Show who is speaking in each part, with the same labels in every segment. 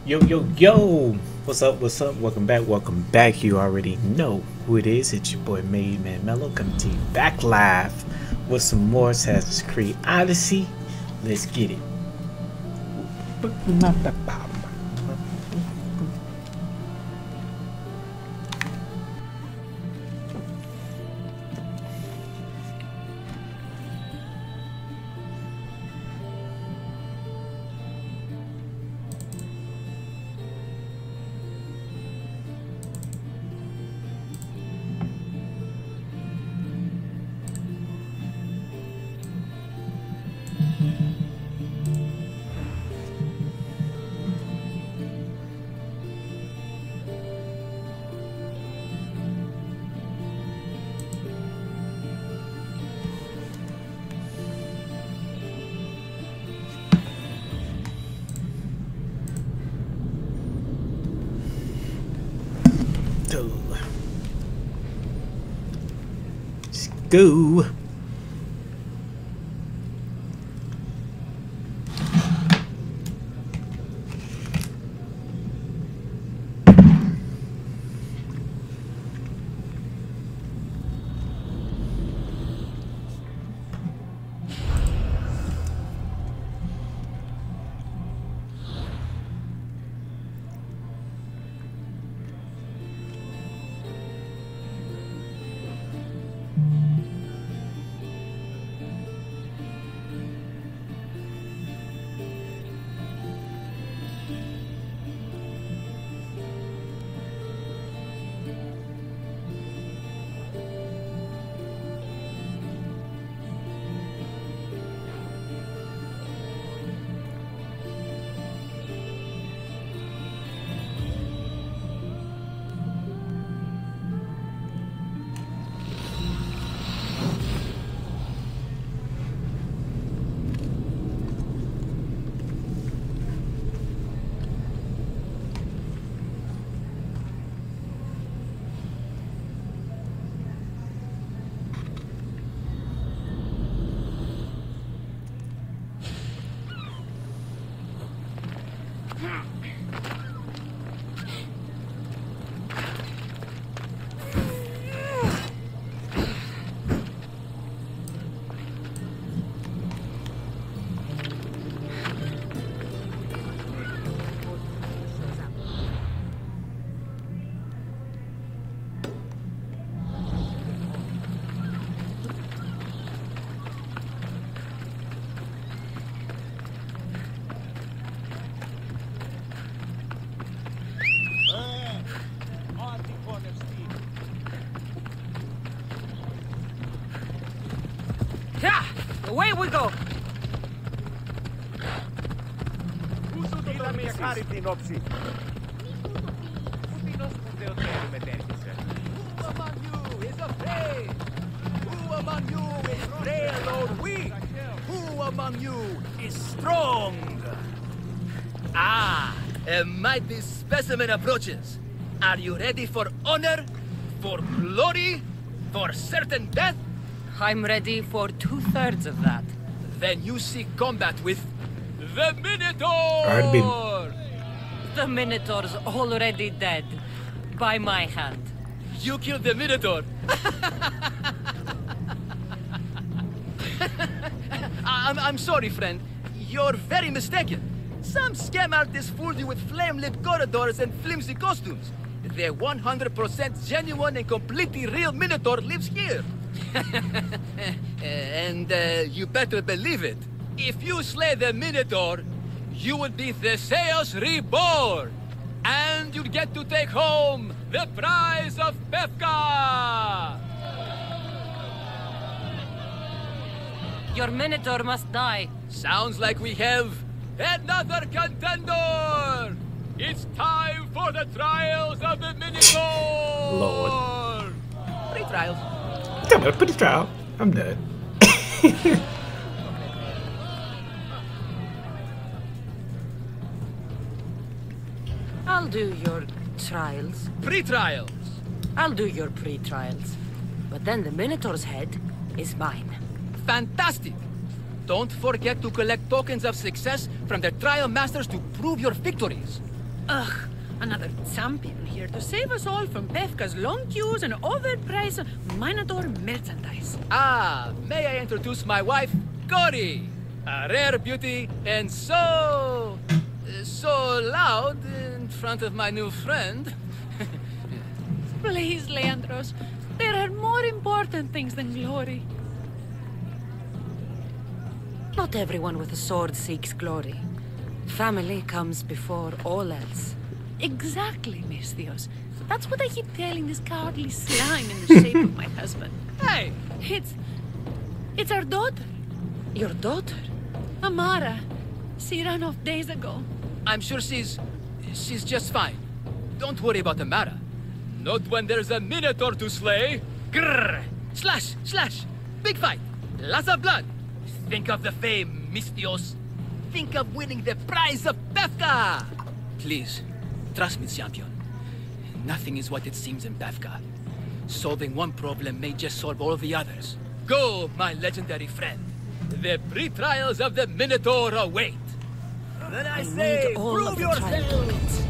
Speaker 1: Yo, yo, yo! What's up? What's up? Welcome back. Welcome back. You already know who it is. It's your boy Made Man Mellow coming to you back live with some more Assassin's Creed Odyssey. Let's get it. Let's go.
Speaker 2: Yeah, away we go. Who among you is afraid? Who among you is frail or weak? Who among you is strong? Ah, a mighty specimen approaches. Are you ready for honor? For glory? For certain death?
Speaker 3: I'm ready for 2/3 of that.
Speaker 2: Then you seek combat with the Minotaur!
Speaker 1: Alright,
Speaker 3: The Minotaur's already dead. By my hand.
Speaker 2: You killed the Minotaur! I'm sorry, friend. You're very mistaken. Some scam artists fooled you with flame-lit corridors and flimsy costumes. The 100% genuine and completely real Minotaur lives here. And you better believe it. If you slay the Minotaur, you would be Theseus reborn. And you'd get to take home the prize of Befka!
Speaker 3: Your Minotaur must die.
Speaker 2: Sounds like we have another contender! It's time for the trials of the Minotaur!
Speaker 1: Lord.
Speaker 2: Pre-trials.
Speaker 1: Put the trial. I'm done.
Speaker 3: I'll do your trials.
Speaker 2: Pre-trials.
Speaker 3: I'll do your pre-trials. But then the Minotaur's head is mine.
Speaker 2: Fantastic! Don't forget to collect tokens of success from the trial masters to prove your victories.
Speaker 4: Ugh, another champion here to save us all from Befka's long queues and overpriced Minotaur merchandise.
Speaker 2: Ah, may I introduce my wife, Cory? A rare beauty and so loud in front of my new friend.
Speaker 4: Please, Leandros, there are more important things than glory.
Speaker 3: Not everyone with a sword seeks glory. Family comes before all else.
Speaker 4: Exactly, Misthios. That's what I keep telling this cowardly slime in the shape of my husband.
Speaker 2: Hey!
Speaker 4: It's our daughter,
Speaker 3: Your daughter?
Speaker 4: Amara. She ran off days ago.
Speaker 2: I'm sure she's just fine. Don't worry about Amara. Not when there's a Minotaur to slay. Grrr! Slash! Slash! Big fight! Lots of blood! Think of the fame, Misthios. Think of winning the prize of Befka! Please, trust me, champion. Nothing is what it seems in Befka. Solving one problem may just solve all the others. Go, my legendary friend. The pre-trials of the Minotaur await. Then I say,
Speaker 3: need all of
Speaker 2: prove
Speaker 3: the trial
Speaker 2: yourself!
Speaker 3: tokens.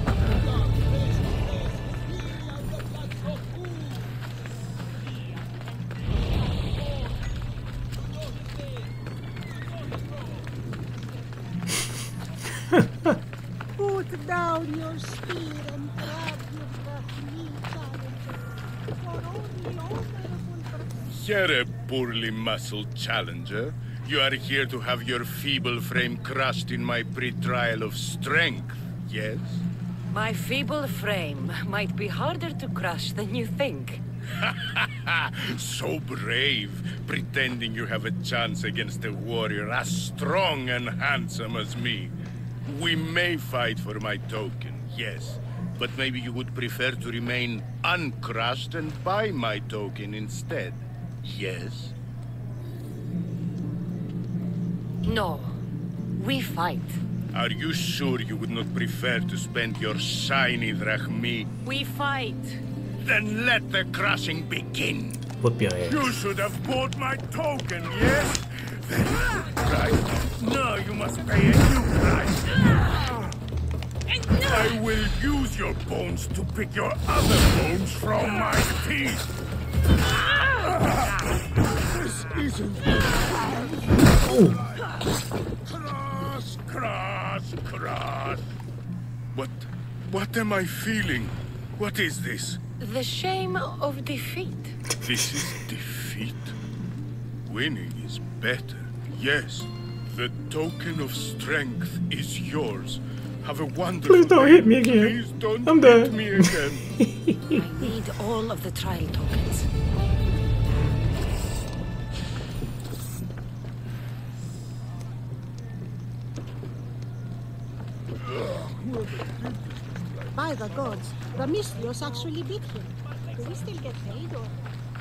Speaker 5: Put down your spear and grab your Drachney challenger. For only honorable purpose.
Speaker 6: Here, poorly muscled challenger. You are here to have your feeble frame crushed in my pre-trial of strength, yes?
Speaker 3: My feeble frame might be harder to crush than you think.
Speaker 6: So brave, pretending you have a chance against a warrior as strong and handsome as me. We may fight for my token, yes, but maybe you would prefer to remain uncrushed and buy my token instead, yes?
Speaker 3: No. We fight.
Speaker 6: Are you sure you would not prefer to spend your shiny drachmi?
Speaker 4: We fight.
Speaker 6: Then let the crushing begin.
Speaker 1: Whip your ass.
Speaker 6: You should have bought my token, yes? Very good price. Now you must pay a new price. I will use your bones to pick your other bones from my teeth. This isn't... Cross. What am I feeling? What is this?
Speaker 3: The shame of defeat.
Speaker 6: This is defeat? Winning is better, yes. The token of strength is yours. Have a wonderful
Speaker 1: Please don't
Speaker 6: day.
Speaker 1: hit me again.
Speaker 6: Please don't
Speaker 1: I'm
Speaker 6: hit
Speaker 1: done.
Speaker 6: me again.
Speaker 3: I need all of the trial tokens.
Speaker 5: By the gods, Ramisthios actually beat him. Do we still get paid or?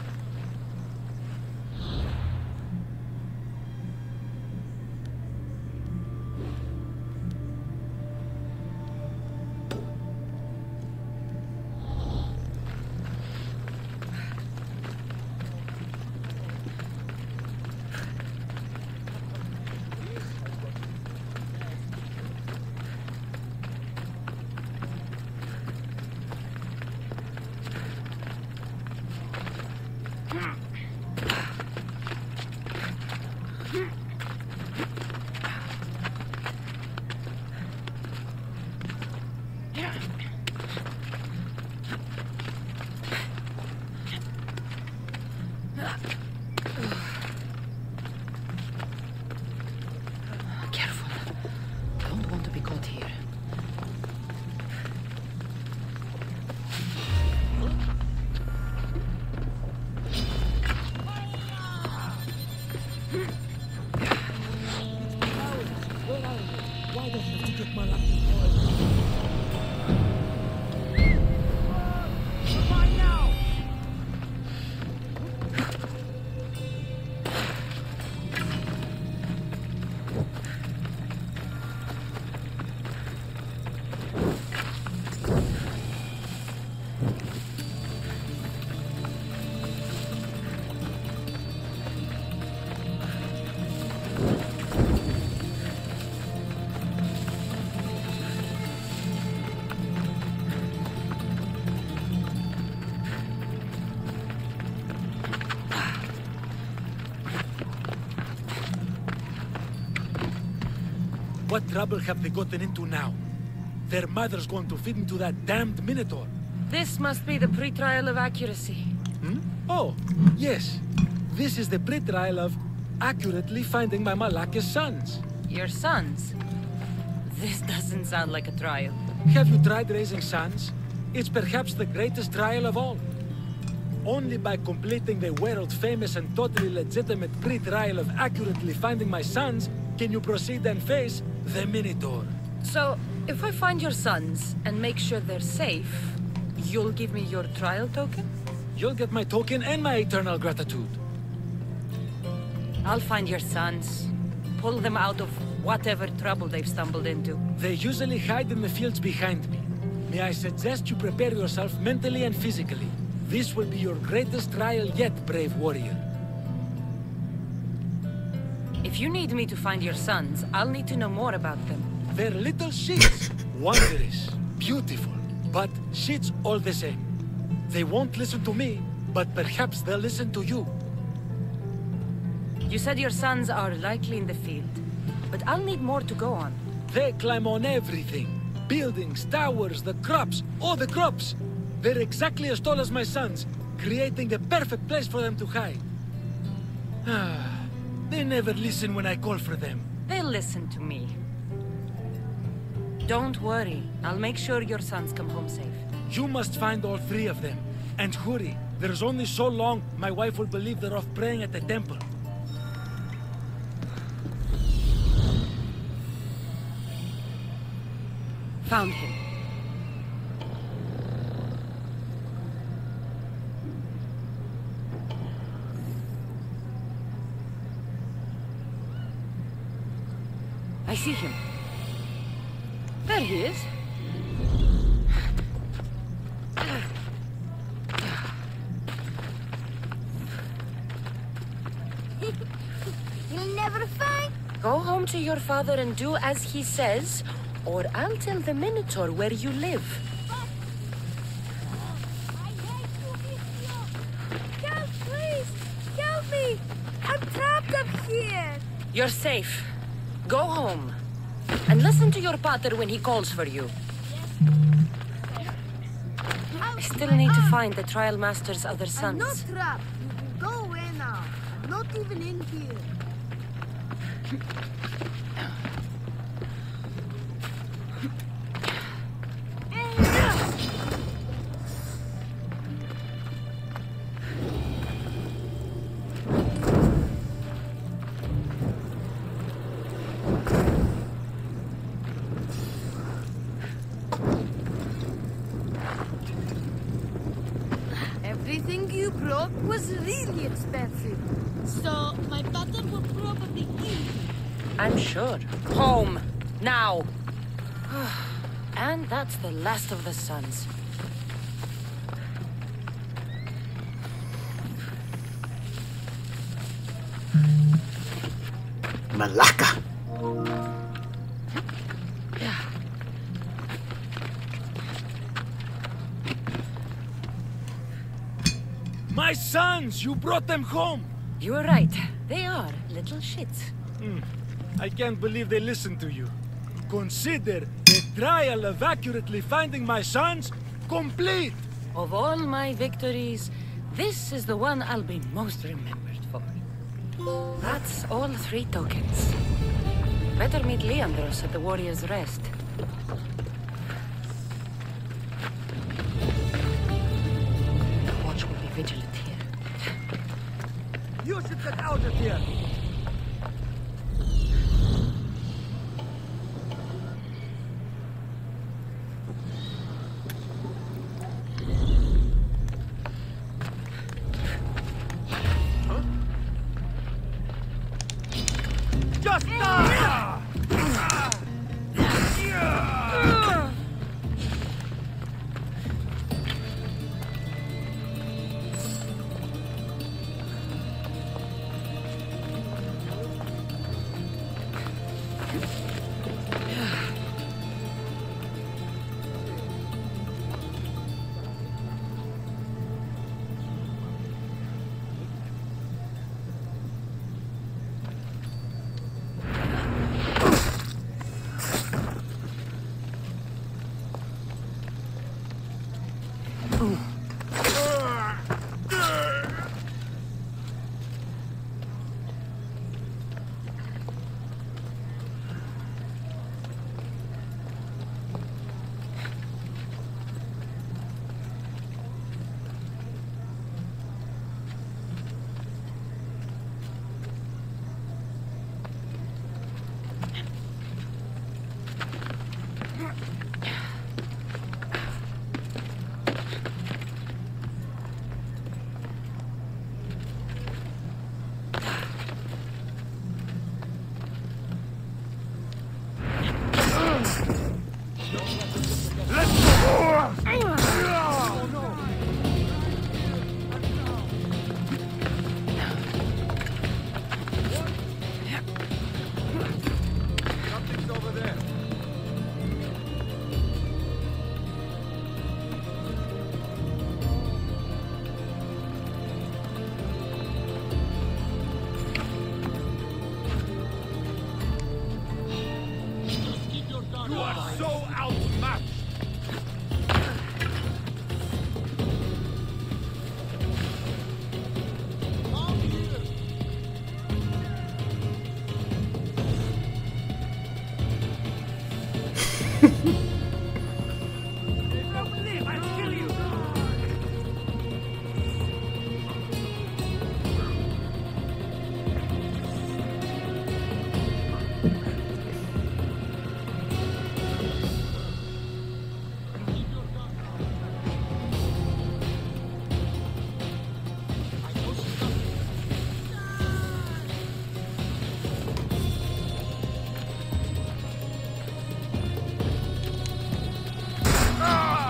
Speaker 3: Careful. Don't want to be caught here.
Speaker 5: Where are you? Why do I have to get my lucky boy?
Speaker 7: What trouble have they gotten into now? Their mother's going to feed me to that damned Minotaur.
Speaker 3: This must be the pre-trial of accuracy.
Speaker 7: Oh, yes. This is the pre-trial of accurately finding my Malaka's sons.
Speaker 3: Your sons? This doesn't sound like a trial.
Speaker 7: Have you tried raising sons? It's perhaps the greatest trial of all. Only by completing the world-famous and totally legitimate pre-trial of accurately finding my sons can you proceed and face the Minotaur.
Speaker 3: So, if I find your sons and make sure they're safe, you'll give me your trial token?
Speaker 7: You'll get my token and my eternal gratitude.
Speaker 3: I'll find your sons. Pull them out of whatever trouble they've stumbled into.
Speaker 7: They usually hide in the fields behind me. May I suggest you prepare yourself mentally and physically. This will be your greatest trial yet, brave warrior.
Speaker 3: If you need me to find your sons, I'll need to know more about them.
Speaker 7: They're little shits. Wondrous, beautiful, but shits all the same. They won't listen to me, but perhaps they'll listen to you.
Speaker 3: You said your sons are likely in the field, but I'll need more to go on.
Speaker 7: They climb on everything. Buildings, towers, the crops, all the crops. They're exactly as tall as my sons, creating the perfect place for them to hide. They never listen when I call for them.
Speaker 3: They'll listen to me. Don't worry. I'll make sure your sons come home safe.
Speaker 7: You must find all three of them. And hurry. There's only so long my wife will believe they're off praying at the temple.
Speaker 3: Found him. I see him. There he is.
Speaker 5: You'll never find.
Speaker 3: Go home to your father and do as he says, or I'll tell the Minotaur where you live.
Speaker 5: I hate you, Vizio. Help, please! Help me! I'm trapped up here!
Speaker 3: You're safe. Go home. And listen to your pater when he calls for you. I still need to find the trial master's other
Speaker 5: I'm not
Speaker 3: sons.
Speaker 5: trapped. You can go away now. I'm not even in here. Everything you brought was really expensive. So, my father will probably kill you.
Speaker 3: I'm sure. Home. Now. And that's the last of the sons.
Speaker 1: Malaka!
Speaker 7: My sons! You brought them home!
Speaker 3: You were right. They are little shits.
Speaker 7: I can't believe they listened to you. Consider the trial of accurately finding my sons complete!
Speaker 3: Of all my victories, this is the one I'll be most remembered for. That's all 3 tokens. Better meet Leandros at the Warrior's Rest. The watch will be vigilant here.
Speaker 7: You should get out of here! Just now!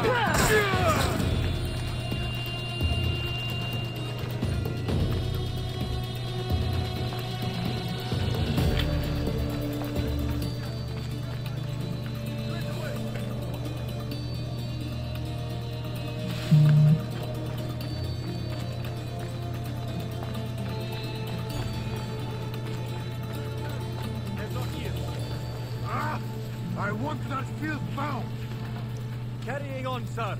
Speaker 6: I want that field found!
Speaker 2: Carrying on, sir.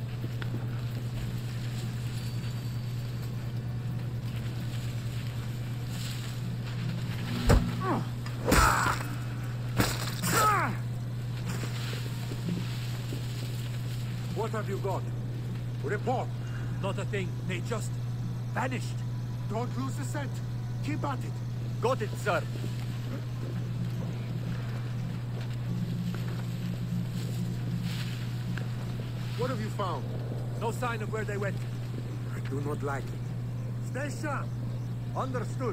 Speaker 6: What have you got? Report!
Speaker 2: Not a thing. They just vanished.
Speaker 6: Don't lose the scent. Keep at it.
Speaker 2: Got it, sir.
Speaker 6: What have you found?
Speaker 2: No sign of where they went.
Speaker 6: I do not like it.
Speaker 2: Stay sharp. Understood.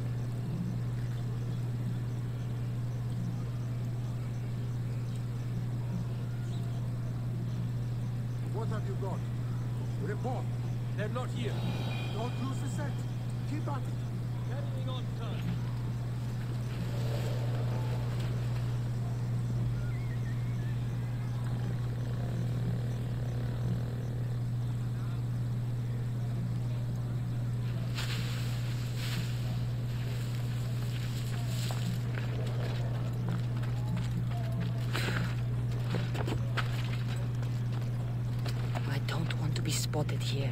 Speaker 6: What have you got? Report!
Speaker 2: They're not here.
Speaker 6: Don't lose the scent. Keep at it.
Speaker 2: Carrying on, sir.
Speaker 3: I don't want to be spotted here.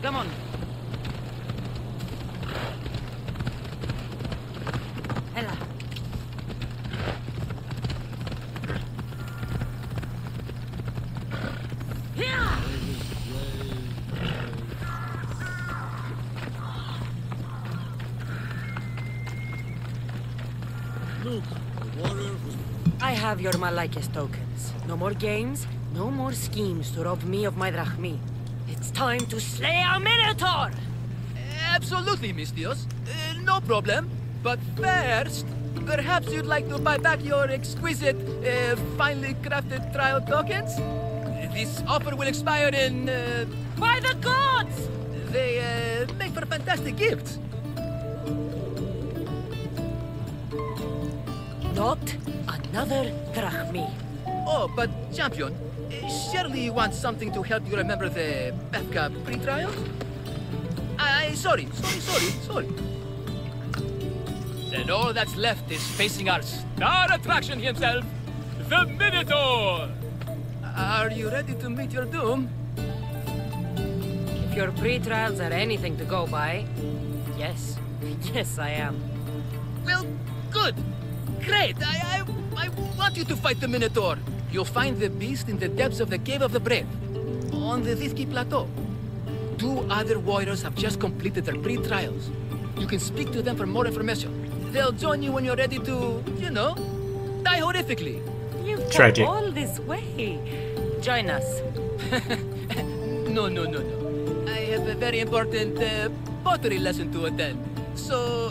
Speaker 3: Come on. Hela. Yeah!
Speaker 8: Look, the warrior who's...
Speaker 3: I have your Malakis tokens. No more games, no more schemes to rob me of my drachmi. It's time to slay a Minotaur!
Speaker 2: Absolutely, Mistios. No problem. But first, perhaps you'd like to buy back your exquisite, finely crafted trial tokens? This offer will expire in...
Speaker 3: By the gods!
Speaker 2: They make for fantastic gifts.
Speaker 3: Not another drachmi.
Speaker 2: Oh, but champion, surely you want something to help you remember the Befka pre-trials? Sorry. Then all that's left is facing our star attraction himself, the Minotaur! Are you ready to meet your doom?
Speaker 3: If your pre-trials are anything to go by, yes. Yes, I am.
Speaker 2: Well, good. Great. I want you to fight the Minotaur. You'll find the beast in the depths of the Cave of the Brave, on the Vithki Plateau. 2 other warriors have just completed their pre-trials. You can speak to them for more information. They'll join you when you're ready to, you know, die horrifically.
Speaker 3: You've
Speaker 1: Tragic.
Speaker 3: come all this way. Join us.
Speaker 2: No. I have a very important pottery lesson to attend. So...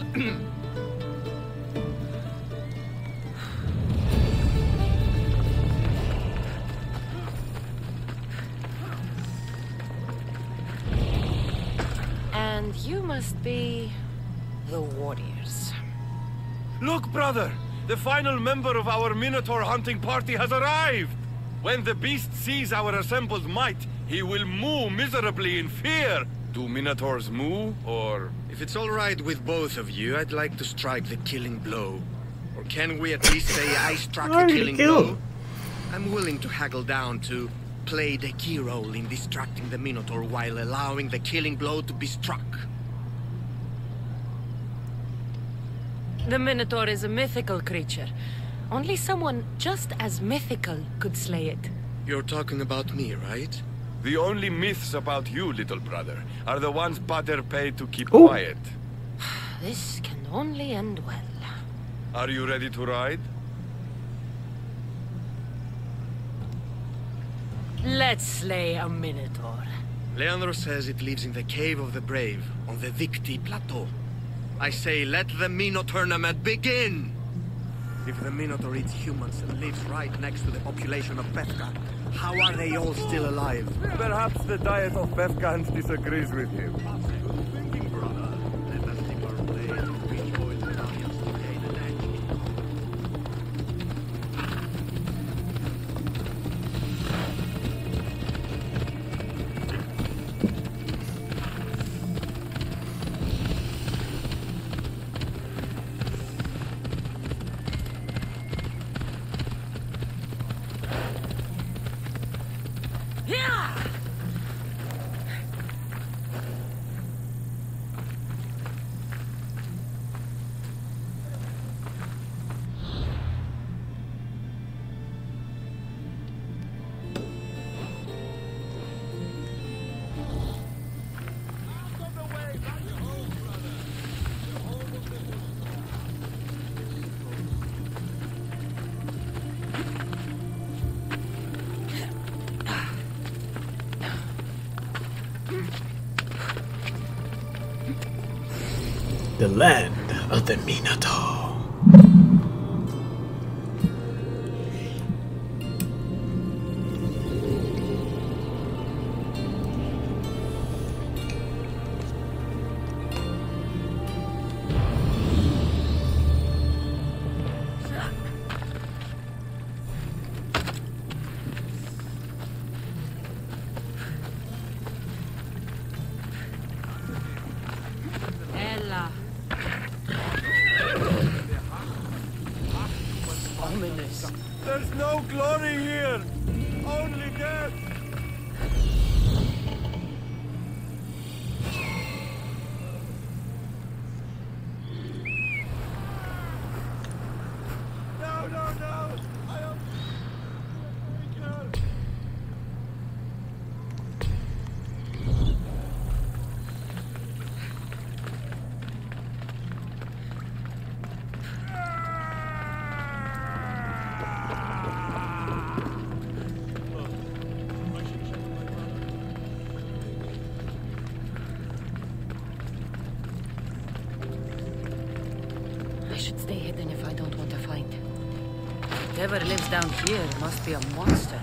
Speaker 3: And you must be the warriors.
Speaker 9: Look, brother! The final member of our Minotaur hunting party has arrived! When the beast sees our assembled might, he will moo miserably in fear! Do Minotaurs moo, or...?
Speaker 10: If it's all right with both of you, I'd like to strike the killing blow. Or can we at least say I struck the killing blow? I'm willing to haggle down to play the key role in distracting the Minotaur while allowing the killing blow to be struck.
Speaker 3: The Minotaur is a mythical creature. Only someone just as mythical could slay it.
Speaker 10: You're talking about me, right?
Speaker 9: The only myths about you, little brother, are the ones Pater paid to keep
Speaker 1: Ooh.
Speaker 9: quiet.
Speaker 3: This can only end well.
Speaker 9: Are you ready to ride?
Speaker 3: Let's slay a Minotaur.
Speaker 10: Leandro says it lives in the Cave of the Brave, on the Vithki Plateau. I say, let the Minotaur tournament begin! If the Minotaur eats humans and lives right next to the population of Befka, how are they all still alive?
Speaker 9: Perhaps the Diet of Befkans disagrees with him.
Speaker 1: The land of the Minotaur.
Speaker 3: Ella. stay hidden if I don't want to find. Whatever lives down here must be a monster.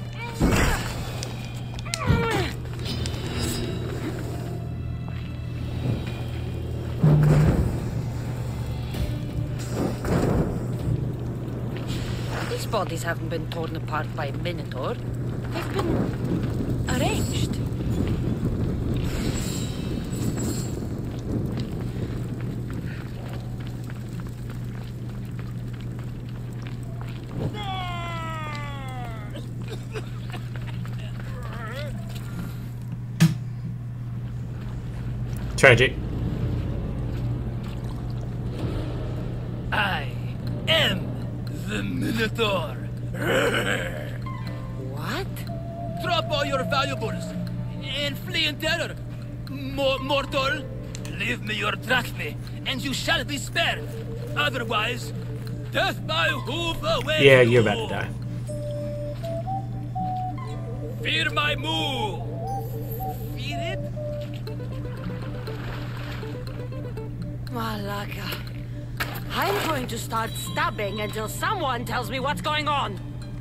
Speaker 3: These bodies haven't been torn apart by a Minotaur. They've been arranged.
Speaker 1: Tragic.
Speaker 2: I am the Minotaur.
Speaker 3: What?
Speaker 2: Drop all your valuables and flee in terror. Mortal, leave me your drachme, and you shall be spared. Otherwise, death by hoof away.
Speaker 1: Yeah, you're about to die.
Speaker 2: Fear my move. Fear it?
Speaker 3: Malaka. I'm going to start stabbing until someone tells me what's going on.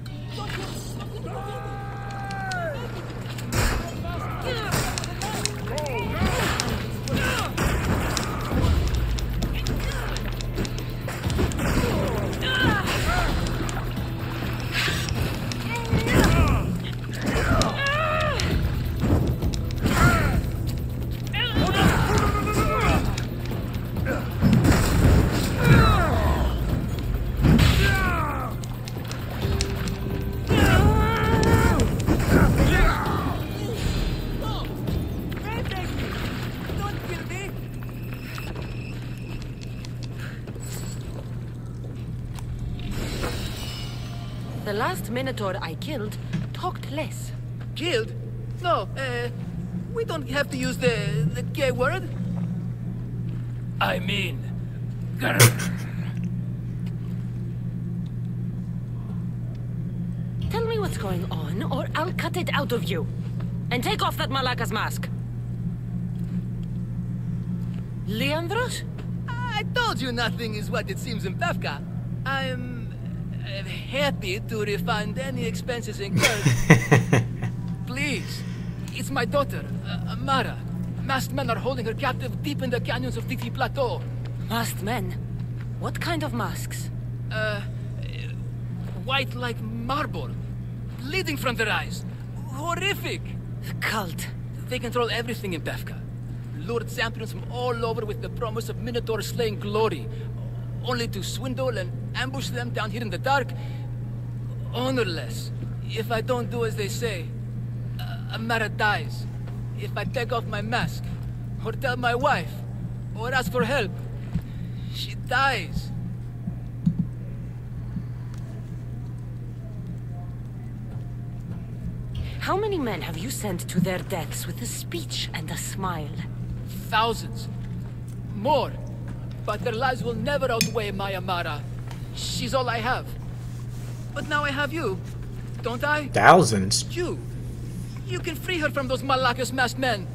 Speaker 3: The last Minotaur I killed talked less.
Speaker 2: Killed? No, we don't have to use the gay word. I mean...
Speaker 3: Tell me what's going on, or I'll cut it out of you. And take off that Malaka's mask. Leandros?
Speaker 2: I told you nothing is what it seems in Pefka. I'm happy to refund any expenses incurred. Please, it's my daughter, Amara. Masked men are holding her captive deep in the canyons of Vithki Plateau.
Speaker 3: Masked men? What kind of masks?
Speaker 2: White like marble, bleeding from their eyes. Horrific.
Speaker 3: The cult.
Speaker 2: They control everything in Pefka. Lured champions from all over with the promise of Minotaur slaying glory, only to swindle and ambush them down here in the dark. Honorless. If I don't do as they say, Amara dies. If I take off my mask, or tell my wife, or ask for help, she dies.
Speaker 3: How many men have you sent to their deaths with a speech and a smile?
Speaker 2: Thousands. More. But their lives will never outweigh my Amara. She's all I have. But now I have you, don't I?
Speaker 1: Thousands?
Speaker 2: You. You can free her from those Malaka's masked men.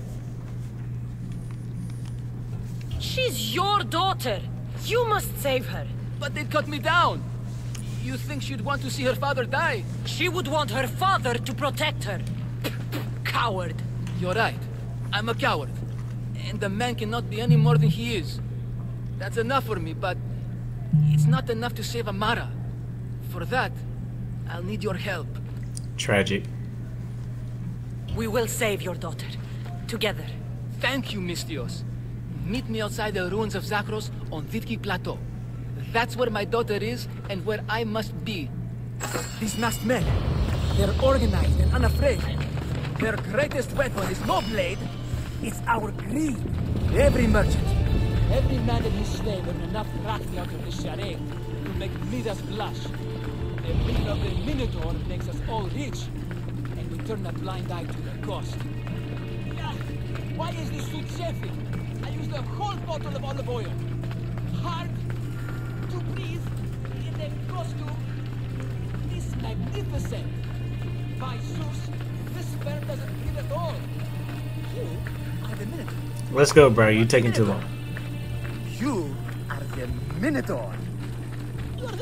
Speaker 3: She's your daughter. You must save her.
Speaker 2: But they'd cut me down. You think she'd want to see her father die?
Speaker 3: She would want her father to protect her. Coward.
Speaker 2: You're right. I'm a coward. And the man cannot be any more than he is. That's enough for me, but it's not enough to save Amara. For that, I'll need your help.
Speaker 1: Tragic.
Speaker 3: We will save your daughter. Together.
Speaker 2: Thank you, Misthios. Meet me outside the ruins of Zakros on Vithki Plateau. That's where my daughter is and where I must be.
Speaker 11: These masked men, they're organized and unafraid. Their greatest weapon is no blade, it's our greed. Every merchant, every man and his slave earn enough drachma out of this charade to make Midas blush. The meaning of the Minotaur makes us all rich, and we turn a blind eye to the cost. Why is this suit chafing? I used a whole bottle of olive oil. Hard to breathe in a costume this magnificent. By Zeus, this sperm doesn't feel at all. You are the Minotaur.
Speaker 1: Let's go, bro. You're taking too long.
Speaker 11: You are the Minotaur.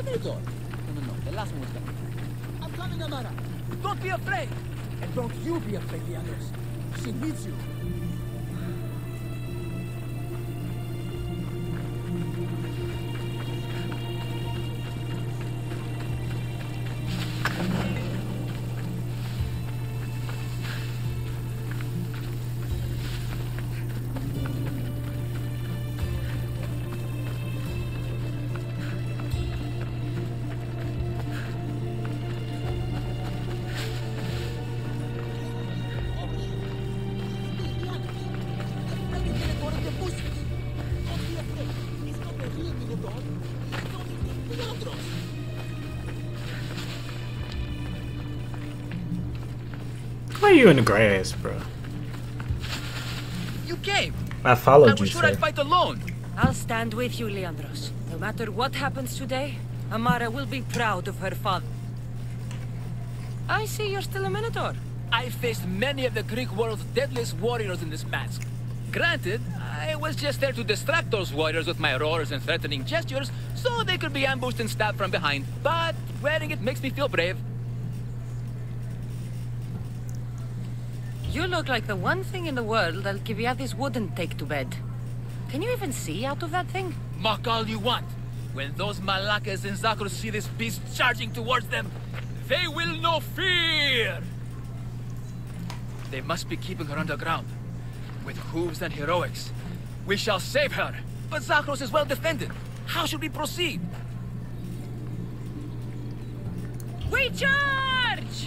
Speaker 11: Minotaur. No, the last one was coming. I'm coming, Amara.
Speaker 7: Don't be afraid.
Speaker 11: And don't you be afraid, Leandros. She needs you.
Speaker 1: Why are you in the grass, bro?
Speaker 2: You came.
Speaker 1: I followed
Speaker 2: I
Speaker 1: you,
Speaker 2: was sure
Speaker 1: sir.
Speaker 2: I'd fight alone.
Speaker 3: I'll stand with you, Leandros. No matter what happens today, Amara will be proud of her father. I see you're still a Minotaur.
Speaker 2: I faced many of the Greek world's deadliest warriors in this mask. Granted, I was just there to distract those warriors with my roars and threatening gestures, so they could be ambushed and stabbed from behind. But wearing it makes me feel brave.
Speaker 3: You look like the one thing in the world Alcibiades wouldn't take to bed. Can you even see out of that thing?
Speaker 2: Mock all you want. When those Malakas and Zakros see this beast charging towards them, they will know fear! They must be keeping her underground. With hooves and heroics. We shall save her, but Zakros is well defended. How should we proceed?
Speaker 3: We charge!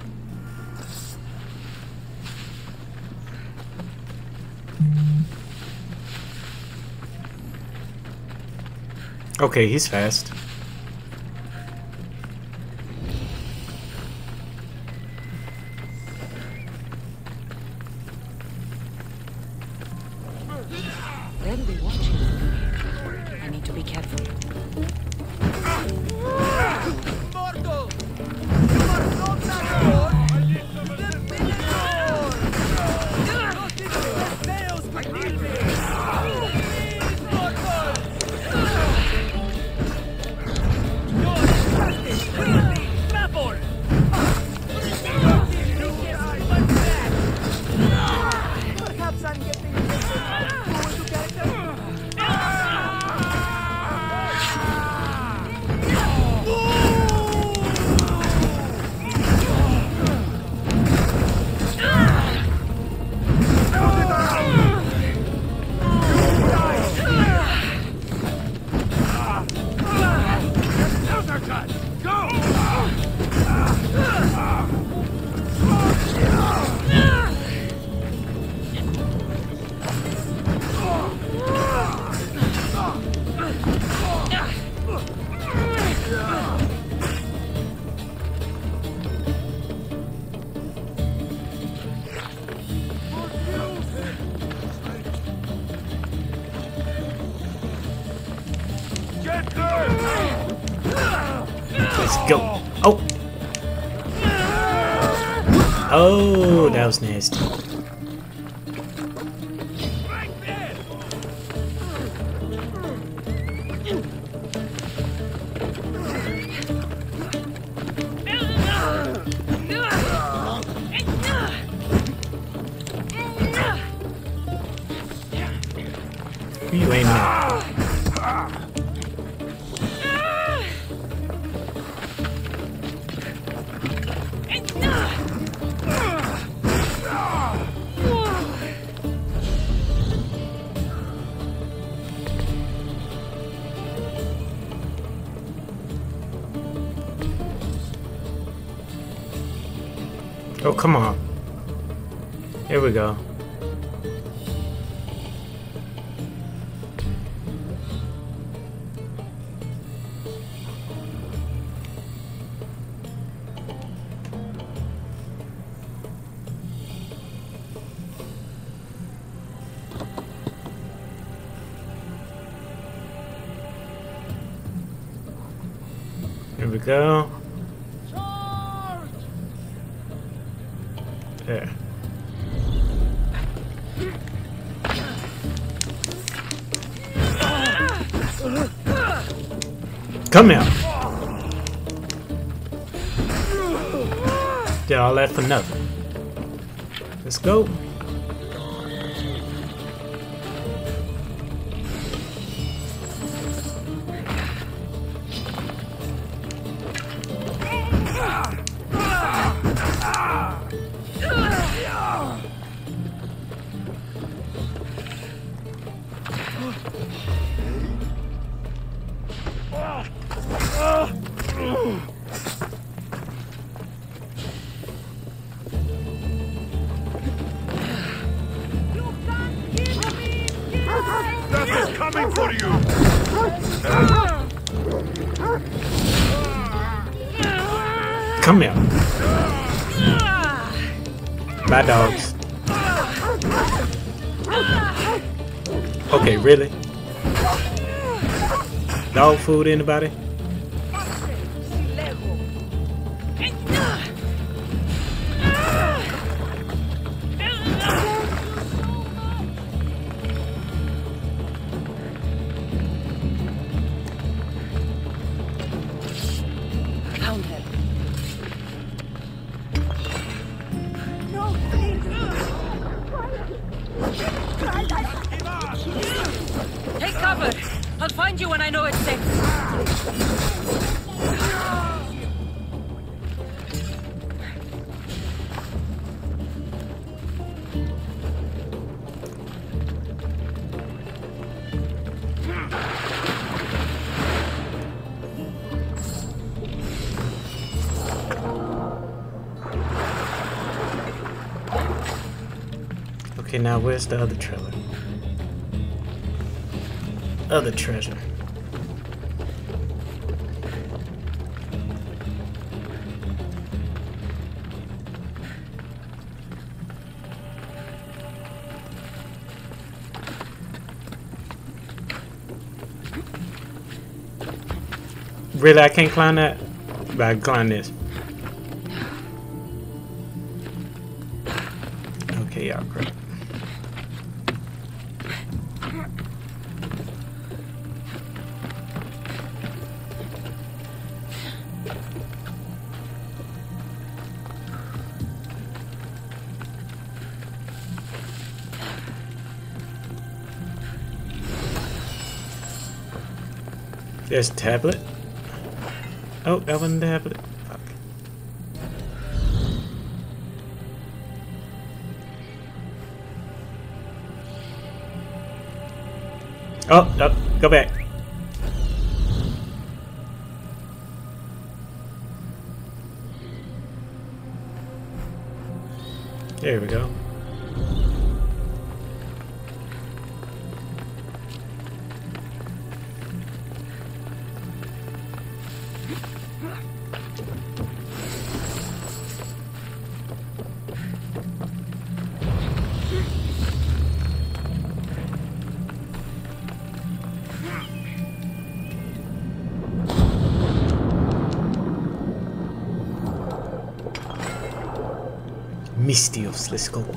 Speaker 1: Okay, he's fast.
Speaker 3: They'll be watching. I need to be careful.
Speaker 11: Mortal! You are not that Lord! The Minotaur! Not even the sails could kill me! Please, Mortal! Your justice will be trampled! Perhaps I'm getting into character.
Speaker 1: Let's go. Oh. Oh, that was nasty. Who you aiming at? Oh, come on. Here we go. Here we go. There. Come now. Did all that for nothing. Let's go.
Speaker 6: Death is coming for you!
Speaker 1: Come here. Bye, dogs. Okay, really? Dog food, anybody?
Speaker 3: Found her. Take cover. I'll find you when I know it's safe.
Speaker 1: Okay, now where's the other trailer? Other treasure. Really, I can't climb that? But I can climb this. Okay, y'all, crap. There's a tablet. Oh, that wasn't a tablet. Fuck. Oh, go back. There we go. Mystios, let's go.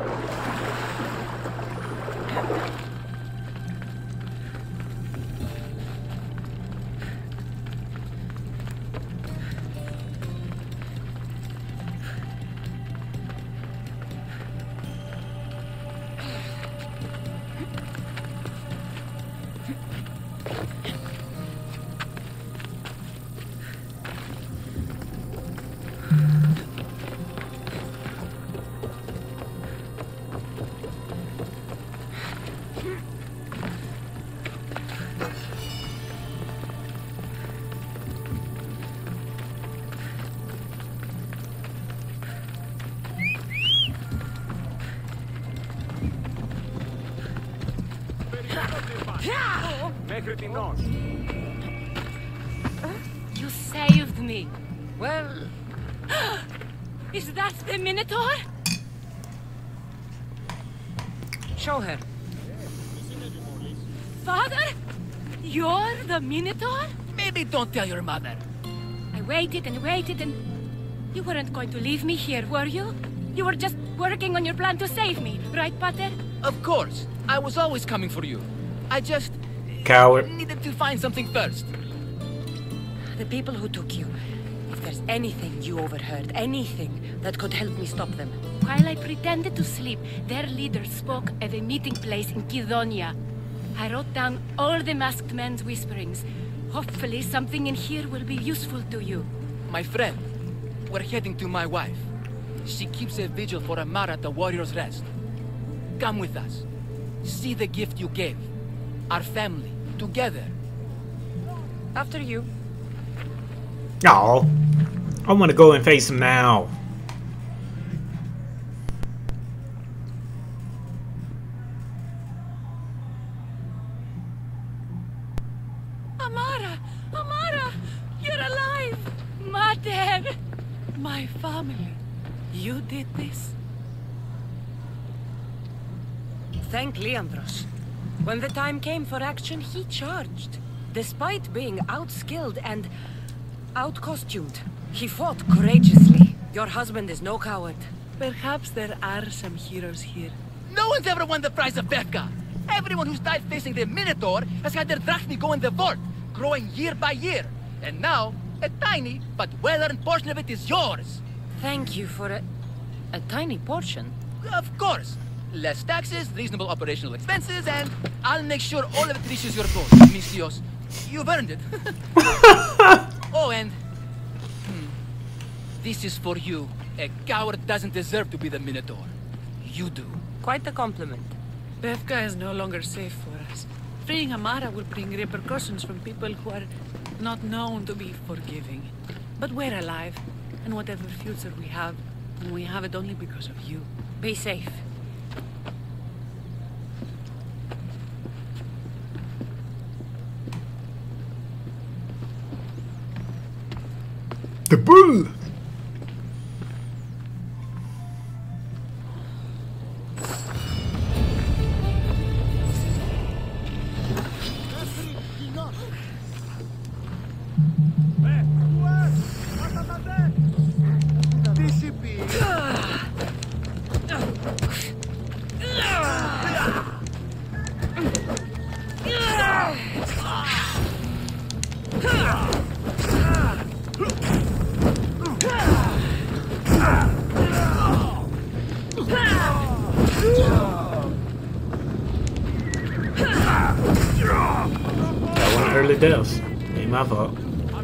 Speaker 3: You saved me. Well, is that the Minotaur? Show her. Father? You're the Minotaur?
Speaker 2: Maybe don't tell your mother.
Speaker 3: I waited and waited and... You weren't going to leave me here, were you? You were just working on your plan to save me, right, Pater?
Speaker 2: Of course. I was always coming for you. I just...
Speaker 1: Coward.
Speaker 2: needed to find something first.
Speaker 3: The people who took you, if there's anything you overheard, anything that could help me stop them.
Speaker 12: While I pretended to sleep, their leader spoke of a meeting place in Kidonia. I wrote down all the masked men's whisperings. Hopefully something in here will be useful to you.
Speaker 2: My friend, we're heading to my wife. She keeps a vigil for Amara at the Warrior's Rest. Come with us. See the gift you gave. Our family, together.
Speaker 3: After you.
Speaker 1: Oh, I want to go and face him now.
Speaker 12: Amara! Amara! You're alive! Mater!
Speaker 4: My family. You did this?
Speaker 3: Thank Leandros. When the time came for action, he charged. Despite being outskilled and out-costumed, he fought courageously. Your husband is no coward.
Speaker 4: Perhaps there are some heroes here.
Speaker 2: No one's ever won the prize of Befka. Everyone who's died facing the Minotaur has had their drachmi go in the vault, growing year by year. And now, a tiny but well-earned portion of it is yours.
Speaker 3: Thank you for a tiny portion.
Speaker 2: Of course. Less taxes, reasonable operational expenses, and I'll make sure all of it reaches your goal, Misthios. You've earned it. Oh, and... this is for you. A coward doesn't deserve to be the Minotaur. You do.
Speaker 3: Quite a compliment.
Speaker 4: Befka is no longer safe for us. Freeing Amara will bring repercussions from people who are not known to be forgiving. But we're alive, and whatever future we have it only because of you.
Speaker 3: Be safe.
Speaker 1: The bull! Early deaths. Ain't my fault.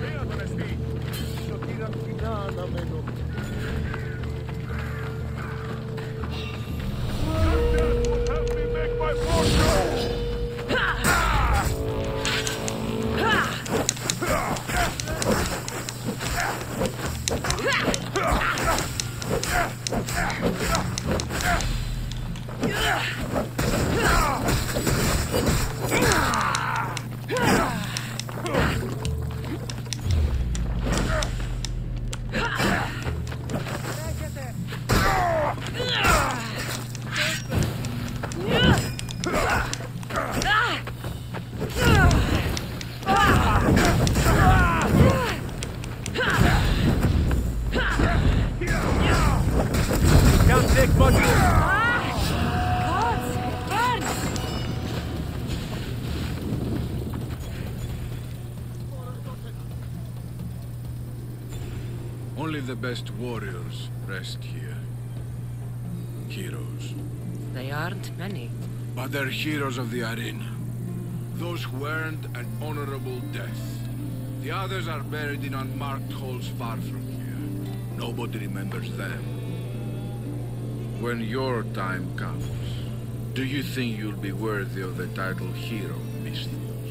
Speaker 6: Only the best warriors rest here. Heroes.
Speaker 3: They aren't many.
Speaker 6: But they're heroes of the arena. Those who earned an honorable death. The others are buried in unmarked holes far from here. Nobody remembers them. When your time comes, do you think you'll be worthy of the title hero, Misthios?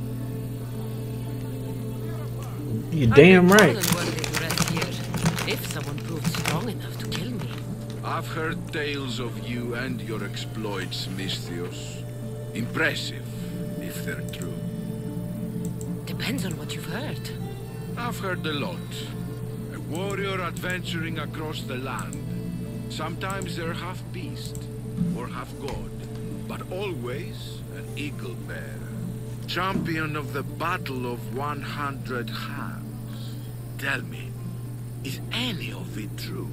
Speaker 1: You're damn right.
Speaker 3: If someone proved strong enough to kill me.
Speaker 6: I've heard tales of you and your exploits, Misthios. Impressive, if they're true.
Speaker 3: Depends on what you've heard.
Speaker 6: I've heard a lot. A warrior adventuring across the land. Sometimes they're half beast, or half god, but always an eagle bearer. Champion of the Battle of 100 Hands. Tell me, is any of it true?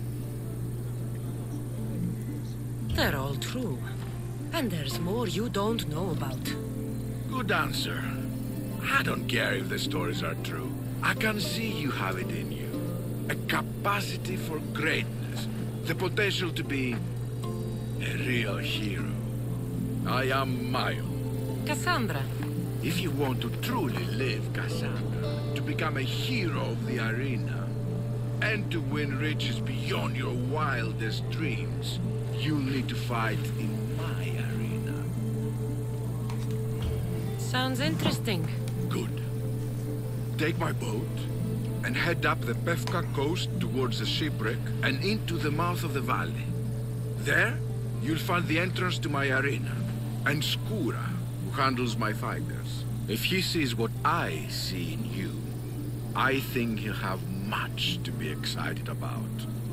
Speaker 3: They're all true. And there's more you don't know about.
Speaker 6: Good answer. I don't care if the stories are true. I can see you have it in you. A capacity for greatness. The potential to be a real hero. I am Mayo.
Speaker 3: Cassandra.
Speaker 6: If you want to truly live, Cassandra, to become a hero of the arena, and to win riches beyond your wildest dreams, you'll need to fight in my arena.
Speaker 3: Sounds interesting.
Speaker 6: Good. Take my boat and head up the Pefka coast towards the shipwreck and into the mouth of the valley. There, you'll find the entrance to my arena, and Skura, who handles my fighters. If he sees what I see in you, I think he'll have much to be excited about.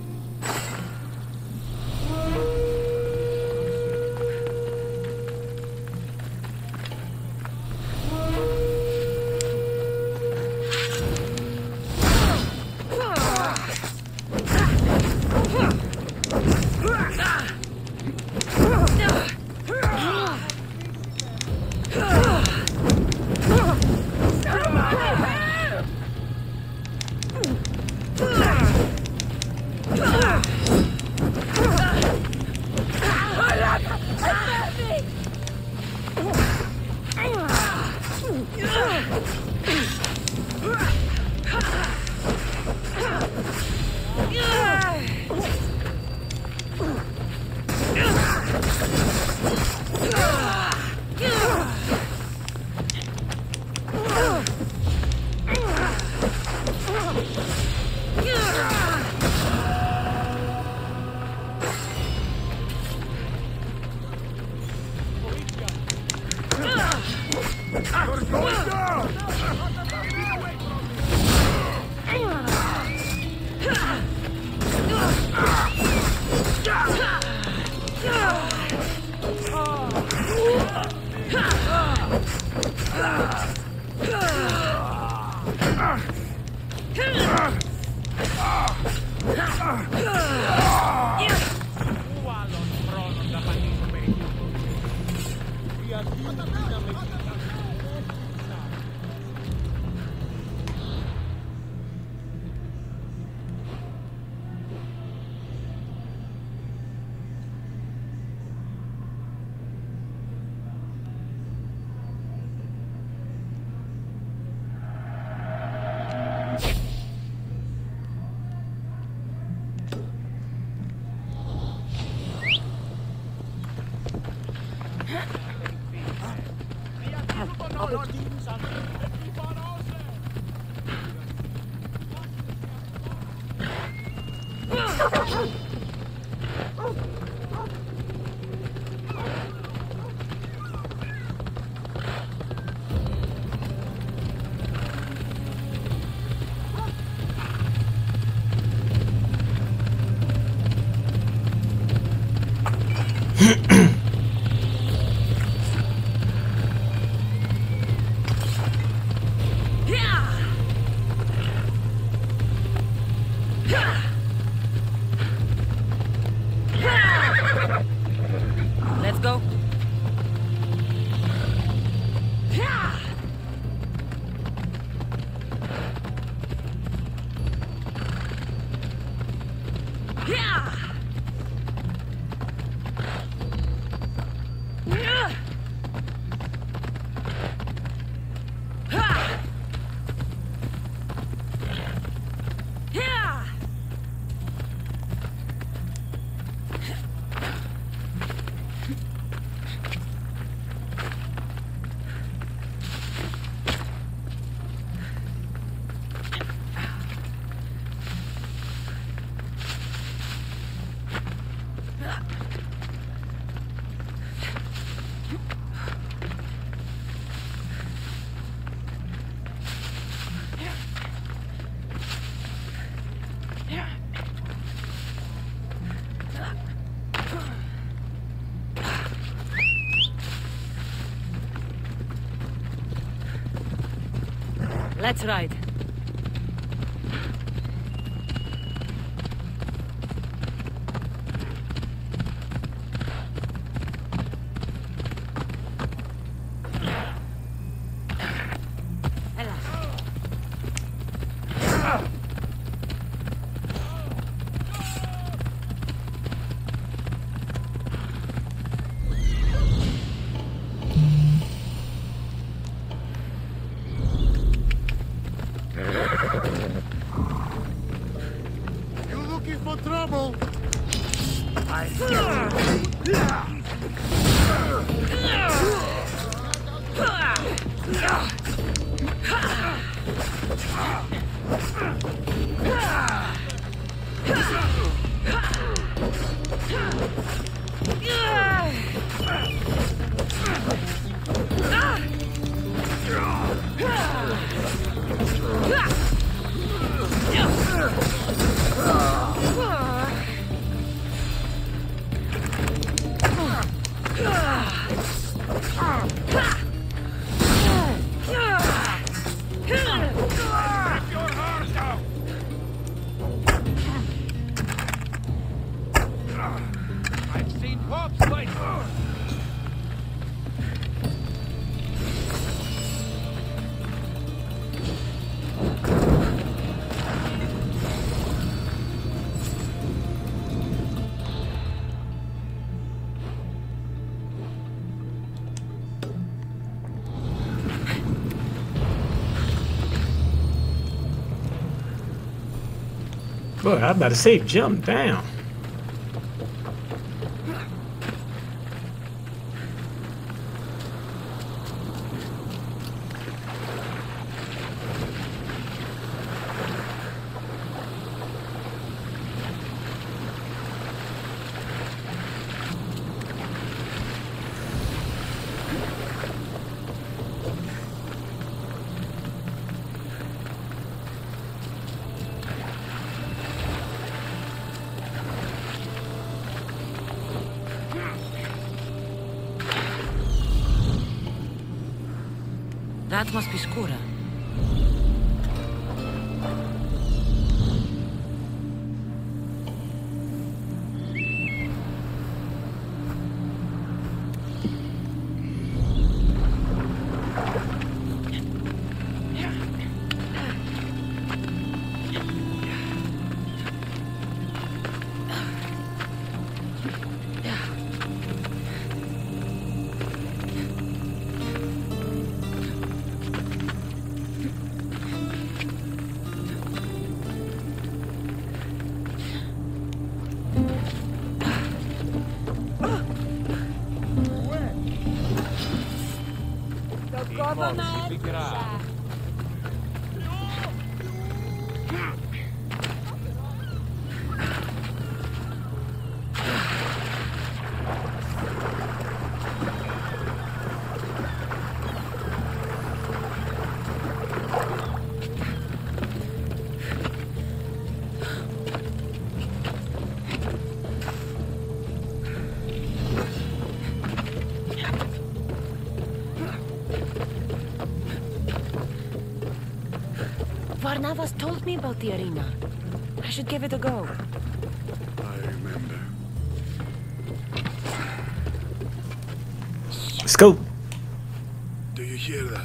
Speaker 3: Let's go. Let's ride.
Speaker 1: Boy, I about to say jump down.
Speaker 3: That must be Skura. Varnavas told me about the arena. I should give it a go.
Speaker 6: I remember.
Speaker 1: Let's go.
Speaker 6: Do you hear that?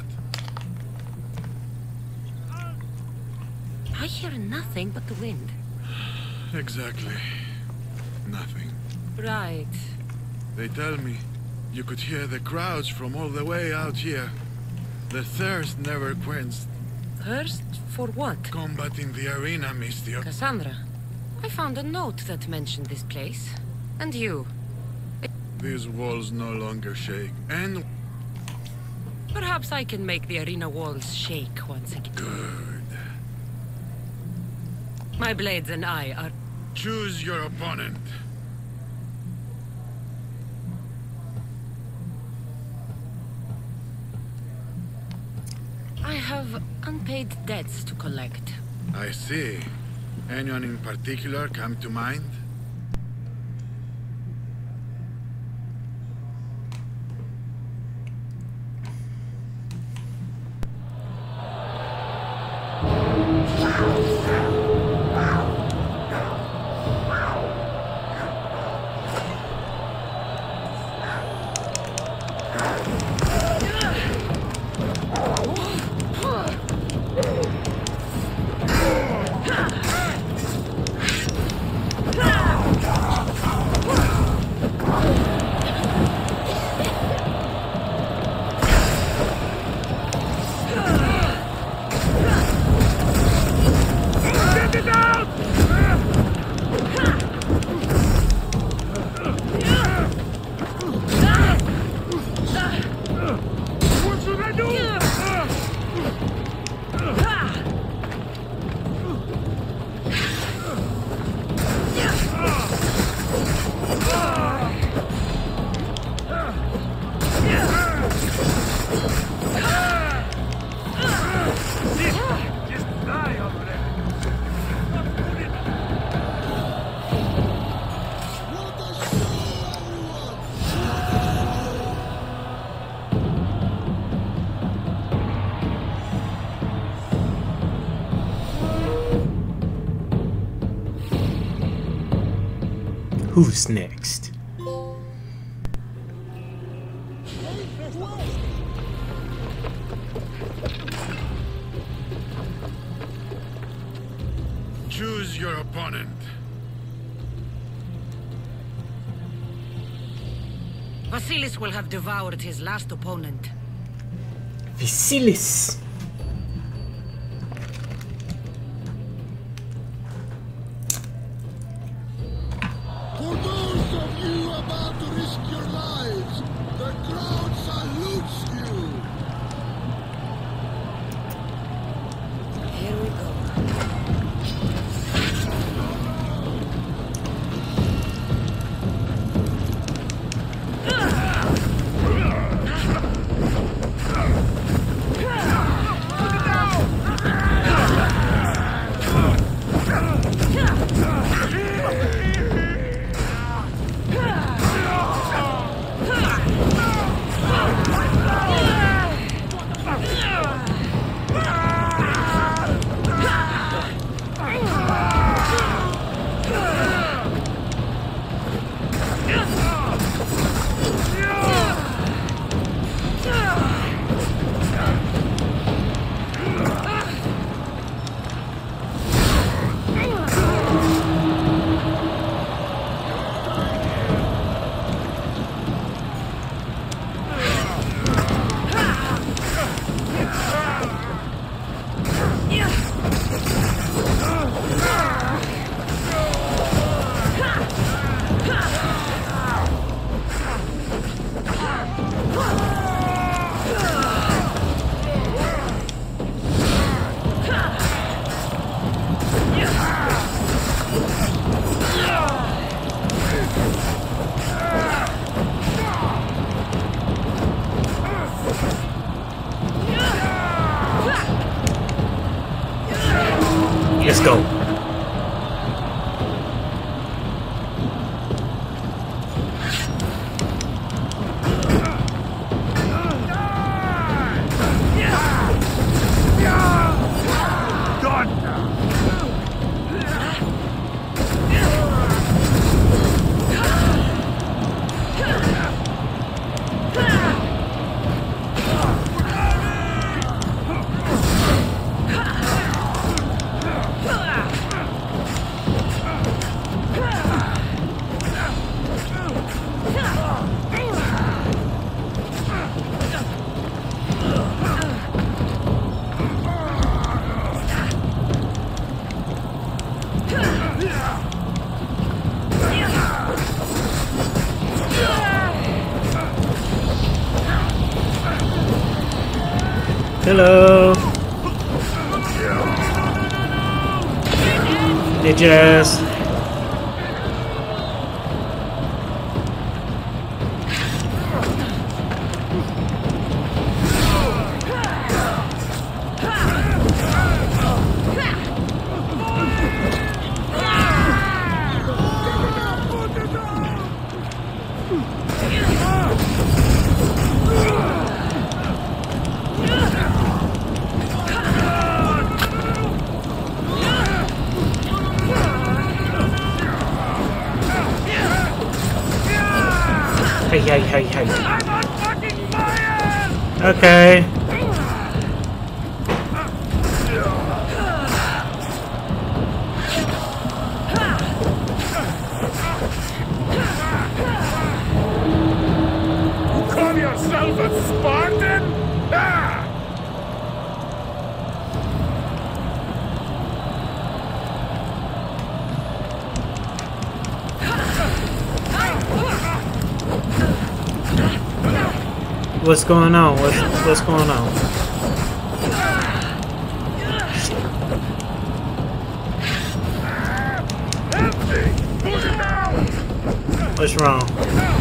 Speaker 3: I hear nothing but the wind.
Speaker 6: Exactly. Nothing.
Speaker 3: Right.
Speaker 6: They tell me you could hear the crowds from all the way out here. The thirst never quenched.
Speaker 3: Thirst for what?
Speaker 6: Combat in the arena, Mistio.
Speaker 3: Cassandra, I found a note that mentioned this place. And you.
Speaker 6: These walls no longer shake. And
Speaker 3: perhaps I can make the arena walls shake once again.
Speaker 6: good.
Speaker 3: My blades and I are...
Speaker 6: Choose your opponent.
Speaker 3: I have unpaid debts to collect.
Speaker 6: I see. Anyone in particular come to mind?
Speaker 1: Who's next?
Speaker 6: Choose your opponent.
Speaker 3: Vasilis will have devoured his last opponent.
Speaker 1: Vasilis. Let's go. Hello. Ninjas. Hey. Okay.
Speaker 6: You call yourself a Spartan? Ah!
Speaker 1: What's going on? What's going on? What's wrong?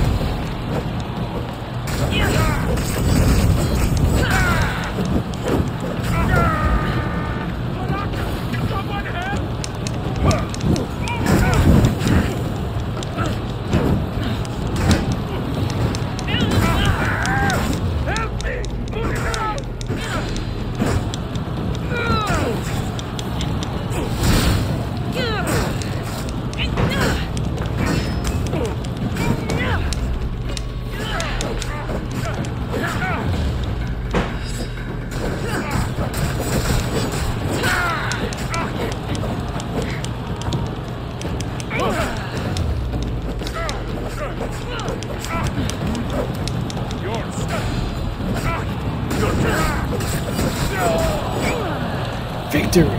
Speaker 1: Victory!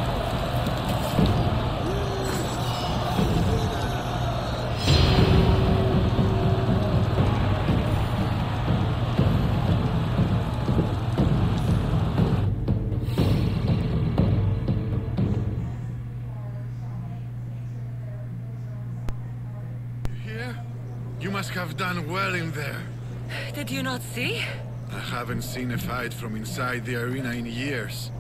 Speaker 6: Here? You must have done well in there.
Speaker 3: Did you not see?
Speaker 6: I haven't seen a fight from inside the arena in years.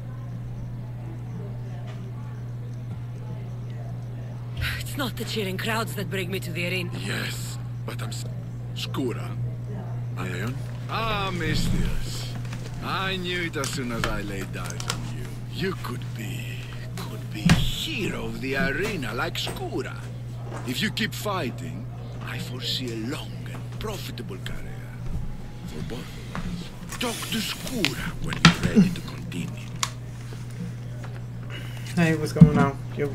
Speaker 3: It's not the cheering crowds that bring me to the arena.
Speaker 6: Yes, but I'm... Skóra. Ion? Ah, Mistios. I knew it as soon as I laid eyes on you. You could be hero of the arena like Skóra. If you keep fighting, I foresee a long and profitable career. For both of us. Talk to Skóra when you're ready to continue.
Speaker 1: Hey, what's going on? Yo.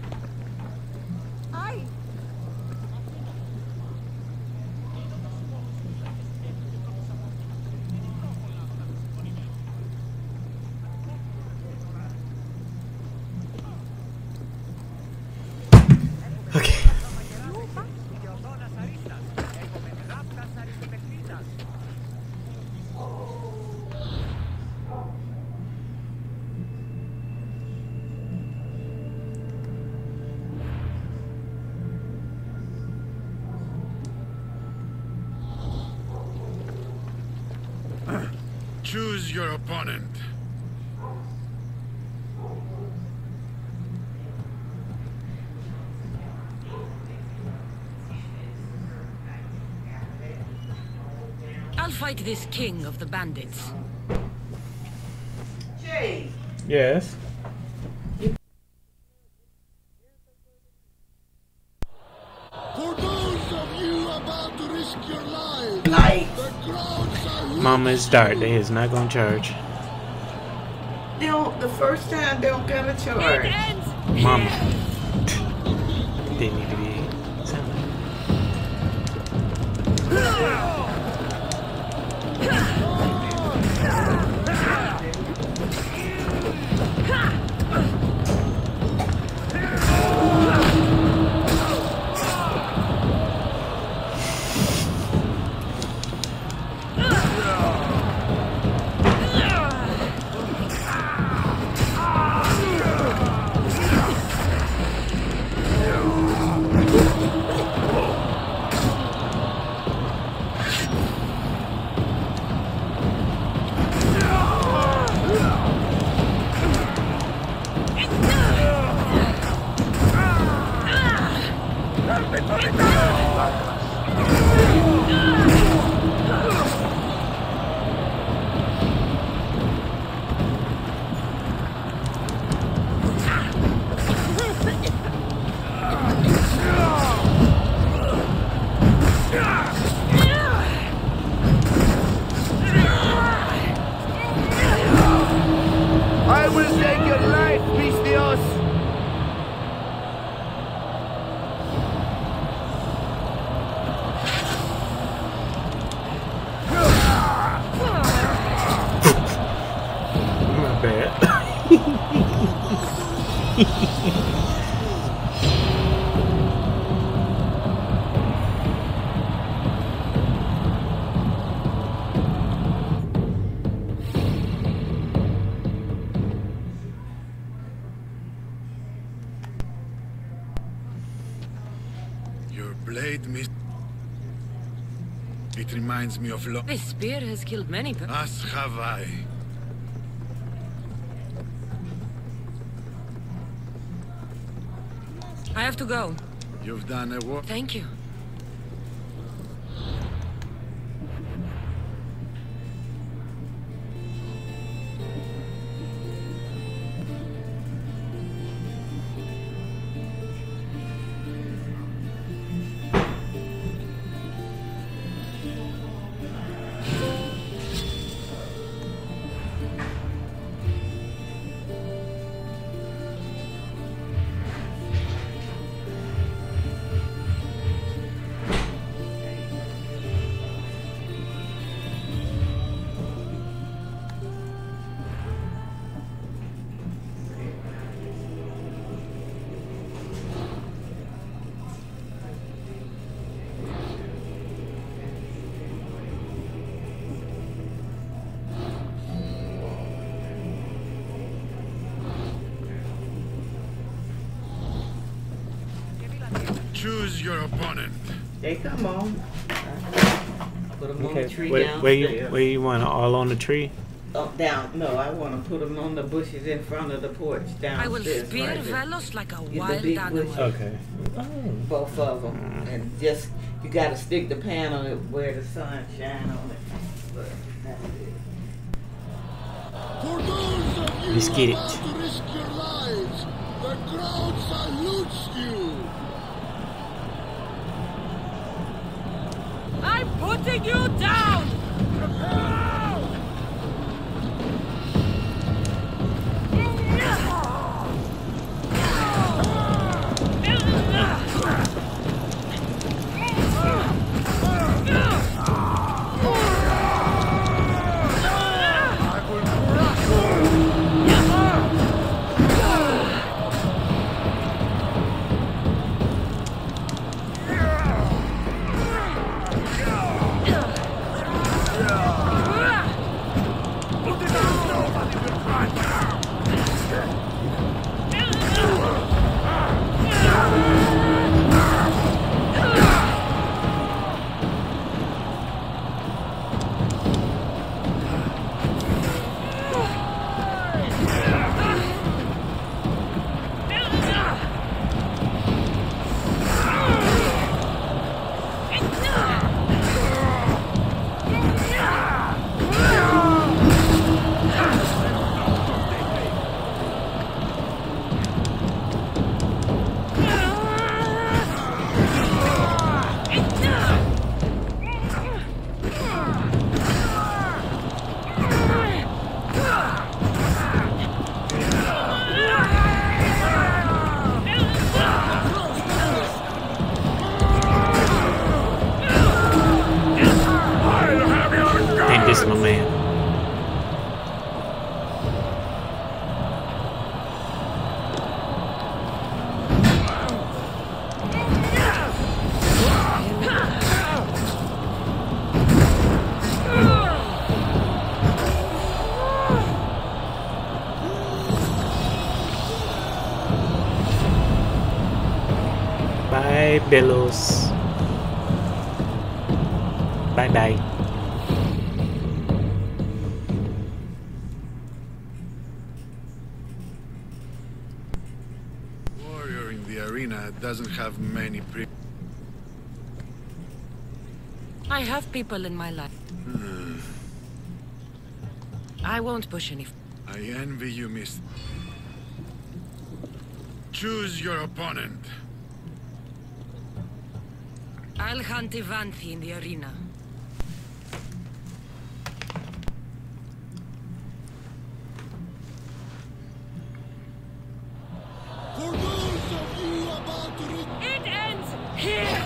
Speaker 1: Okay.
Speaker 6: Choose your opponent.
Speaker 3: fight this king of the bandits.
Speaker 5: Jay,
Speaker 1: Yes.
Speaker 8: For those of you about to risk your lives,
Speaker 5: lights.
Speaker 8: the crowd salutes
Speaker 1: Mama, it's dark. They is not gonna charge.
Speaker 5: They don't. The first time they don't get a charge.
Speaker 1: Mama. They need to be.
Speaker 10: I will take your life, Pistios!
Speaker 1: My bad.
Speaker 8: your blade, miss. It reminds me of
Speaker 3: This spear has killed many people.
Speaker 8: As have I.
Speaker 3: I have to go.
Speaker 8: You've done a work.
Speaker 3: Thank you.
Speaker 8: Choose your opponent.
Speaker 5: They come on. Put them on the tree
Speaker 1: Where
Speaker 5: downstairs.
Speaker 1: you want it? All on the tree?
Speaker 5: Up, down. No, I want to put them on the bushes in front of the porch downstairs.
Speaker 3: I will spear
Speaker 5: right there.
Speaker 3: Velos like a
Speaker 5: the
Speaker 3: wild
Speaker 5: big
Speaker 3: animal.
Speaker 5: bushes.
Speaker 1: Okay.
Speaker 5: Both of them. And just, you got to stick the pan on it where the sun shine on it. But that's it.
Speaker 8: For those of you
Speaker 1: Let's get it.
Speaker 8: about to risk your lives, the crowd salutes you.
Speaker 3: I'm putting you down!
Speaker 1: my man. Bye, Belos. Bye-bye.
Speaker 8: Warrior in the arena doesn't have many
Speaker 3: I have people in my life. I won't push any.
Speaker 8: I envy you, miss. Choose your opponent.
Speaker 3: I'll hunt Ivanthi in the arena.
Speaker 8: For those of you about to
Speaker 3: It ends here!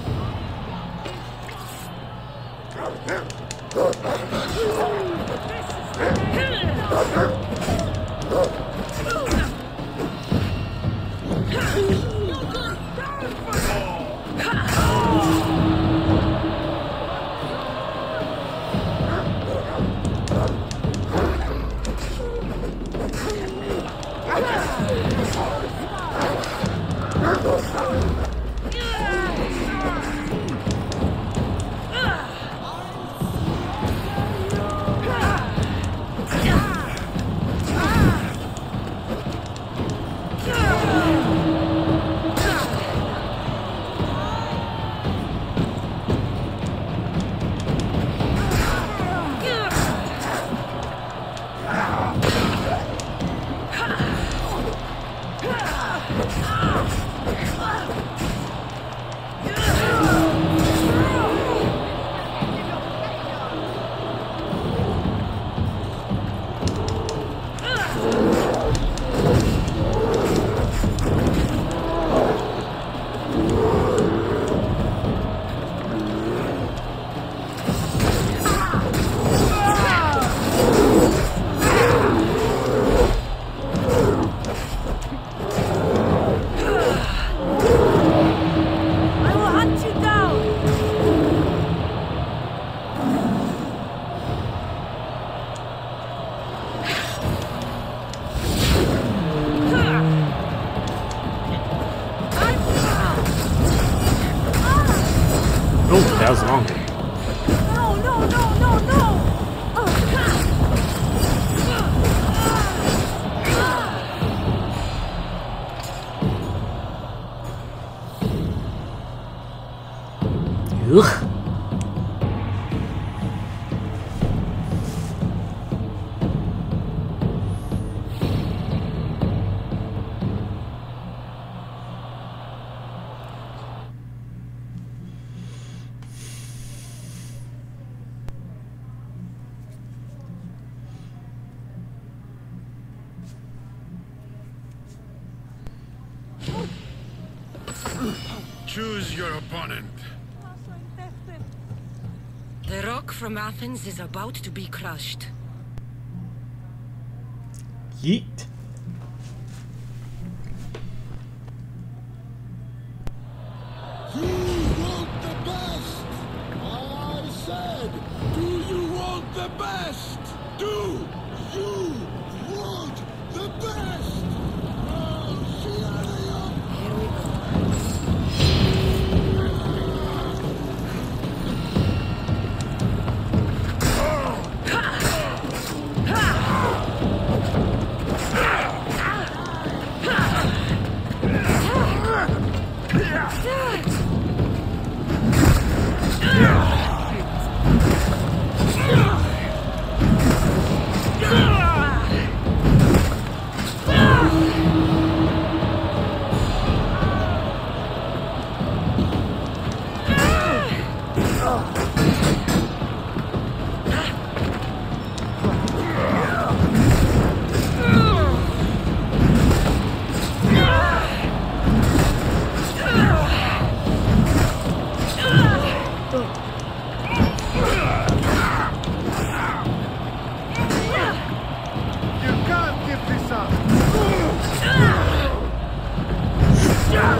Speaker 1: That was long.
Speaker 5: No, no, no, no, no!
Speaker 1: Ugh.
Speaker 8: Choose your opponent.
Speaker 3: The rock from Athens is about to be crushed.
Speaker 1: Yeet.
Speaker 8: You want the best? I said, do you want the best? Do you want the best?
Speaker 3: Here we go.
Speaker 8: Ha!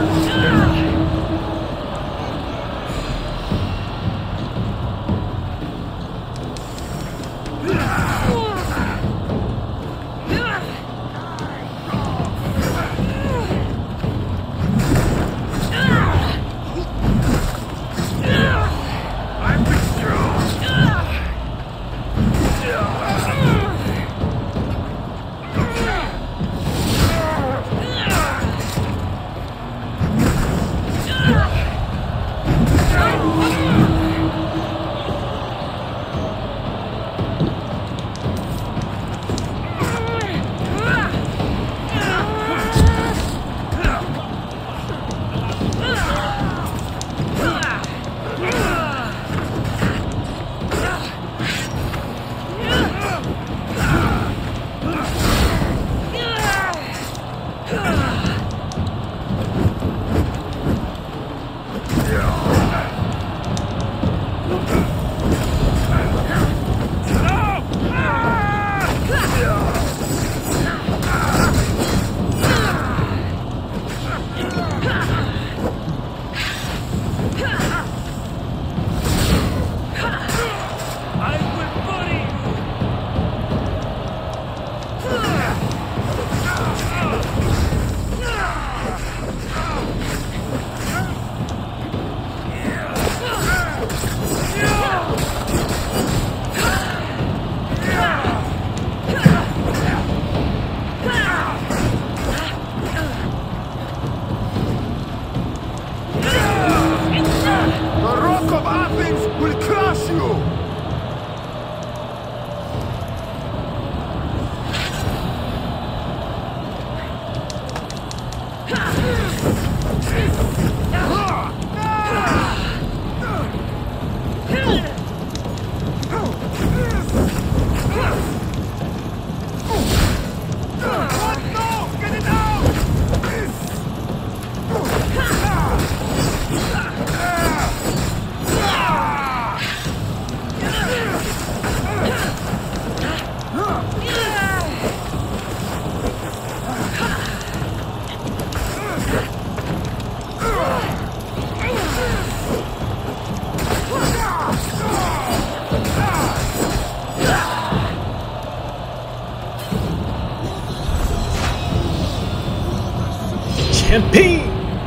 Speaker 1: Campaign!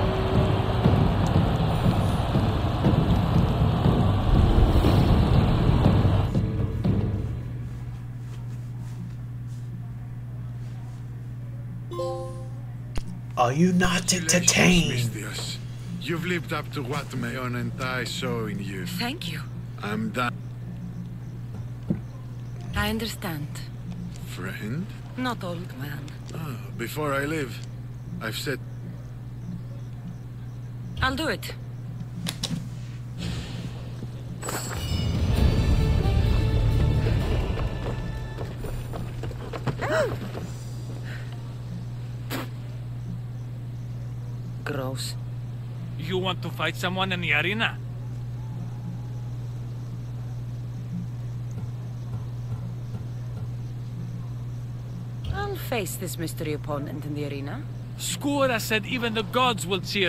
Speaker 1: Are you not entertained?
Speaker 8: Misthios. You've lived up to what Mayon and I saw in you.
Speaker 3: Thank you.
Speaker 8: I'm done.
Speaker 3: I understand.
Speaker 8: Friend?
Speaker 3: Not old man.
Speaker 8: Before I leave, I've said...
Speaker 3: I'll do it. Gross.
Speaker 7: You want to fight someone in the arena?
Speaker 3: I'll face this mystery opponent in the arena.
Speaker 7: Skura said even the gods will cheer.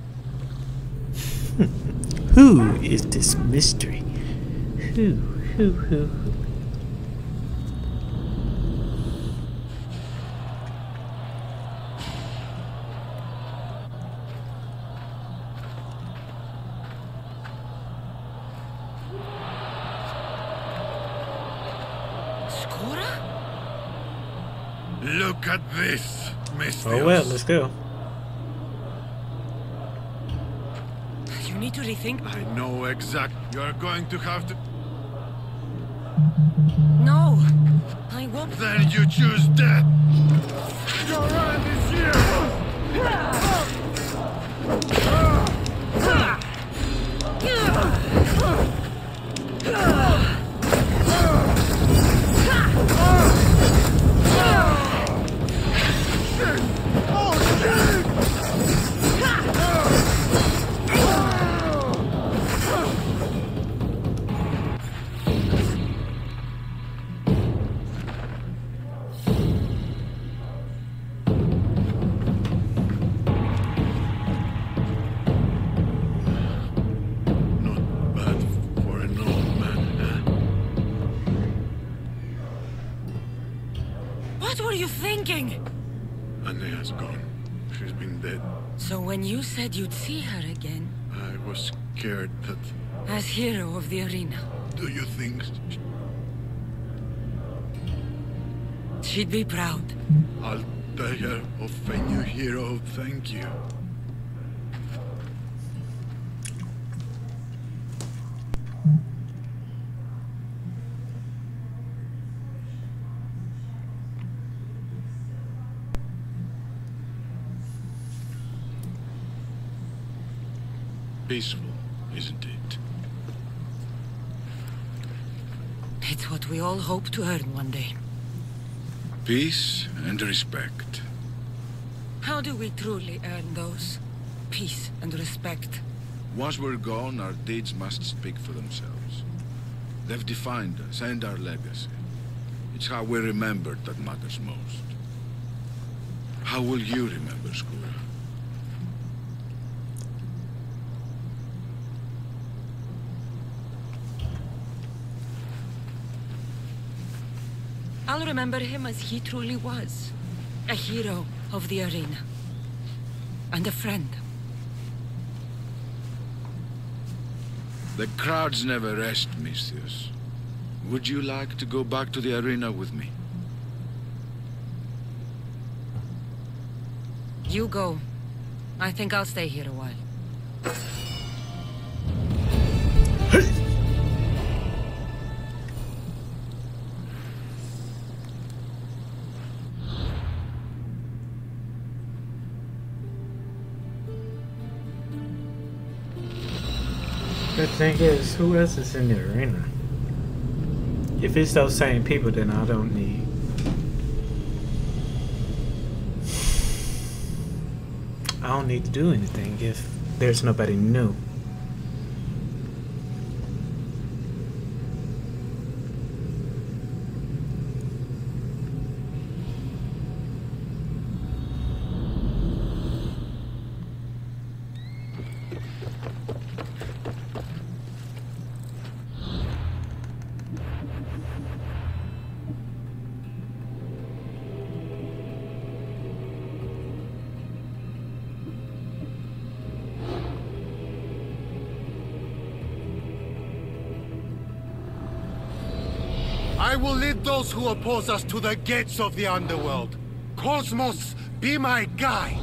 Speaker 1: Who is this mystery? Who?
Speaker 3: Skura?
Speaker 8: Look at this, Misthios.
Speaker 1: Oh well, let's go.
Speaker 3: You need to rethink.
Speaker 8: I know exact. You're going to have to...
Speaker 3: No, I won't.
Speaker 8: Then you choose death. Your end is here.
Speaker 3: What were you thinking?
Speaker 6: Annea's gone. She's been dead.
Speaker 3: So when you said you'd see her again...
Speaker 6: I was scared that...
Speaker 3: As hero of the arena.
Speaker 6: Do you think...
Speaker 3: She'd be proud.
Speaker 6: Altair of a new hero, thank you. Peaceful, isn't it?
Speaker 3: It's what we all hope to earn one day.
Speaker 6: Peace and respect.
Speaker 3: How do we truly earn those? Peace and respect.
Speaker 13: Once we're gone, our deeds must speak for themselves. They've defined us and our legacy. It's how we're remembered that matters most. How will you remember, Skura?
Speaker 3: I'll remember him as he truly was. A hero of the arena. And a friend.
Speaker 13: The crowds never rest, Misthios. Would you like to go back to the arena with me?
Speaker 3: You go. I think I'll stay here a while.
Speaker 1: The thing is, who else is in the arena? If it's those same people, then I don't need... I don't need to do anything if there's nobody new.
Speaker 8: I will lead those who oppose us to the gates of the underworld. Cosmos, be my guide.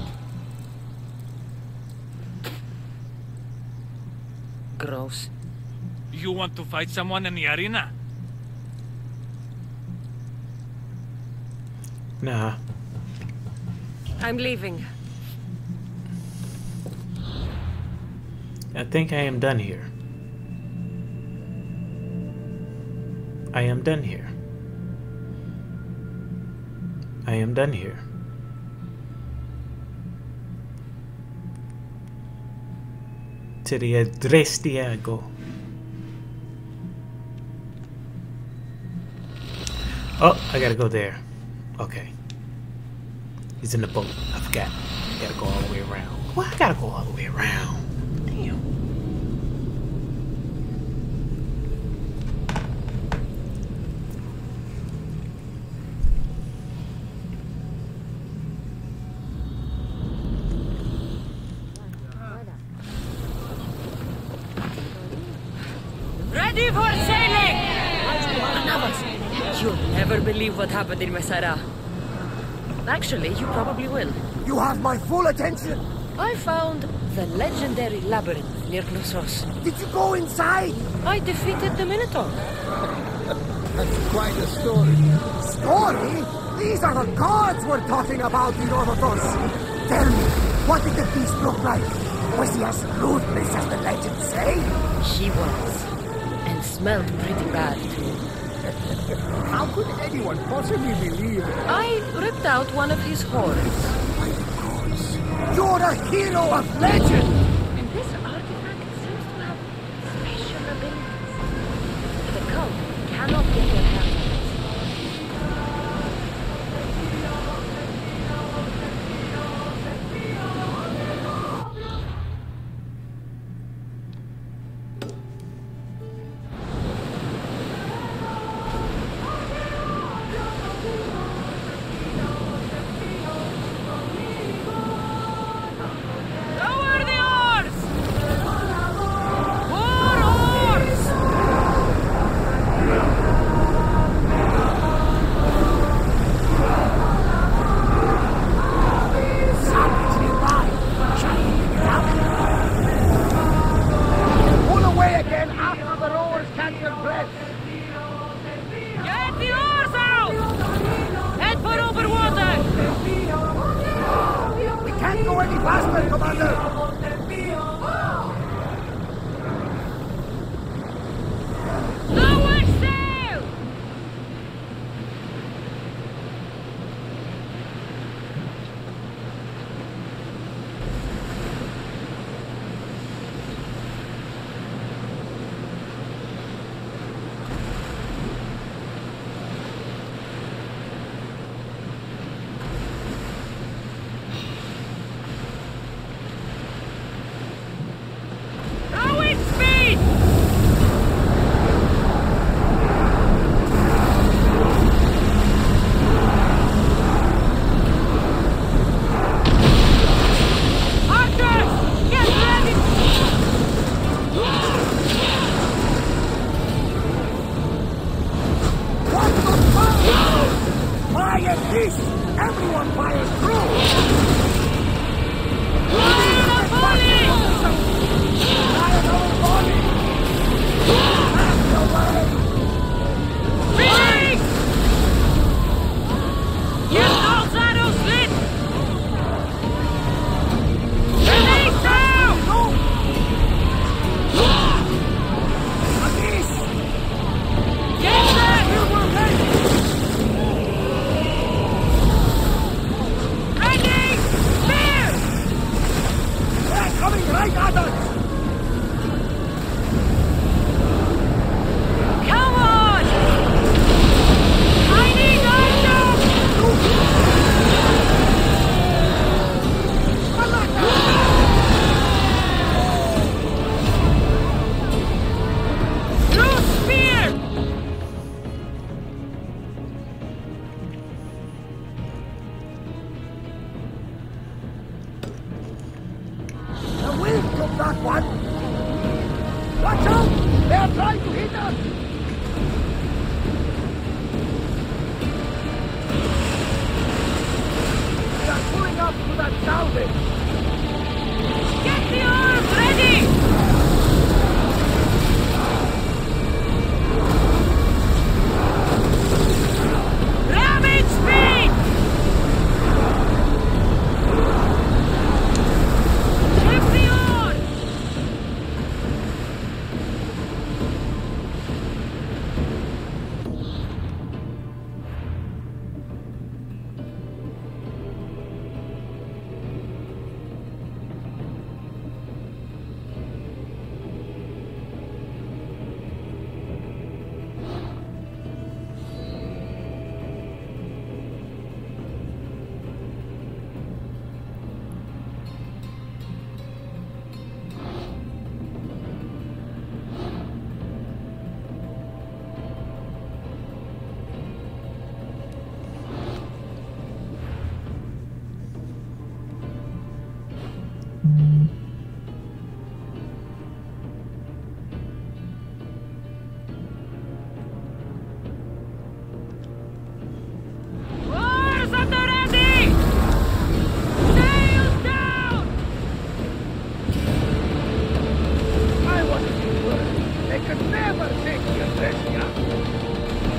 Speaker 3: Gross.
Speaker 7: You want to fight someone in the arena?
Speaker 1: Nah.
Speaker 3: I'm leaving.
Speaker 1: I think I am done here. I am done here. I am done here. To the address Diego. Oh, I gotta go there. Okay. He's in the boat. I forgot. I gotta go all the way around. Why I gotta go all the way around? Damn.
Speaker 3: Ready for sailing! You'll never believe what happened in Messara. Actually, you probably will.
Speaker 11: You have my full attention.
Speaker 3: I found the legendary labyrinth near Knossos.
Speaker 11: Did you go inside?
Speaker 3: I defeated the Minotaur.
Speaker 11: That's quite a story. Story? These are the gods we're talking about, Herodotus. Tell me, what did the beast look like? Was he as ruthless as the legends say?
Speaker 3: He was. And smelled pretty bad, too.
Speaker 11: How could anyone possibly believe?
Speaker 3: I ripped out one of his horns.
Speaker 11: My gods, you're a hero of legend!
Speaker 12: And this artifact seems to have special abilities. The cult cannot get their hands on it.
Speaker 11: go any faster, Commander!
Speaker 12: Lower sail! Rowing speed! Archers! Get ready!
Speaker 11: What the fuck? Fire this! Everyone fires through! Fire our body! That's the way!
Speaker 12: Felix! Get those arrows lit! Felix, now! Get there! Ready! Spear!
Speaker 11: They're coming right at us!
Speaker 12: Come on! I need archers! Through spear!
Speaker 11: The wind took that one! Watch out! They're trying to hit us! They're pulling up to that salvage!
Speaker 12: Get the oars ready! Rabbit speed! Ship the oars! Oars at the ready! Sails down!
Speaker 11: I want to see words. They could never take the Andresia.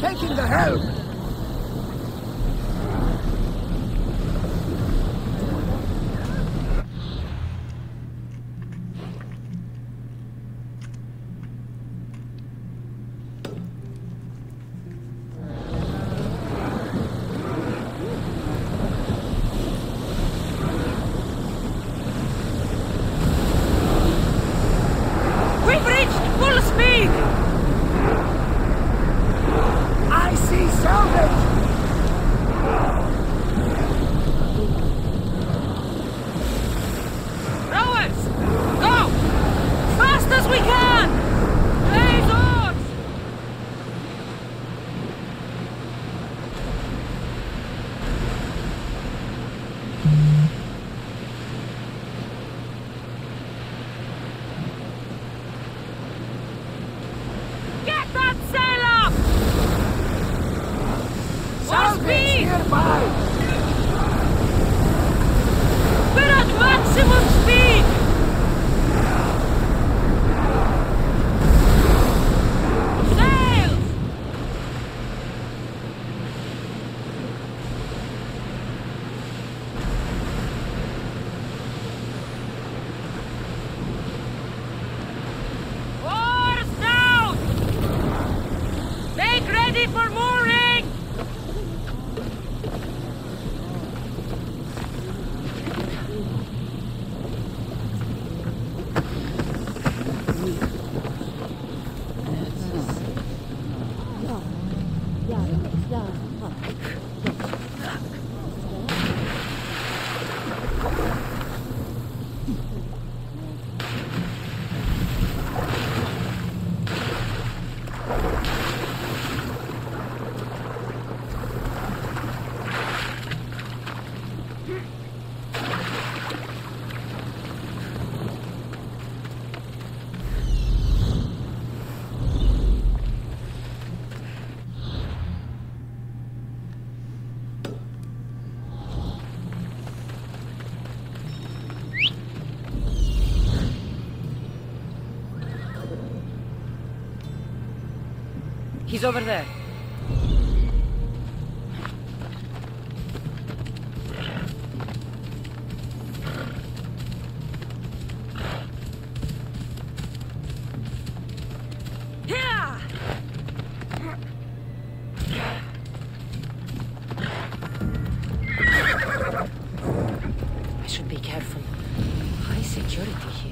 Speaker 11: taking the helm!
Speaker 3: We've reached full speed!
Speaker 11: I see salvage!
Speaker 3: Rowers! Go! Fast as we can! Raise oars! Get that sail up! More speed!
Speaker 11: Nearby!
Speaker 3: We're at maximum speed! Sails! Oars down! Make ready for mooring! He's over there. Here! I should be careful. High security here.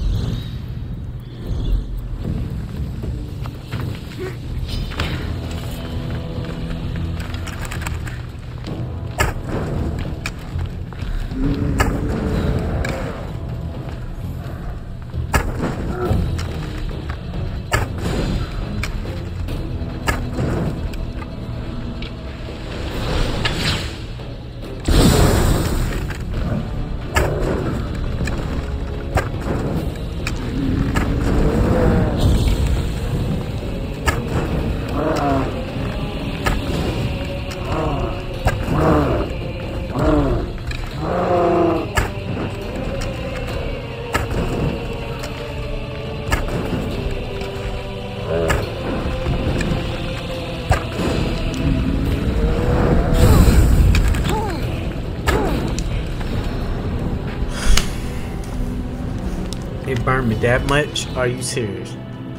Speaker 1: It burned me that much? Are you serious?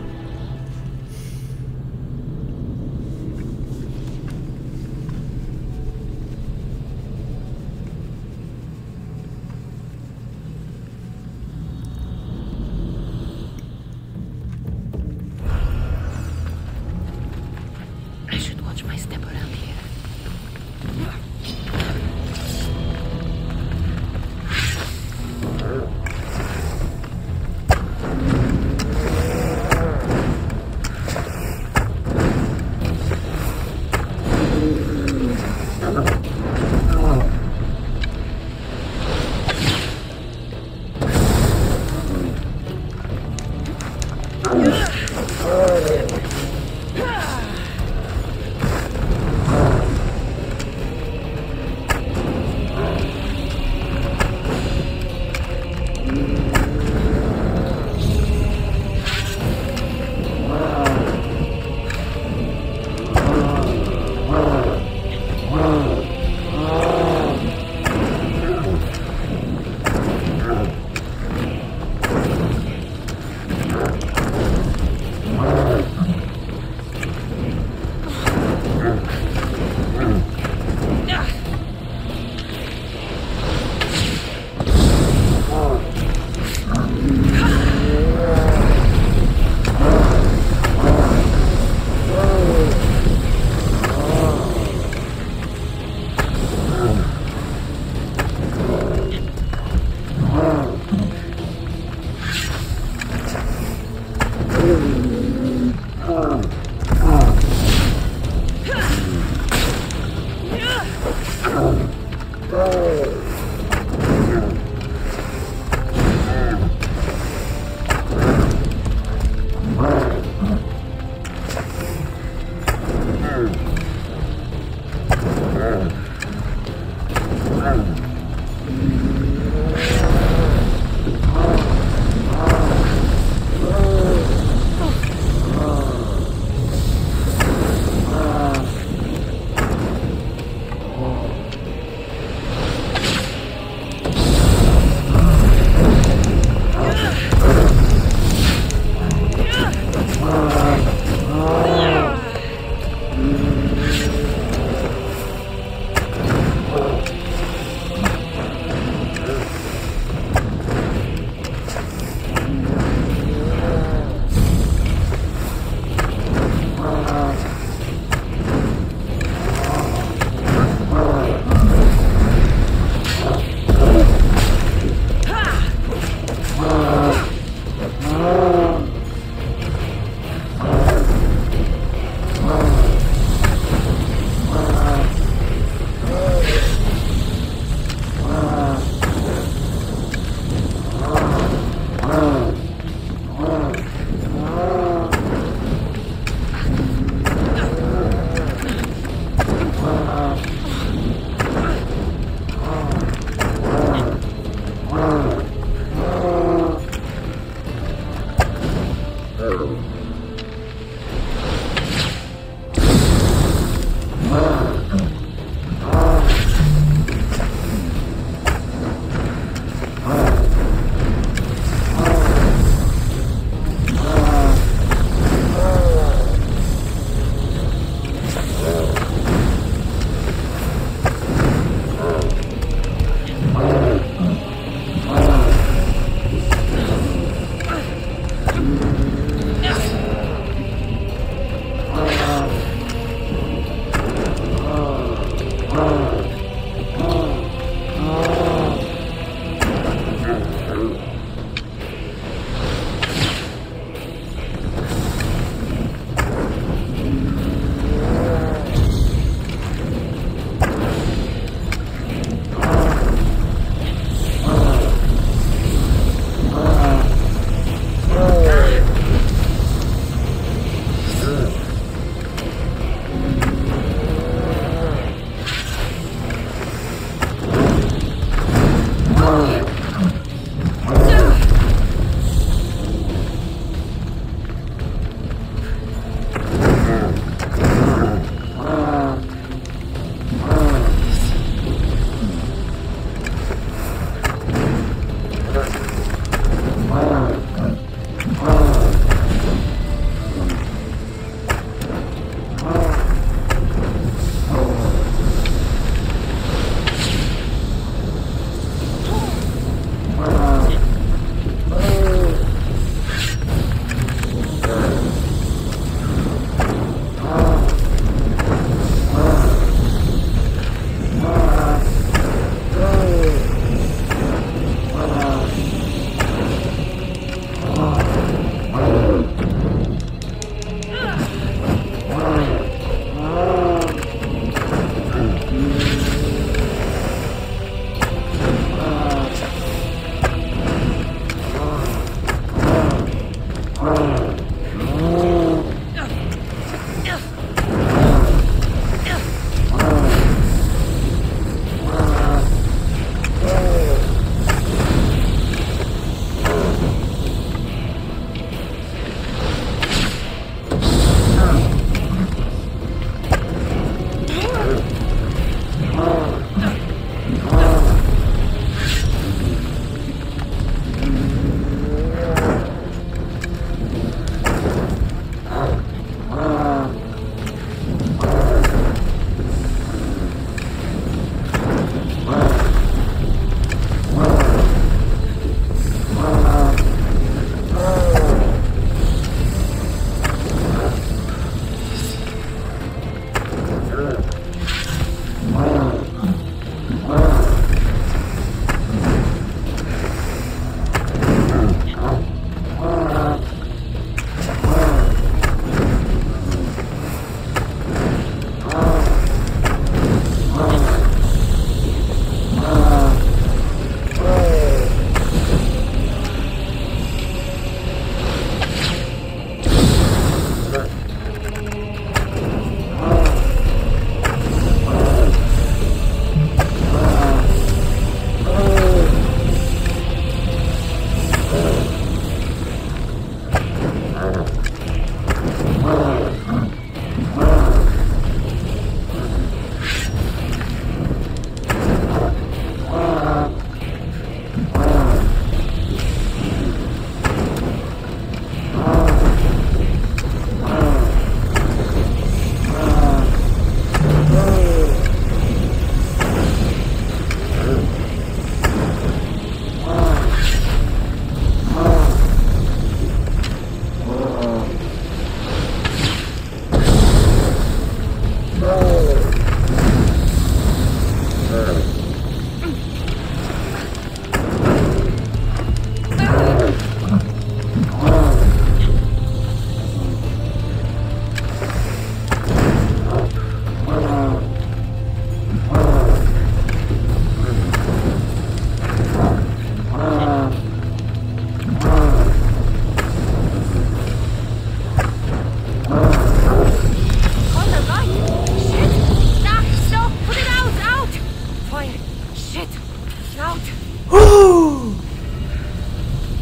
Speaker 3: I should watch my step around here.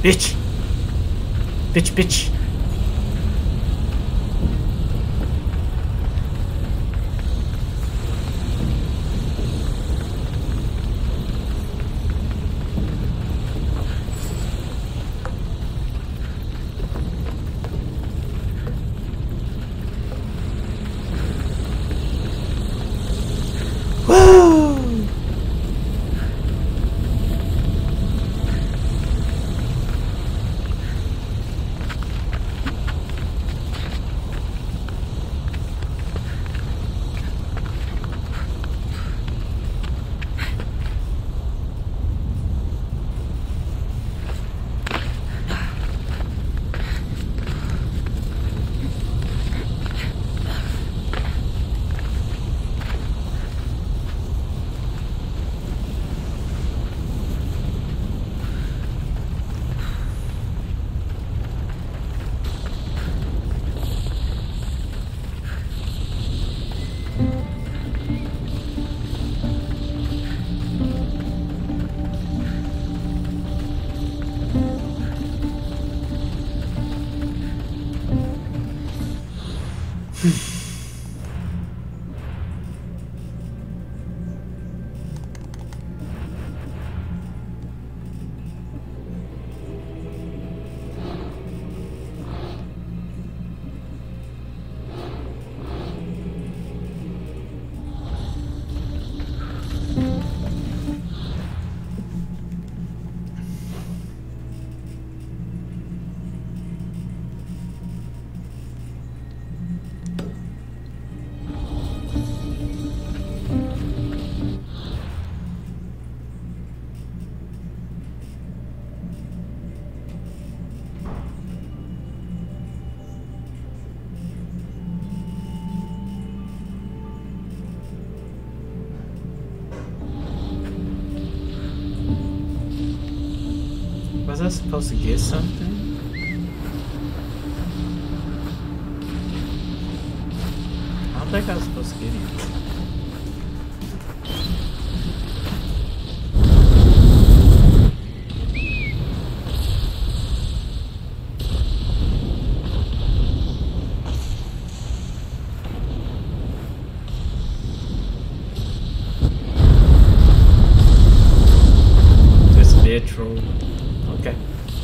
Speaker 1: Bitch! Bitch, bitch! Was I supposed to get something? I don't think I was supposed to get anything. Just petrol. Okay.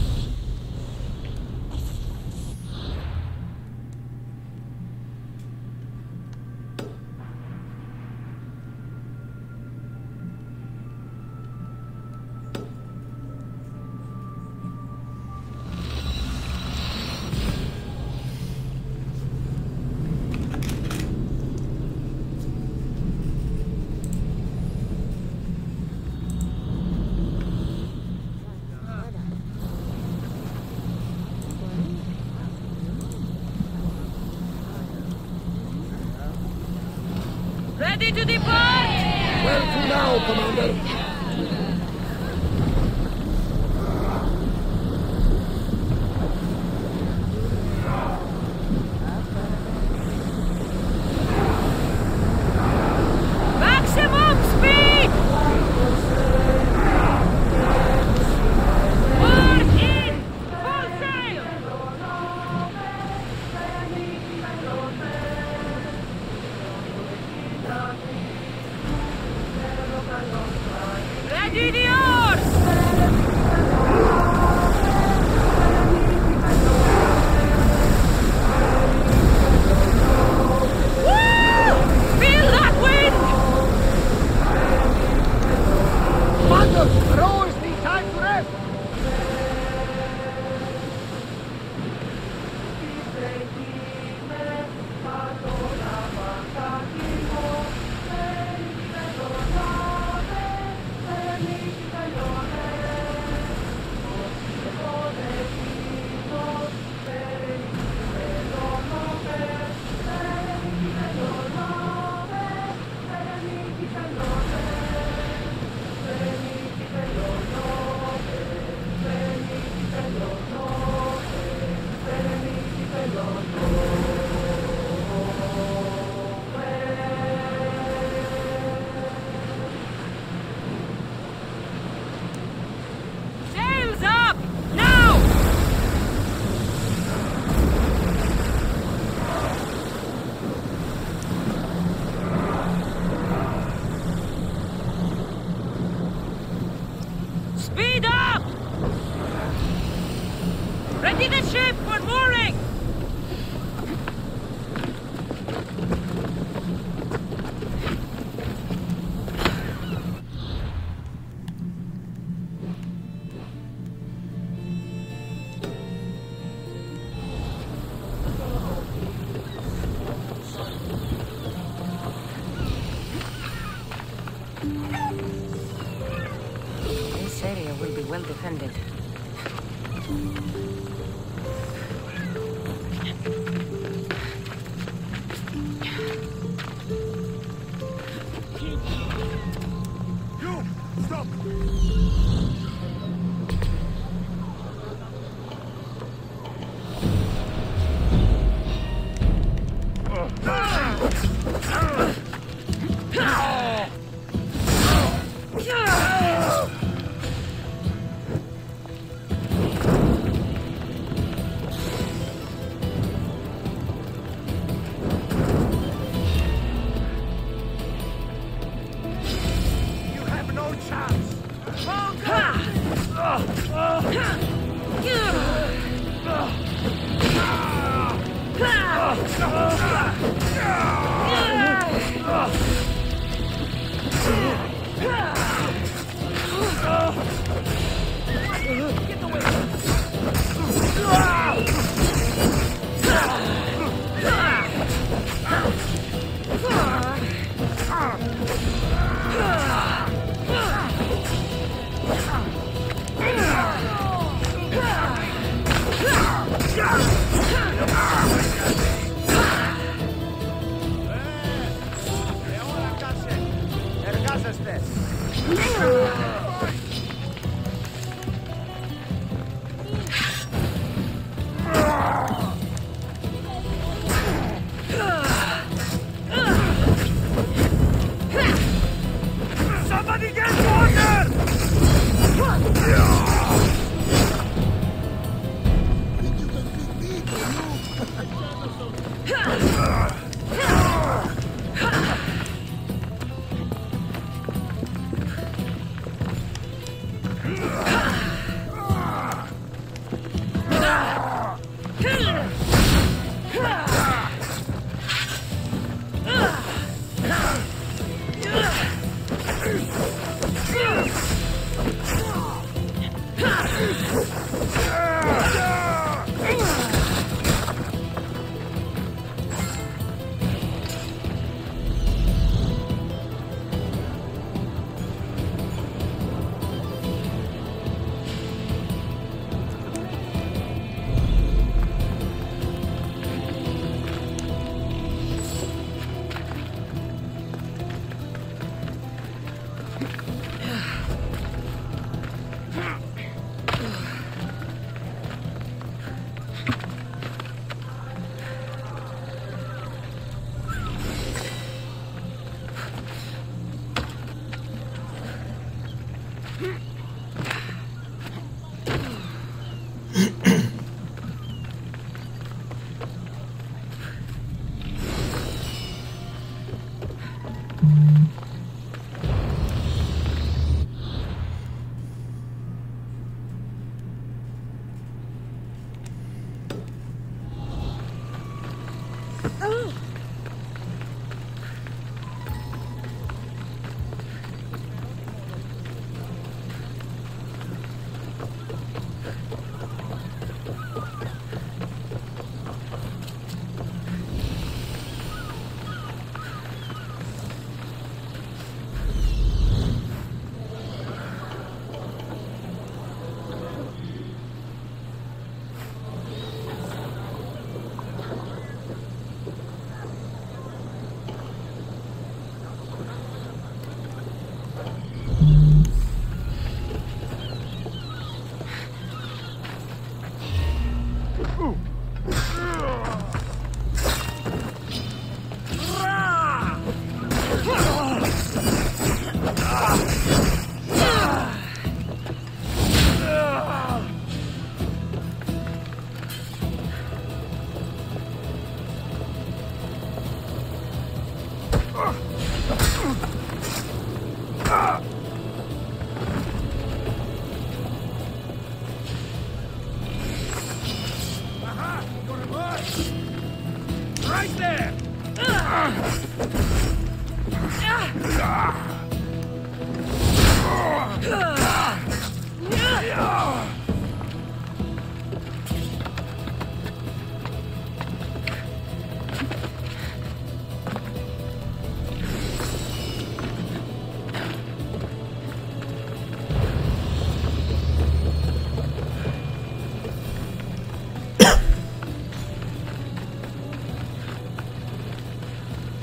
Speaker 3: Ready to depart!
Speaker 11: Where to now, Commander?
Speaker 3: Maximum speed! Port in! Full sail! Ready the oars! Woo! Feel that wind!
Speaker 11: Commander, rowers need time to rest.
Speaker 3: defended.
Speaker 9: You! Stop! You have no chance! Somebody get water!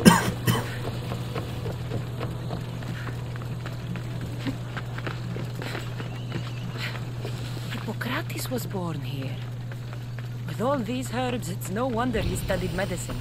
Speaker 3: Hippocrates was born here. With all these herbs, it's no wonder he studied medicine.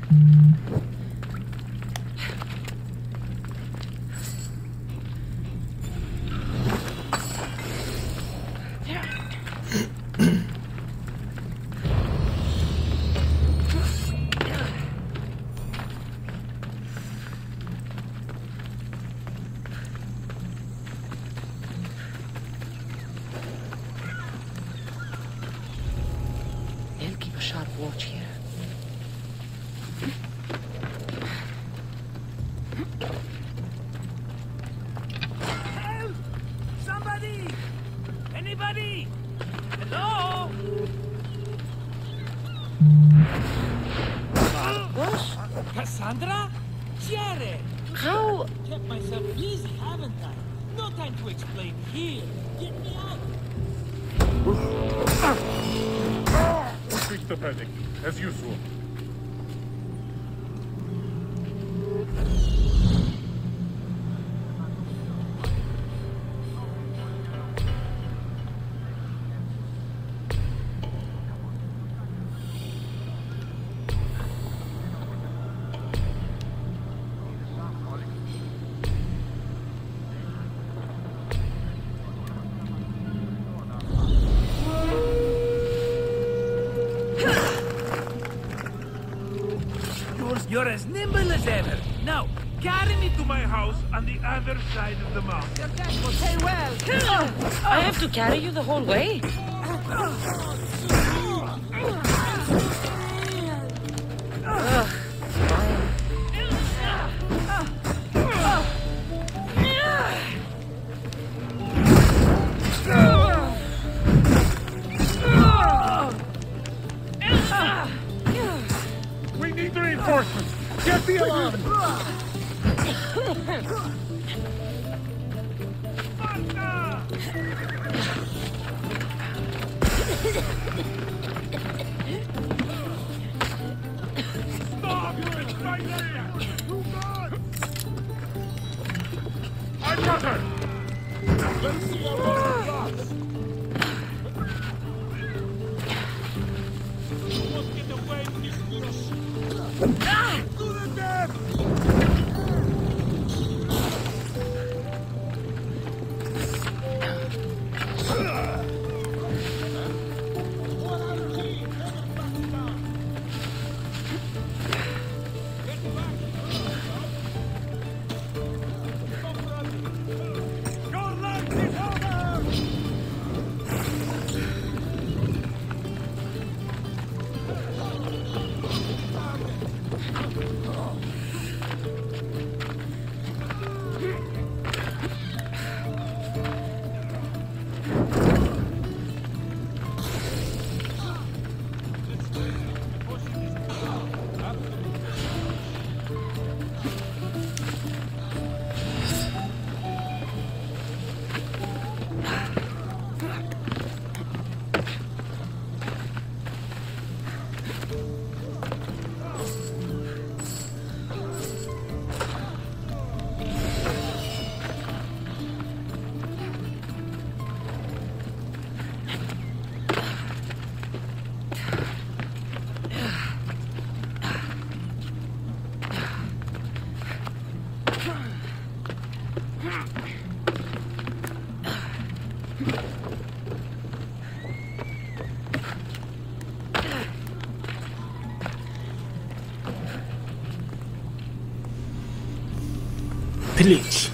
Speaker 3: They'll keep a sharp watch here.
Speaker 11: Help! Somebody! Anybody? Hello?
Speaker 3: Marcos?
Speaker 11: Cassandra? Jared!
Speaker 3: How?
Speaker 11: Kept myself busy, haven't I? No time to explain here. Get me out.
Speaker 6: Increase the panic, as usual.
Speaker 11: You're as nimble as ever. Now, carry me to my house on the other side of the mountain. Your dad will pay well.
Speaker 3: I have to carry you the whole way? Ugh.
Speaker 6: We need reinforcements! Get the alarm! Stop! It's right there! You got! I got her! Let's see how long it lasts! You must get away from this virus! To the death!
Speaker 1: Pillage.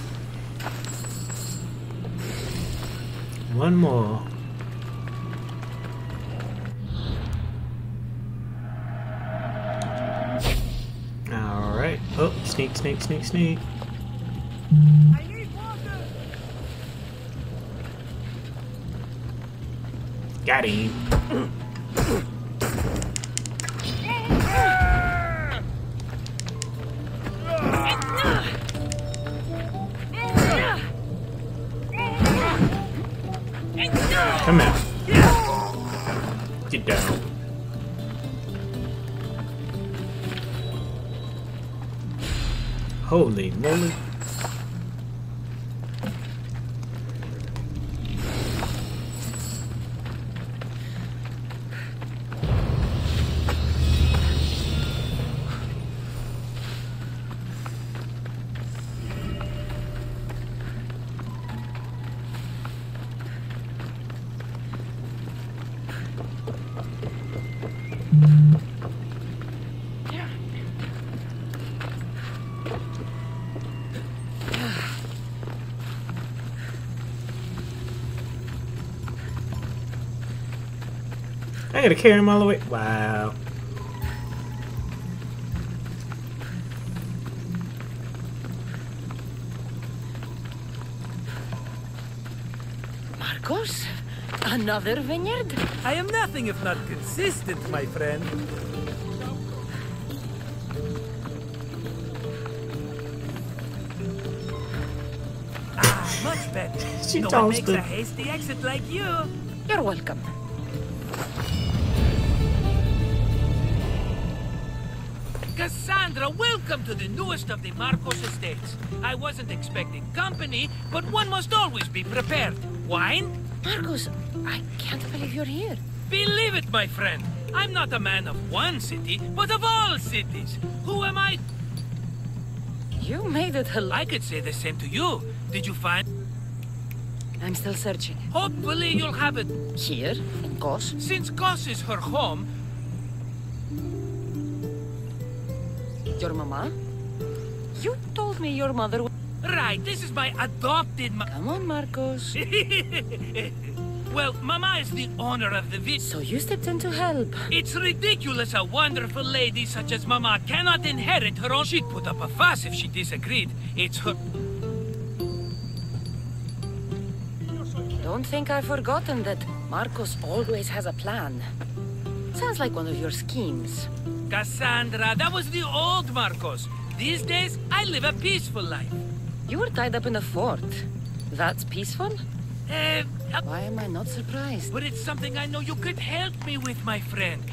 Speaker 1: One more. Alright. Oh, sneak, sneak, sneak, sneak.
Speaker 11: I need water!
Speaker 1: Got him. Come out. Get down. Holy moly. I gotta carry him all the way. Wow.
Speaker 3: Marcos? Another vineyard?
Speaker 11: I am nothing if not consistent, my friend. Much better.
Speaker 1: She
Speaker 11: No one makes
Speaker 1: toasted.
Speaker 11: a hasty exit like you.
Speaker 3: You're welcome.
Speaker 11: Cassandra, welcome to the newest of the Marcos estates. I wasn't expecting company, but one must always be prepared. Wine?
Speaker 3: Marcos, I can't believe you're here.
Speaker 11: Believe it, my friend. I'm not a man of one city, but of all cities. Who am I?
Speaker 3: You made it
Speaker 11: I could say the same to you. Did you find?
Speaker 3: I'm still searching.
Speaker 11: Hopefully you'll have it.
Speaker 3: Here? In Kos?
Speaker 11: Since Kos is her home,
Speaker 3: Your mama? You told me your mother...
Speaker 11: Right, this is my adopted
Speaker 3: Come on, Marcos.
Speaker 11: Well, Mama is the owner of the village.
Speaker 3: So you stepped in to help.
Speaker 11: It's ridiculous a wonderful lady such as Mama cannot inherit her own. She'd put up a fuss if she disagreed. It's her...
Speaker 3: Don't think I've forgotten that Marcos always has a plan. Sounds like one of your schemes.
Speaker 11: Cassandra, that was the old Marcos. These days, I live a peaceful life.
Speaker 3: You were tied up in a fort. That's peaceful? Why am I not surprised?
Speaker 11: But it's something I know you could help me with, my friend.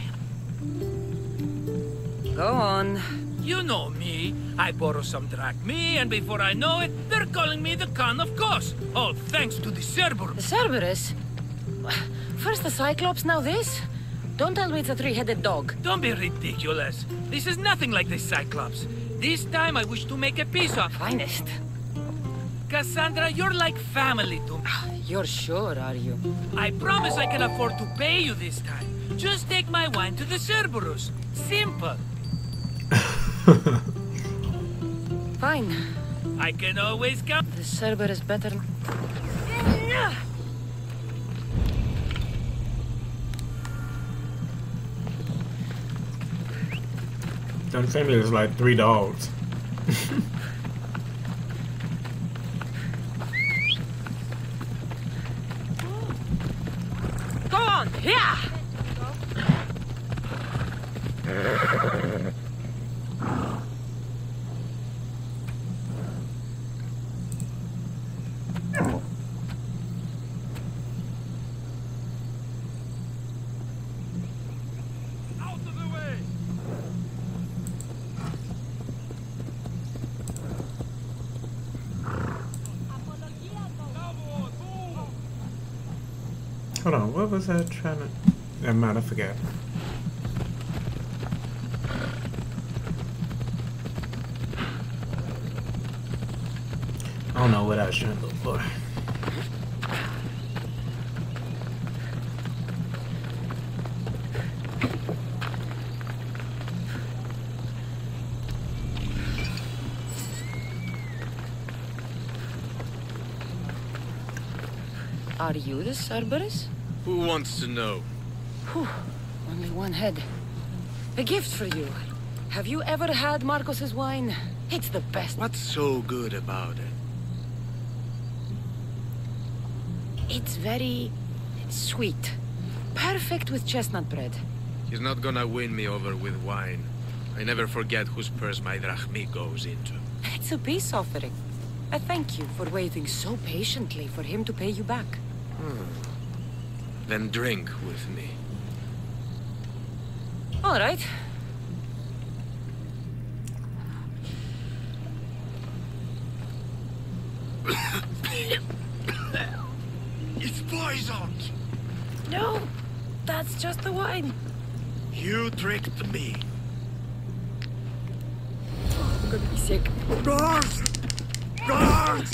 Speaker 3: Go on.
Speaker 11: You know me. I borrow some drachmi, and before I know it, they're calling me the Khan of Kos. All thanks to the Cerberus.
Speaker 3: The Cerberus? First the Cyclops, now this? Don't tell me it's a three-headed dog.
Speaker 11: Don't be ridiculous. This is nothing like the Cyclops. This time I wish to make a peace off.
Speaker 3: Finest.
Speaker 11: Cassandra, you're like family to me.
Speaker 3: You're sure, are you?
Speaker 11: I promise I can afford to pay you this time. Just take my wine to the Cerberus. Simple.
Speaker 3: Fine.
Speaker 11: I can always count.
Speaker 3: The Cerberus better...
Speaker 1: Don't tell me there's like 3 dogs.
Speaker 3: Go on! Yeah!
Speaker 1: Hold on, what was I trying to... Never mind, I forgot. I don't know what I was trying to look for.
Speaker 3: Are you the Cerberus?
Speaker 10: Who wants to know?
Speaker 3: Whew, only one head. A gift for you. Have you ever had Marcos's wine? It's the best.
Speaker 10: What's so good about it?
Speaker 3: It's very... sweet. Perfect with chestnut bread.
Speaker 10: He's not gonna win me over with wine. I never forget whose purse my drachmi goes into.
Speaker 3: It's a peace offering. I thank you for waiting so patiently for him to pay you back.
Speaker 10: Then drink with me.
Speaker 3: All right.
Speaker 10: It's poisoned!
Speaker 3: No, that's just the wine.
Speaker 10: You tricked me.
Speaker 3: I'm gonna be sick.
Speaker 10: Guards! Guards!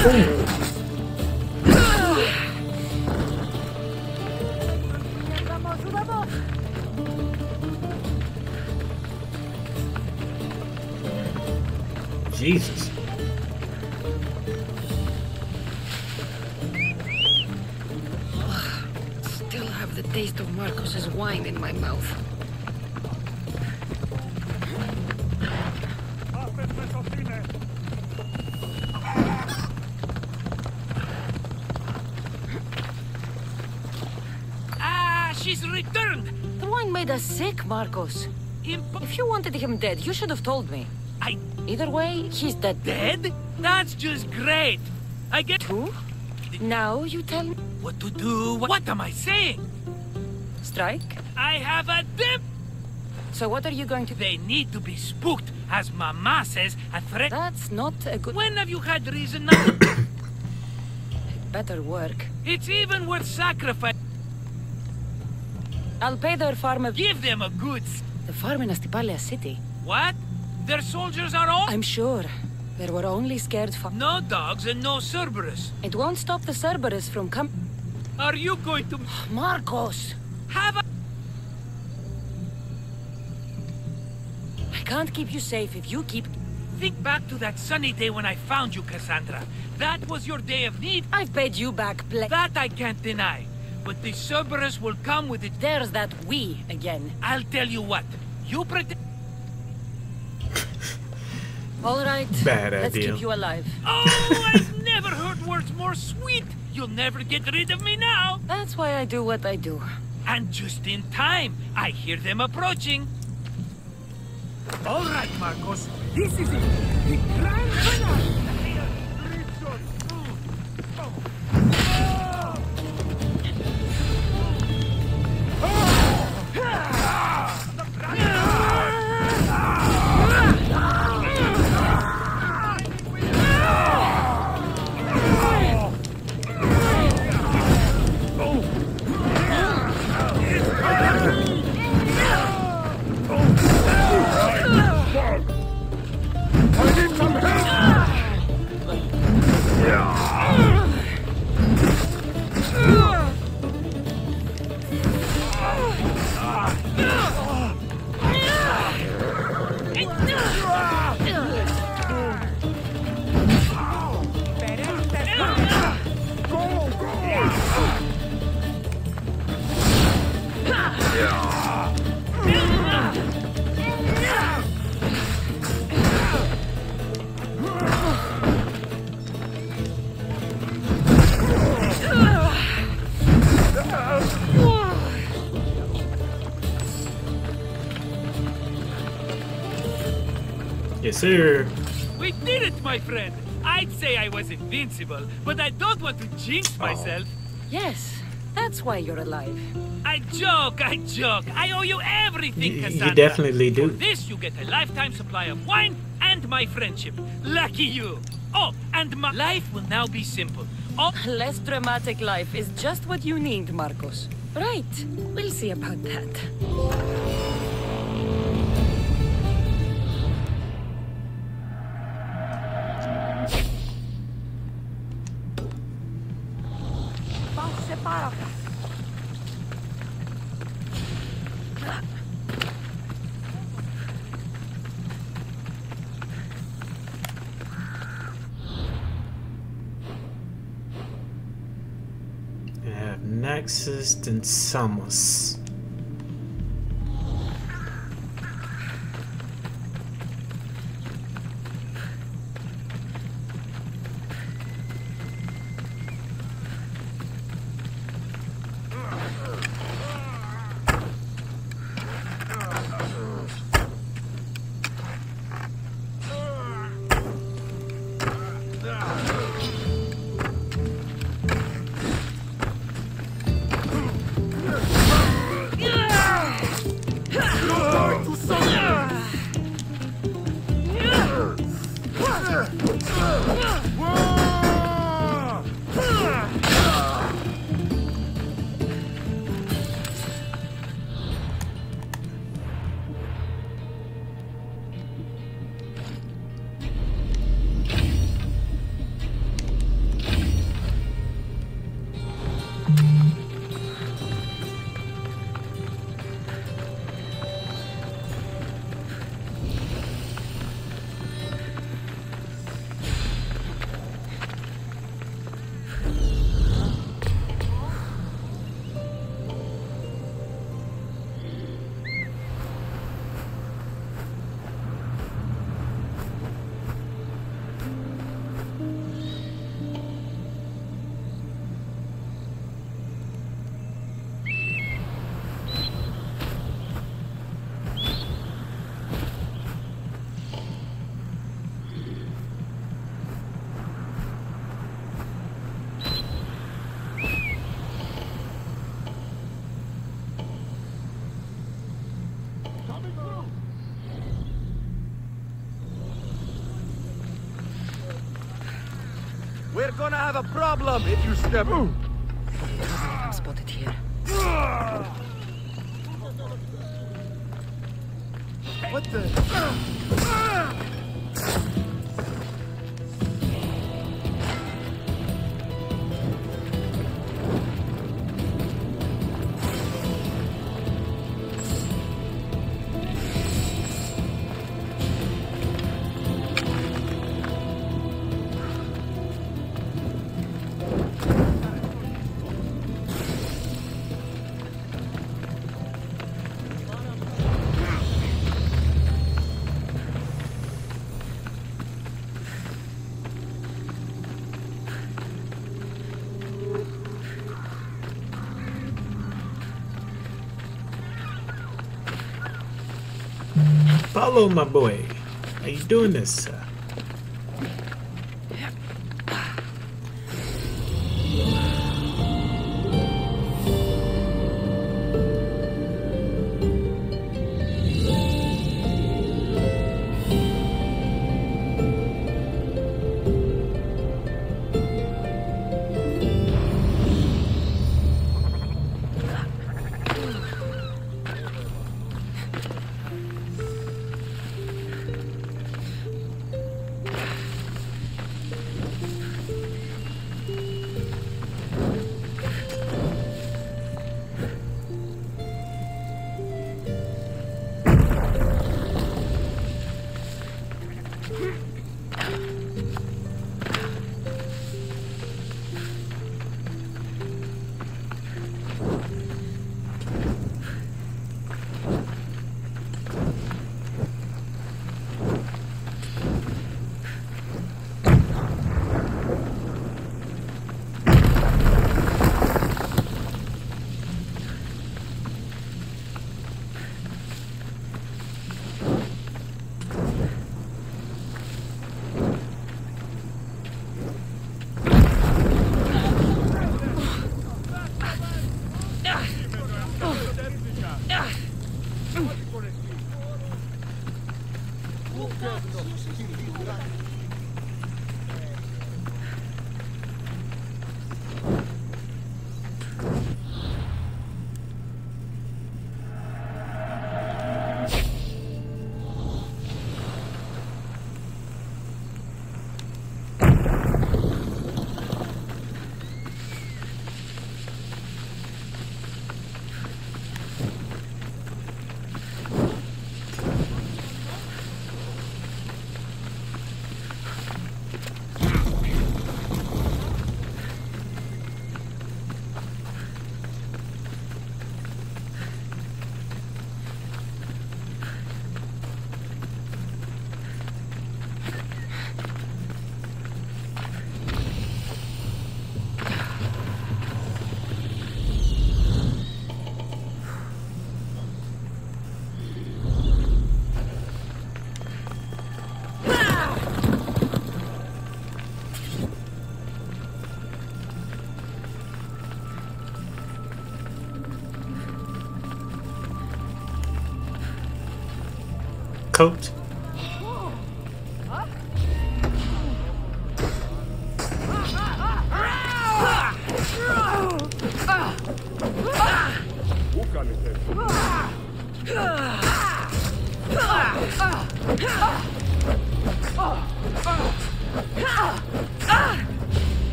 Speaker 1: Jesus.
Speaker 3: Still have the taste of Marcos's wine in my mouth.
Speaker 2: She's returned!
Speaker 3: The wine made us sick, Marcos. If you wanted him dead, you should have told me. Either way, he's dead.
Speaker 2: Dead? That's just great! I get...
Speaker 3: Who? Now you tell me?
Speaker 2: What to do? What am I saying?
Speaker 3: Strike?
Speaker 2: I have a dip!
Speaker 3: So what are you going to...
Speaker 2: They need to be spooked, as Mama says, a threat...
Speaker 3: That's not a good...
Speaker 2: When have you had reason not to...
Speaker 3: It better work.
Speaker 2: It's even worth sacrifice.
Speaker 3: I'll pay their farmer...
Speaker 2: Give them a good...
Speaker 3: The farm in Astipalia City.
Speaker 2: What? Their soldiers are all...
Speaker 3: I'm sure. There were only scared
Speaker 2: No dogs and no Cerberus.
Speaker 3: It won't stop the Cerberus from
Speaker 2: Are you going to...
Speaker 3: Marcos!
Speaker 2: Have a...
Speaker 3: I can't keep you safe if you keep...
Speaker 2: Think back to that sunny day when I found you, Cassandra. That was your day of need.
Speaker 3: I've paid you back,
Speaker 2: That I can't deny. But the Cerberus will come with it.
Speaker 3: There's that we again.
Speaker 2: I'll tell you what. You pretend...
Speaker 3: All right.
Speaker 1: Bad
Speaker 3: Let's
Speaker 1: idea.
Speaker 3: keep you alive.
Speaker 2: Oh, I've never heard words more sweet. You'll never get rid of me now.
Speaker 3: That's why I do what I do.
Speaker 2: And just in time. I hear them approaching.
Speaker 11: All right, Marcos. This is it. The grand finale.
Speaker 1: Yes, sir.
Speaker 2: We did it, my friend. I'd say I was invincible, but I don't want to jinx myself.
Speaker 3: Yes, that's why you're alive.
Speaker 2: I joke. I owe you everything, Cassandra.
Speaker 1: You definitely do.
Speaker 2: For this, you get a lifetime supply of wine and my friendship. Lucky you. Oh, and my life will now be simple. Oh.
Speaker 3: Less dramatic life is just what you need, Marcos. Right. We'll see about that.
Speaker 1: We have Nexus and Samos.
Speaker 9: We're gonna have a problem if you step.
Speaker 3: I'm spotted here.
Speaker 9: What the?
Speaker 1: Follow my boy. How you doing this? Coat.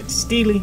Speaker 1: Steely.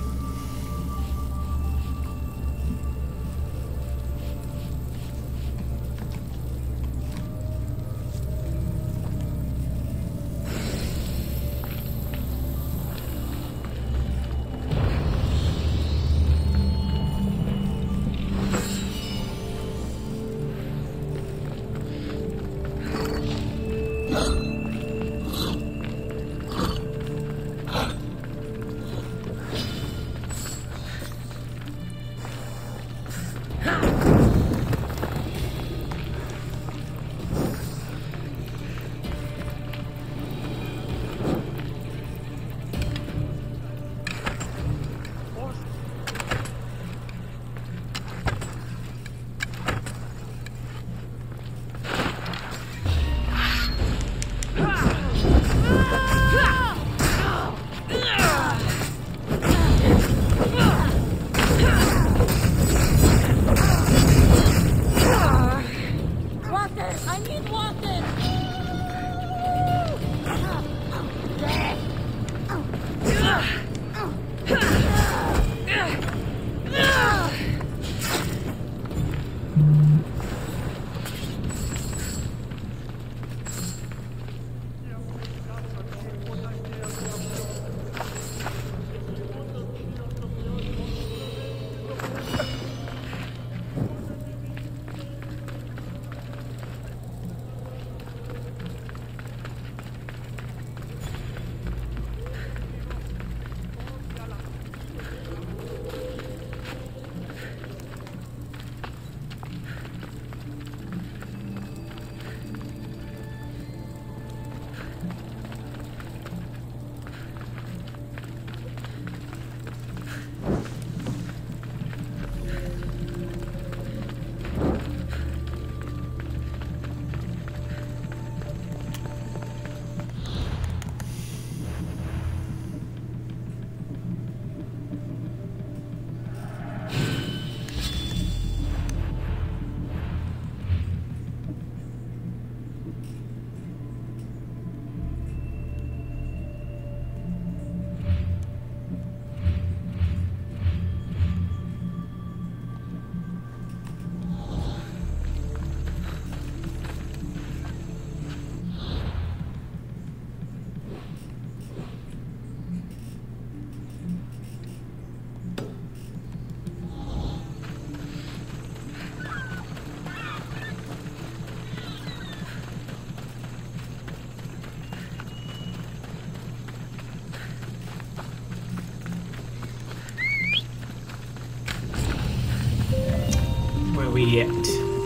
Speaker 1: Where we at?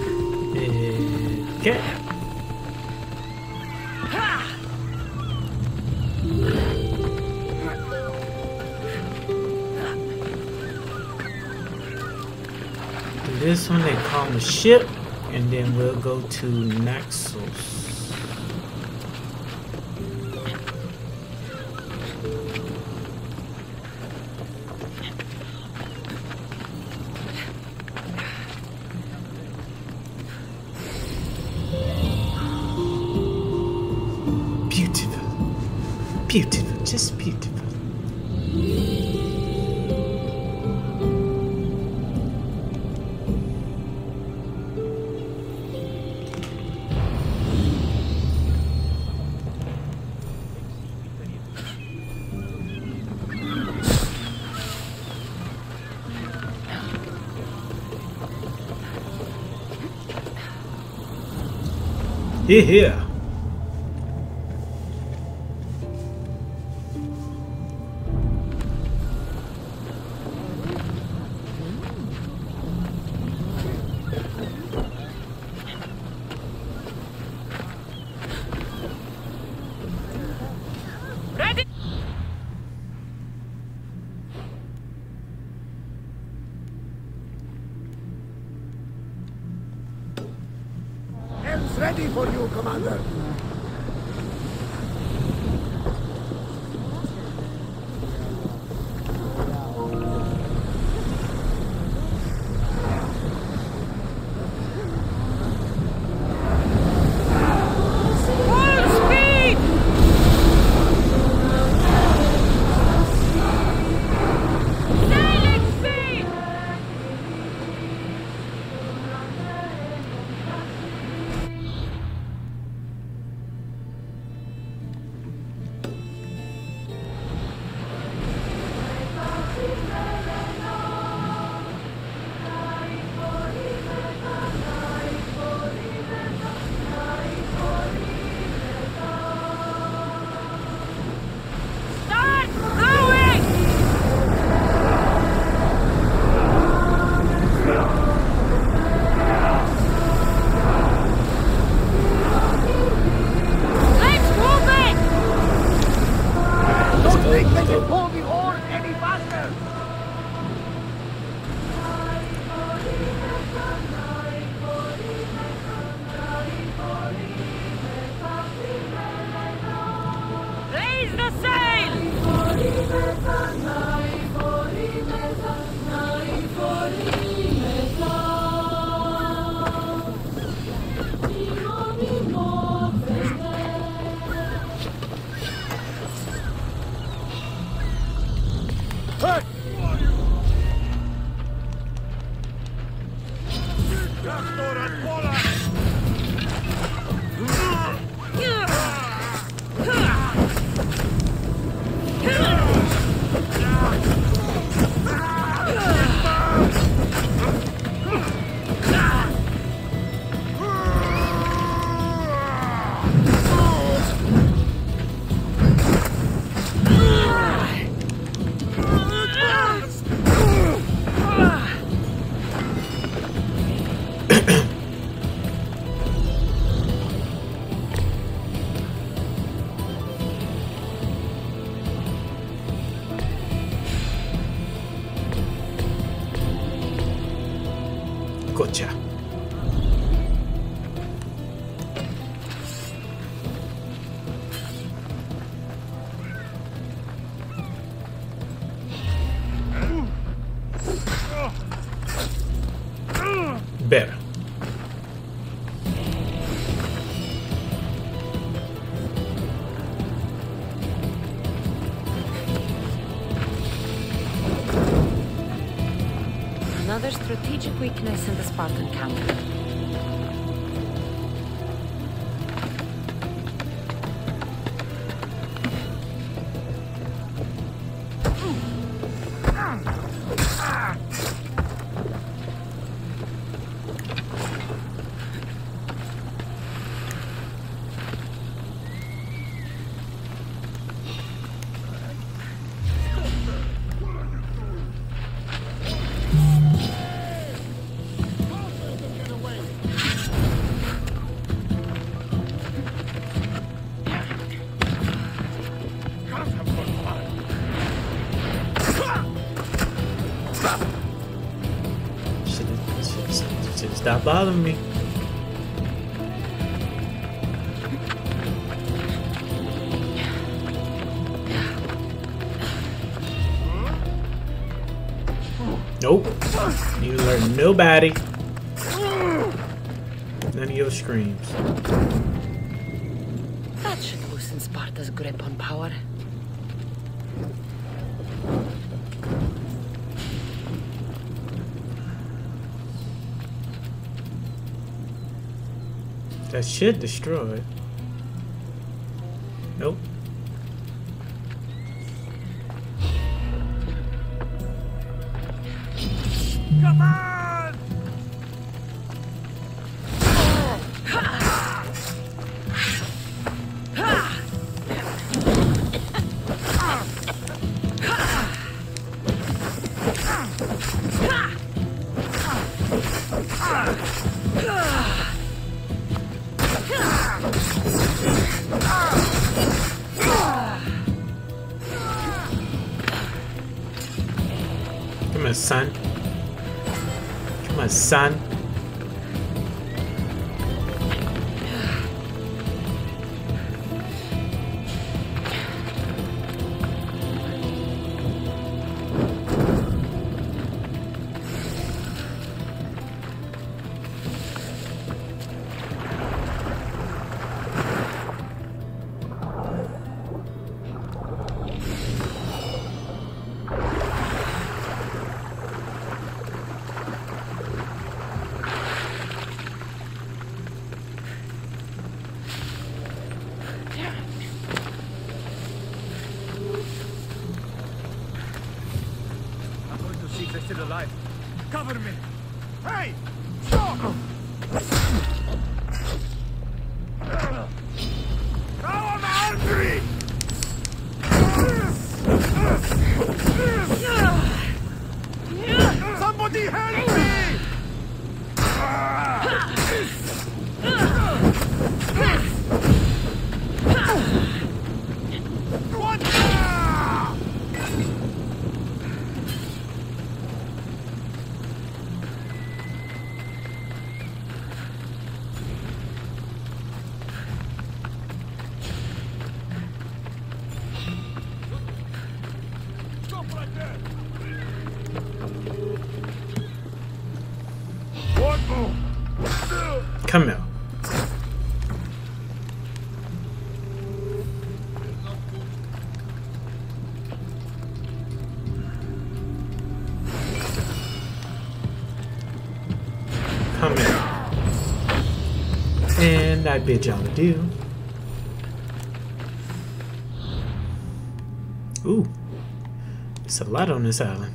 Speaker 1: Okay. This one they call the ship, and then we'll go to Naxos. Beautiful, just beautiful. Here.
Speaker 14: Ready for you, Commander. think they can pull the horde any faster?
Speaker 3: Raise the sail!
Speaker 14: Hey!
Speaker 1: Gotcha. Better.
Speaker 3: Another strategic weakness in the Spartan camp.
Speaker 1: Should stop bothering me. Nope. You learn nobody. None of your screams.
Speaker 3: That should loosen Sparta's grip on power.
Speaker 1: That should destroy it. Nope.
Speaker 14: Come on!
Speaker 1: Come on, son. Come on, son.
Speaker 14: They're still alive. Cover me! Hey! Stop! Now I'm angry! Somebody help me! What?
Speaker 1: Come here. Come here. And I bid y'all adieu. Ooh. It's a lot on this island.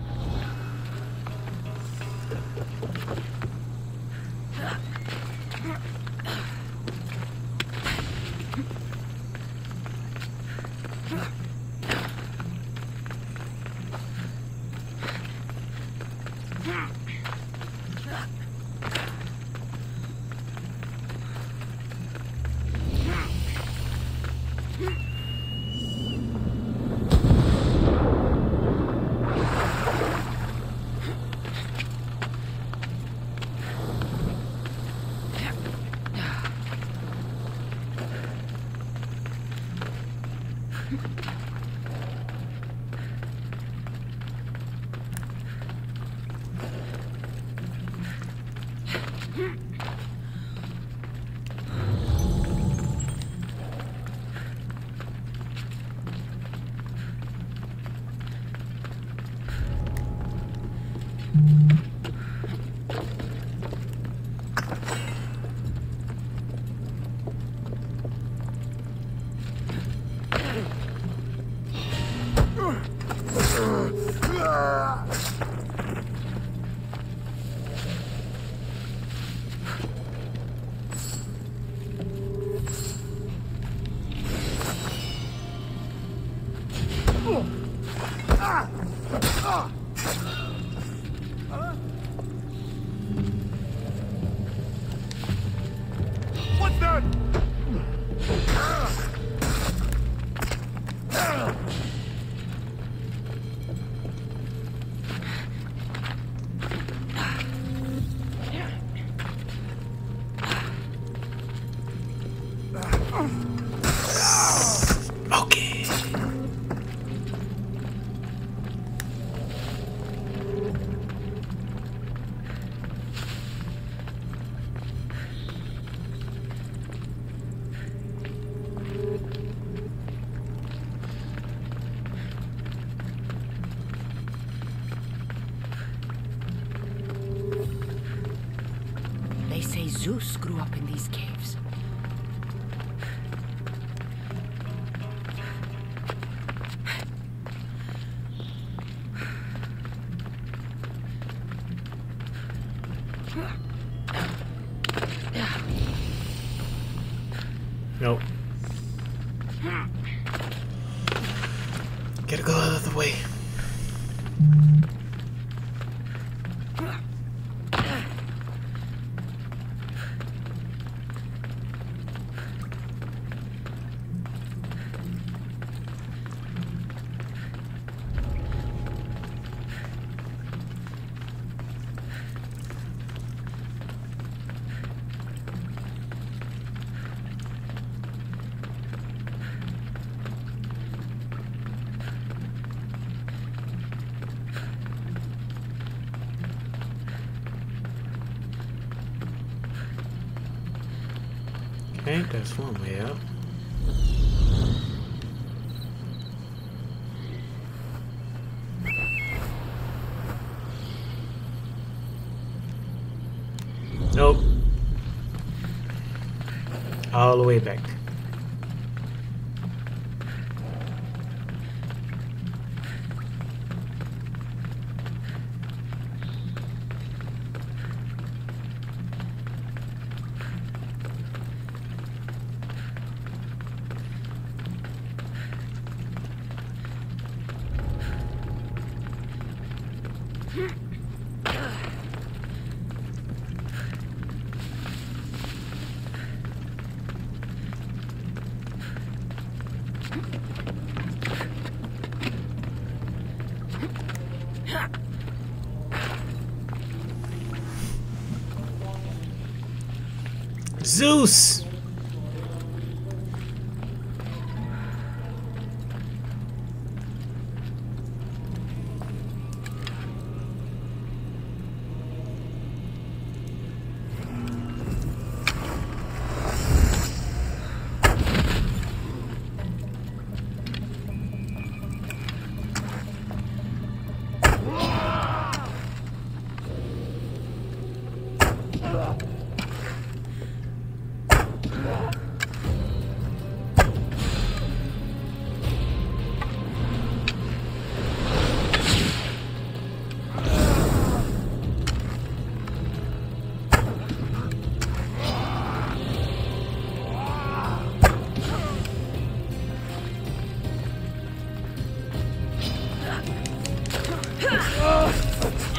Speaker 14: What's that?
Speaker 1: Okay.
Speaker 3: They say Zeus grew up in these caves.
Speaker 1: Nope. Gotta go the other way. Okay, that's one way out. Nope. All the way back. Zeus!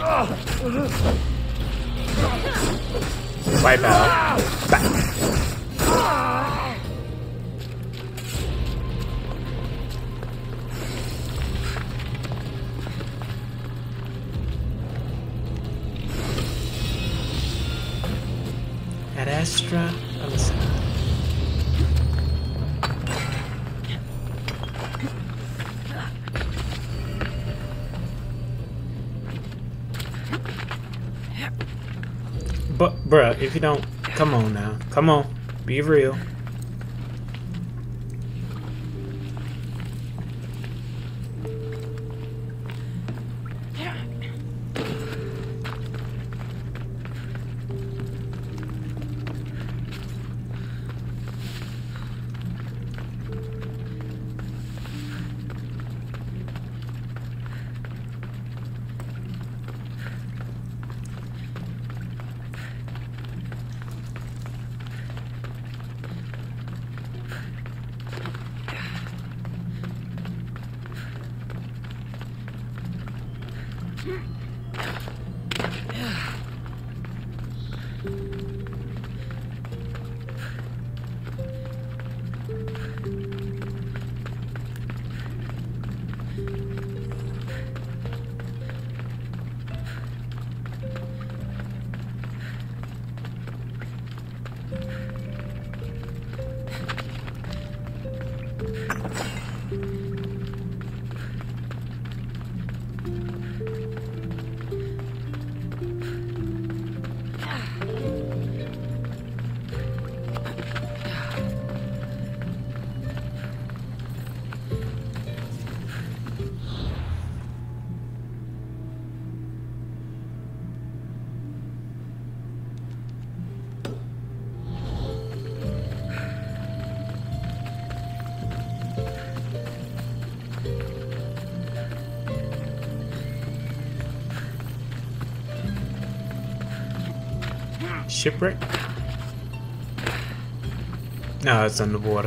Speaker 1: Wipe out. Back. Ad Astra, other side. But, bruh, if you don't, come on now. Come on. Be real. Shipwreck? No, it's underwater.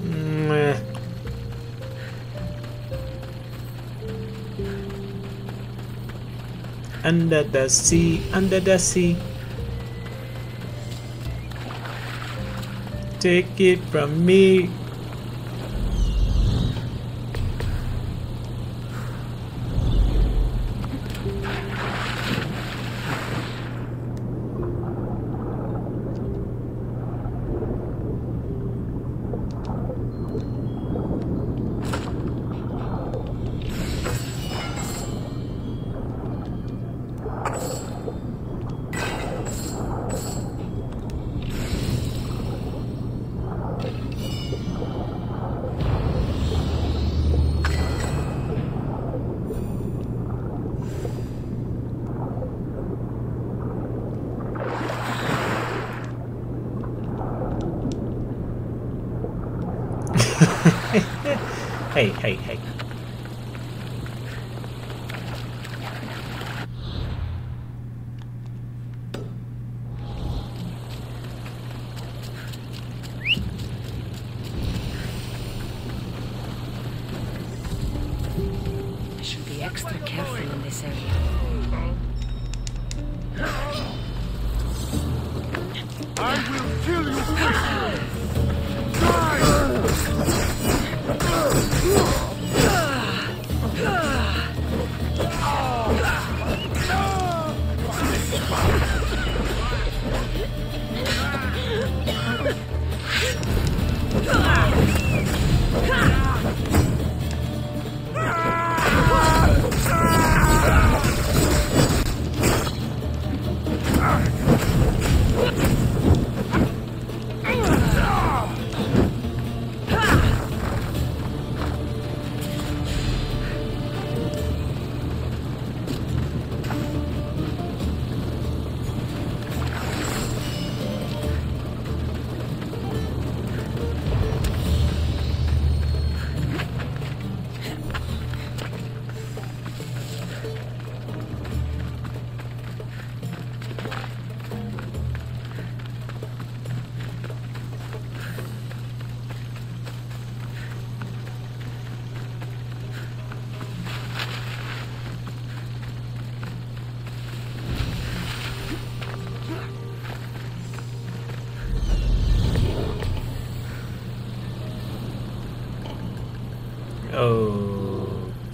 Speaker 1: Under the sea, under the sea. Take it from me. Hey.
Speaker 3: I should be extra careful in this area.
Speaker 14: I will kill you quickly!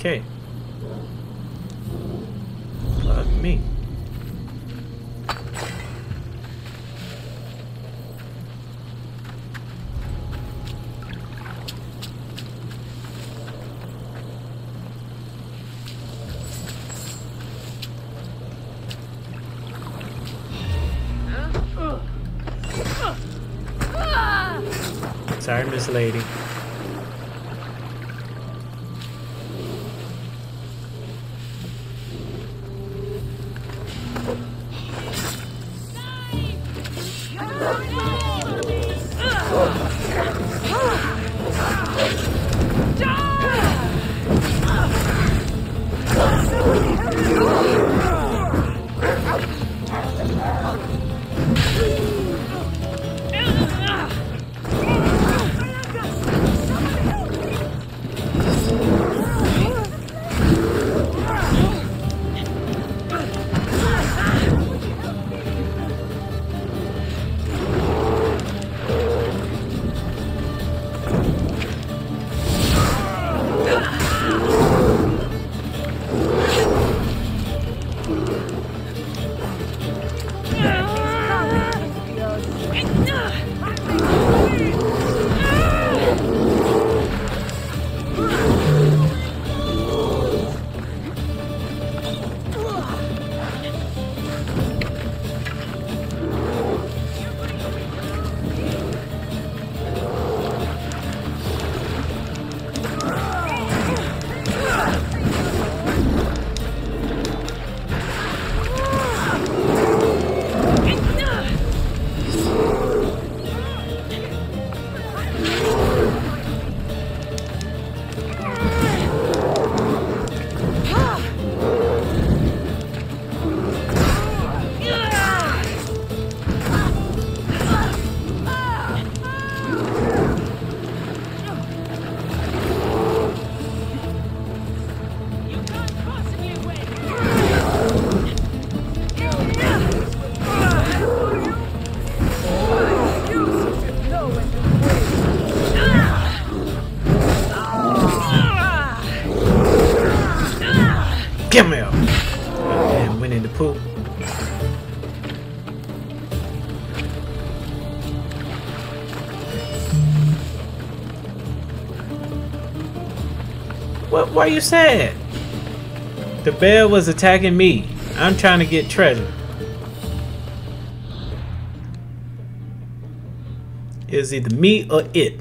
Speaker 1: Okay. Fuck me. Sorry, Miss Lady. Come here. And went in the pool. What? Why are you sad? The bear was attacking me. I'm trying to get treasure. It's either me or it.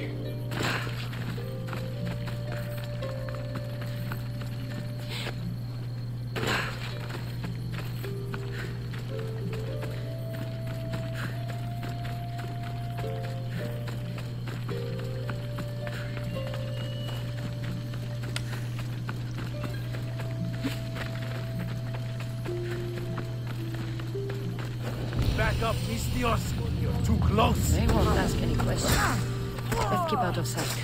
Speaker 11: Back up, Mistios. You're too close.
Speaker 3: They won't ask any questions. Let's keep out of sight.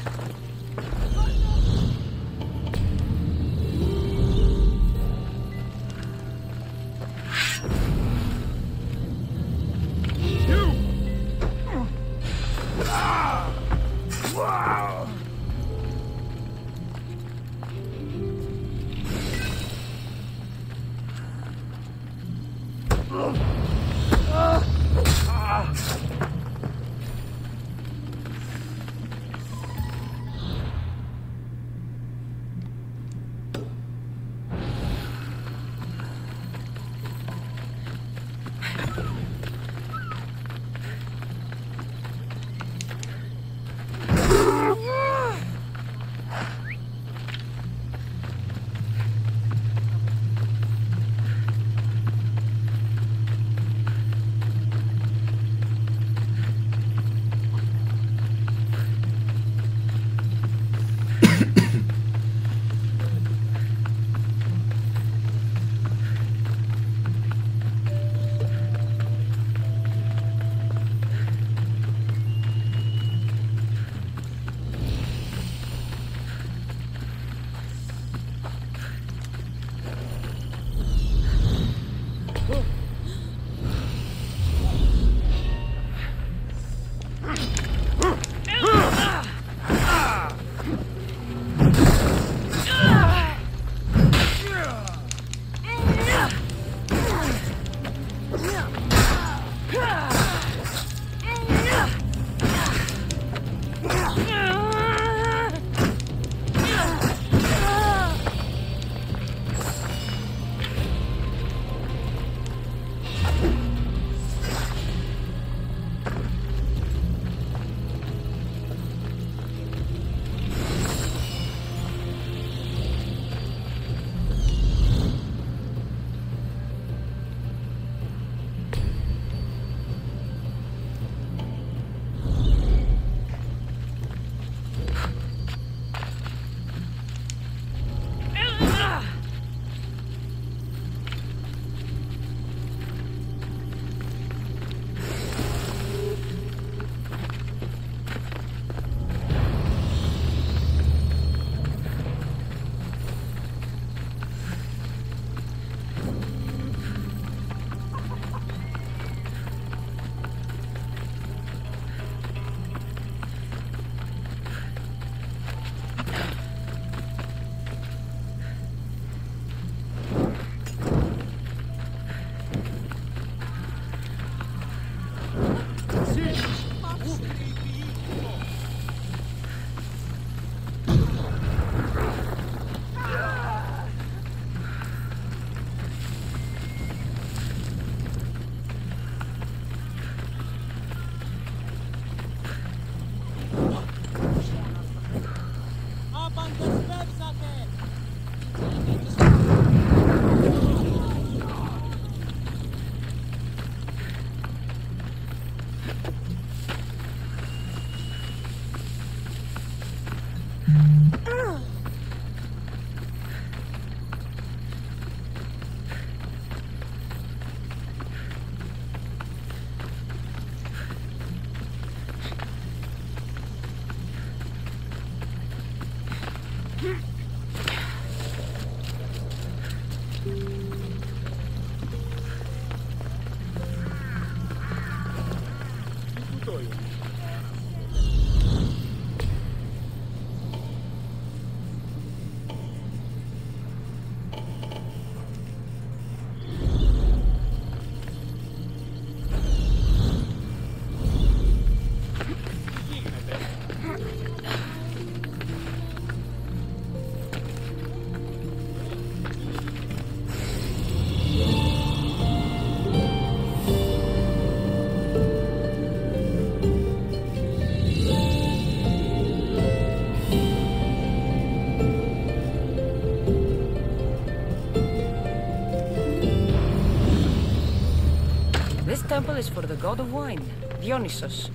Speaker 3: is for the god of wine, Dionysus.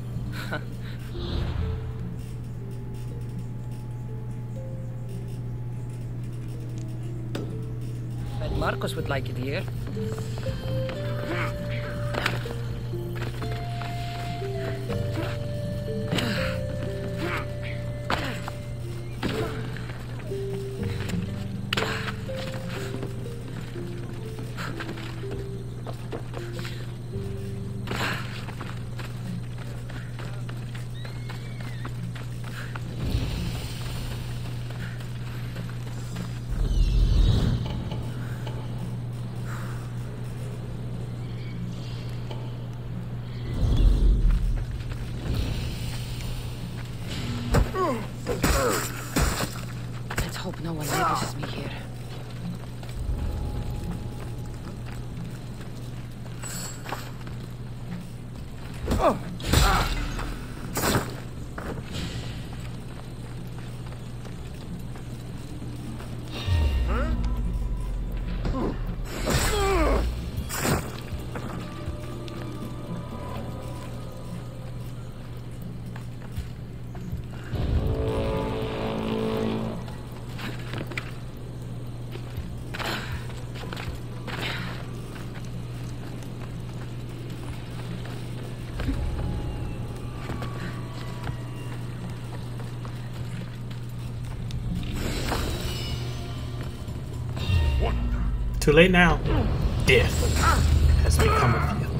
Speaker 3: Bet Marcos would like it here. Let's hope no one notices me here.
Speaker 1: Too late now. Death has become of you.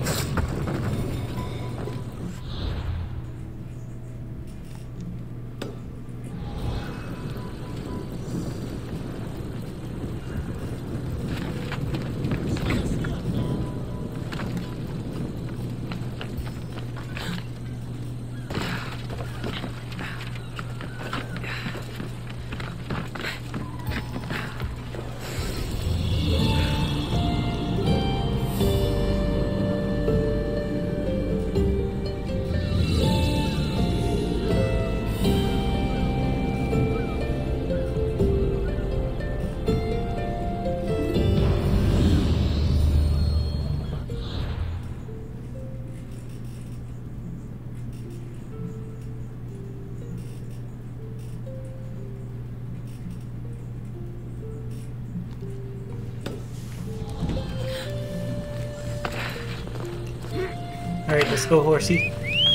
Speaker 1: Alright, let's go, horsey.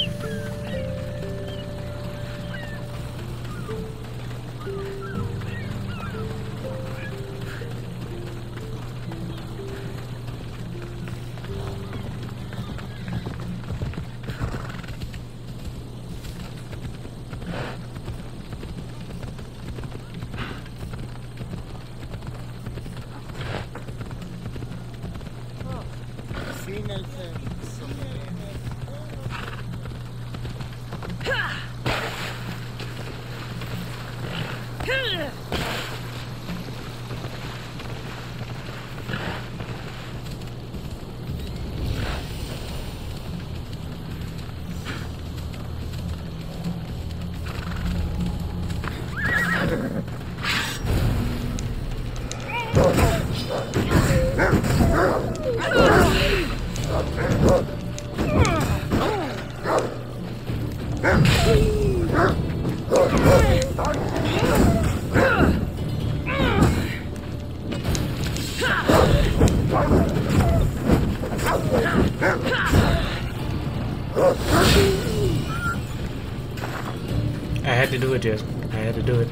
Speaker 1: I had to do it, Jasmine. I had to do it.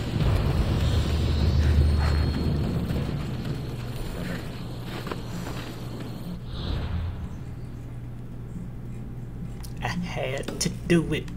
Speaker 1: I had to do it.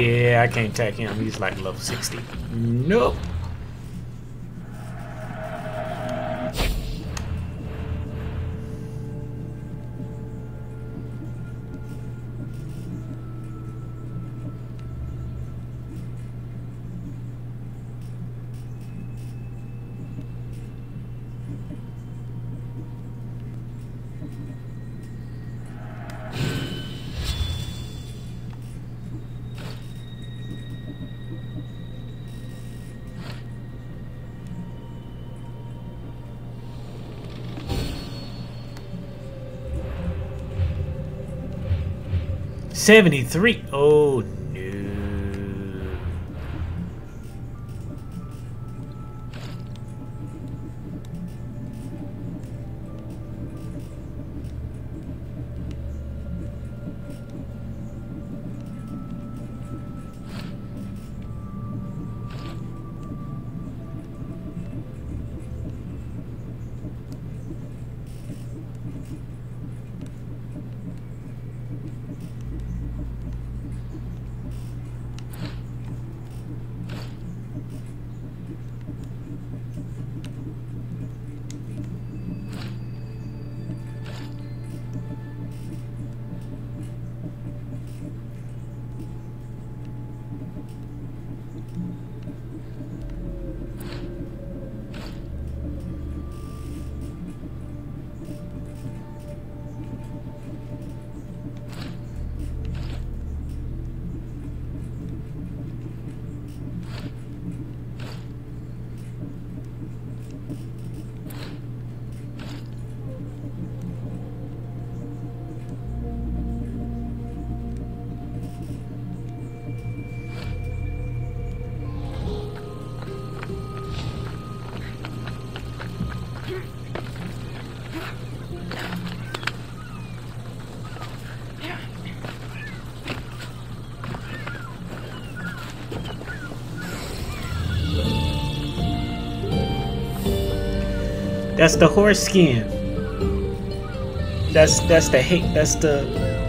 Speaker 1: Yeah, I can't attack him. He's like level 60. Nope. $73. Oh no. That's the horse skin. That's the hate. That's the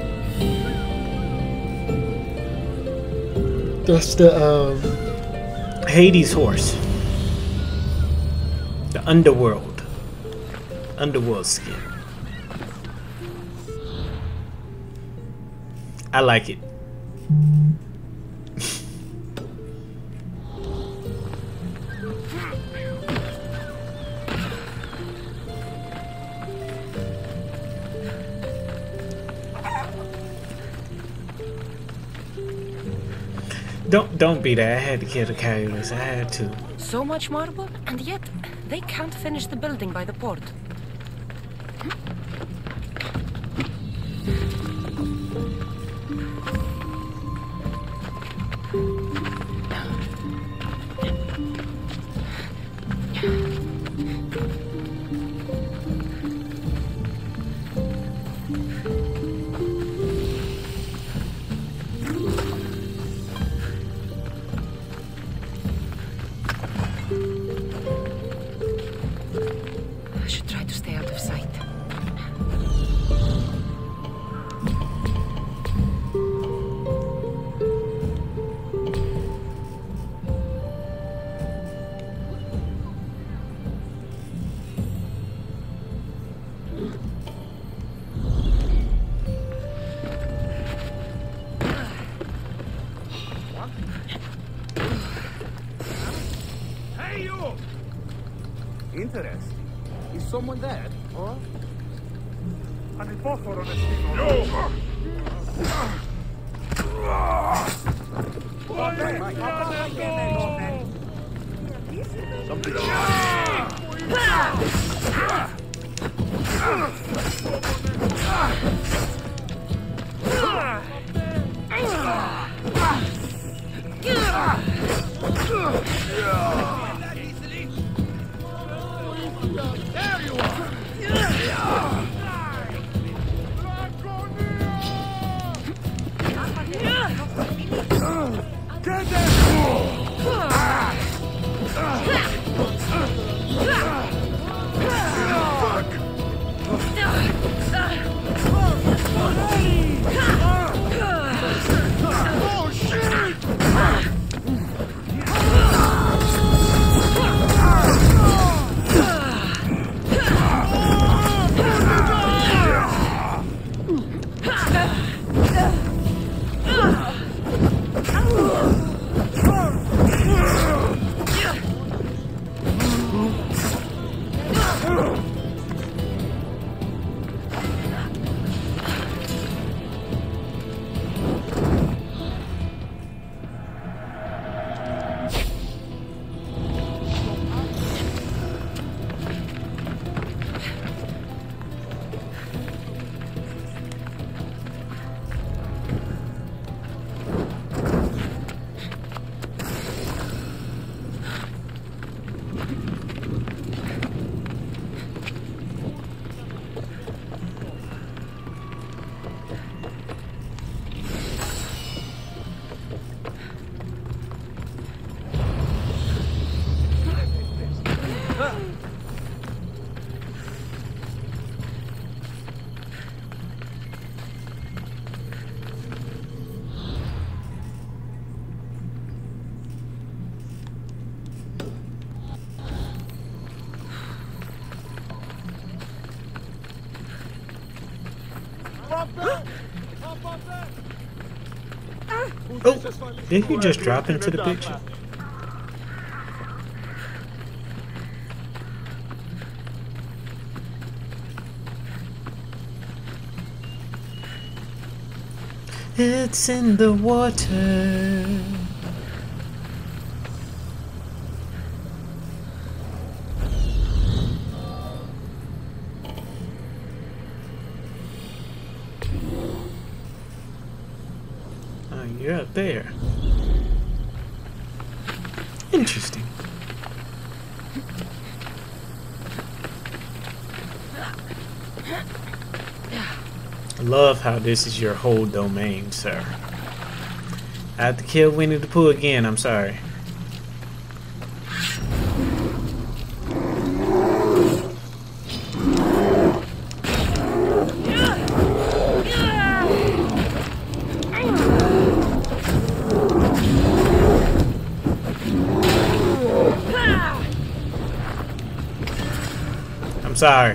Speaker 1: Hades horse. The underworld skin. I like it. Don't be that. I had to kill the coyotes. I had to.
Speaker 3: So much marble, and yet they can't finish the building by the port.
Speaker 14: Interesting. Is someone there? Or?
Speaker 5: There you are! Get Oh shit!
Speaker 1: Oh, didn't you just drop into the picture? It's in the water. Oh, you're up there. Interesting. I love how this is your whole domain, sir. I have to kill Winnie the Pooh again, I'm sorry. I'm sorry.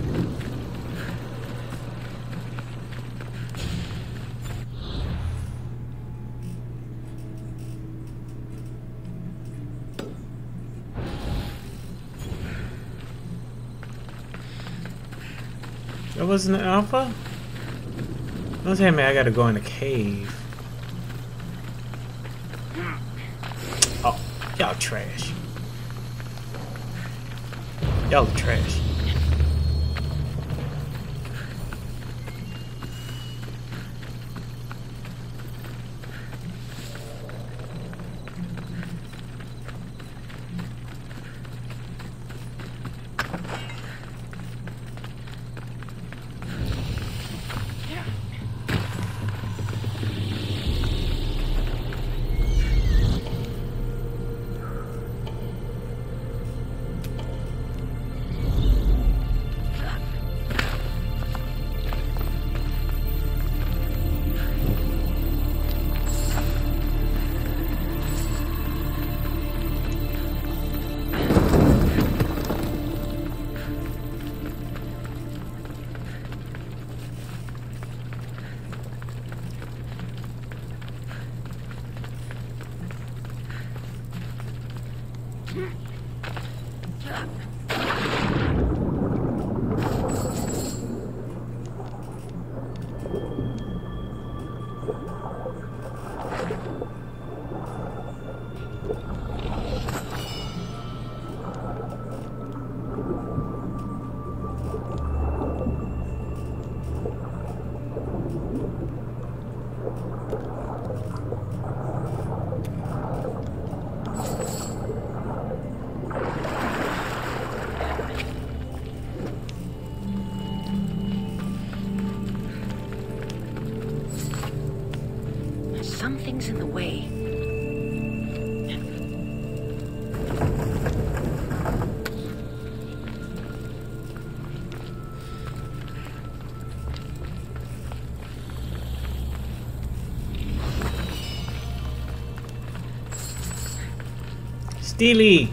Speaker 1: That wasn't an alpha? Don't tell me I gotta go in the cave. Oh, y'all trash. Y'all are trash.
Speaker 3: Something's in the way.
Speaker 1: Steely.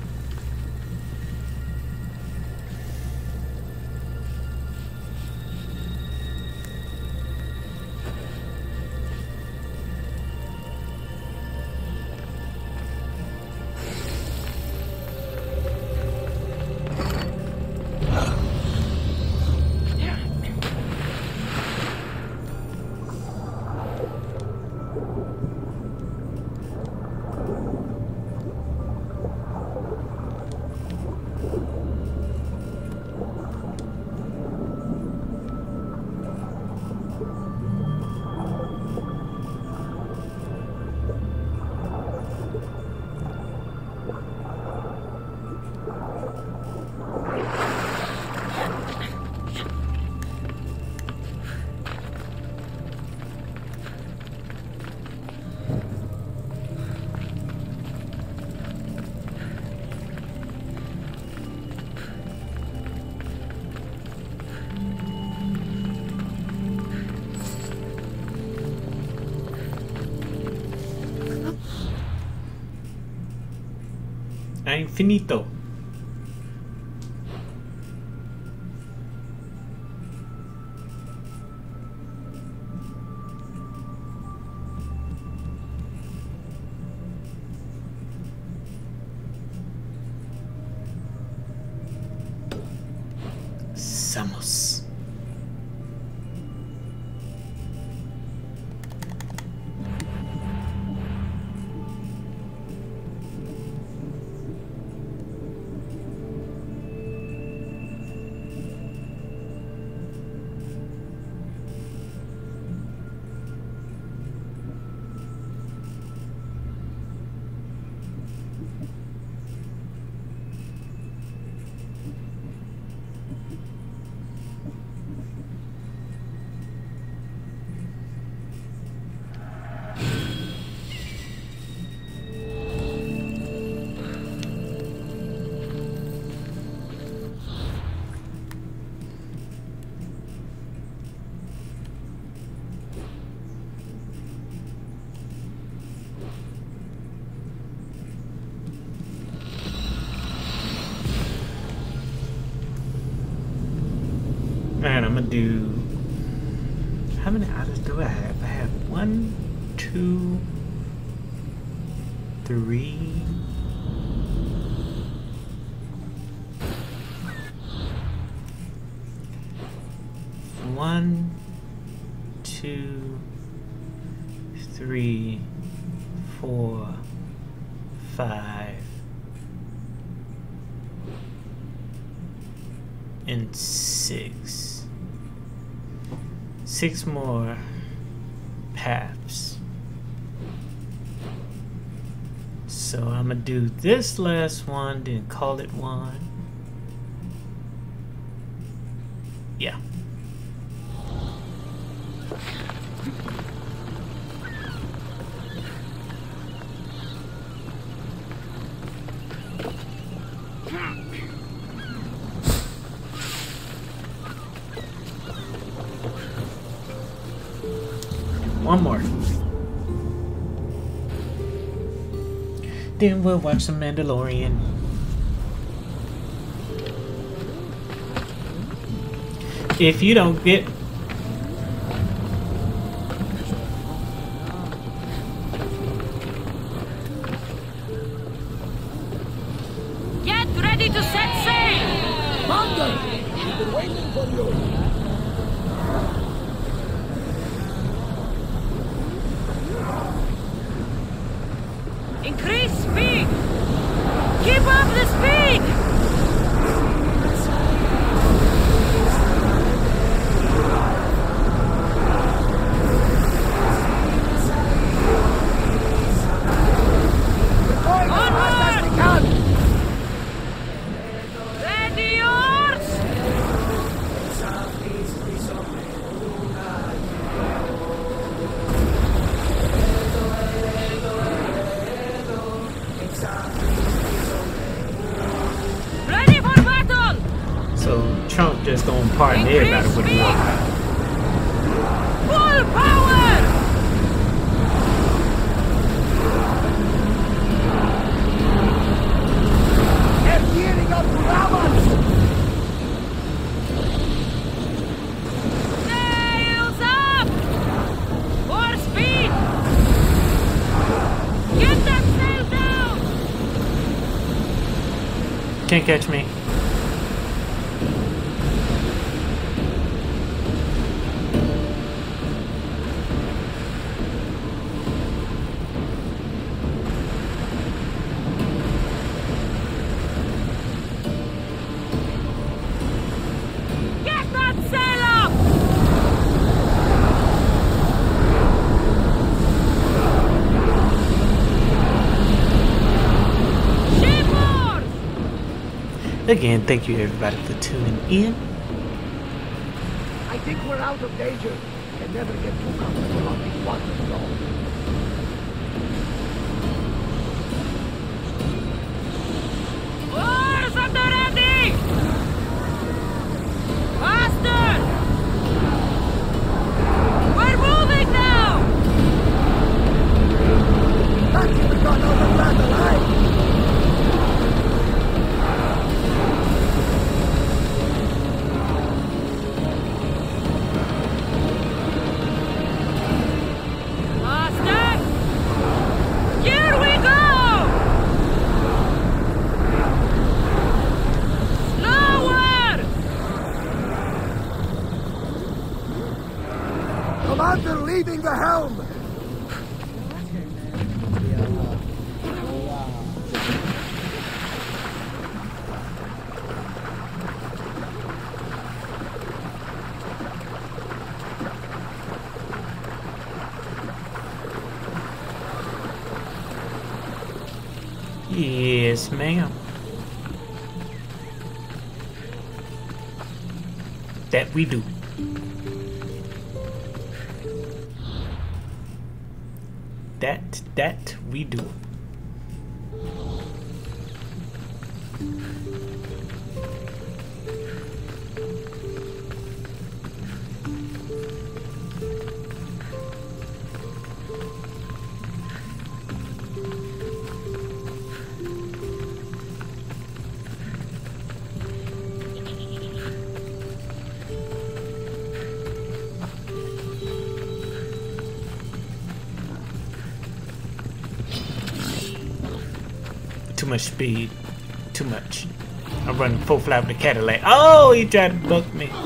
Speaker 1: Infinito. Comenzamos. Alright, I'm gonna do. How many items do I have? I have 1, 2, 3. One, 2, 3, 4, 5, and 6. 6 more paths. So I'm gonna do this last one, then call it one. Yeah. One more. Then we'll watch some Mandalorian. If you don't get...
Speaker 12: Get ready to set sail!
Speaker 11: Commander! We've been waiting for you!
Speaker 3: Increase speed! Keep up the speed! Onward! Ready yours! Ready for battle!
Speaker 1: So Trump just gonna pardon everybody with war.
Speaker 3: Full power!
Speaker 11: They're gearing up to ram us!
Speaker 3: Sails up! More speed! Get that sail down!
Speaker 1: Can't catch me.
Speaker 3: Get that sail up! Shipboard!
Speaker 1: Again, thank you everybody for tuning in.
Speaker 11: I think we're out of danger. Can never get too comfortable on these waters, though.
Speaker 3: Oars at the ready! Faster! We're moving now!
Speaker 11: Lucky we got out of that alive!
Speaker 3: Faster!
Speaker 14: leaving the helm!
Speaker 1: Yes, ma'am. That we do. That we do. Too much speed. Too much. I'm running full flat with the Cadillac. Oh, he tried to buck me.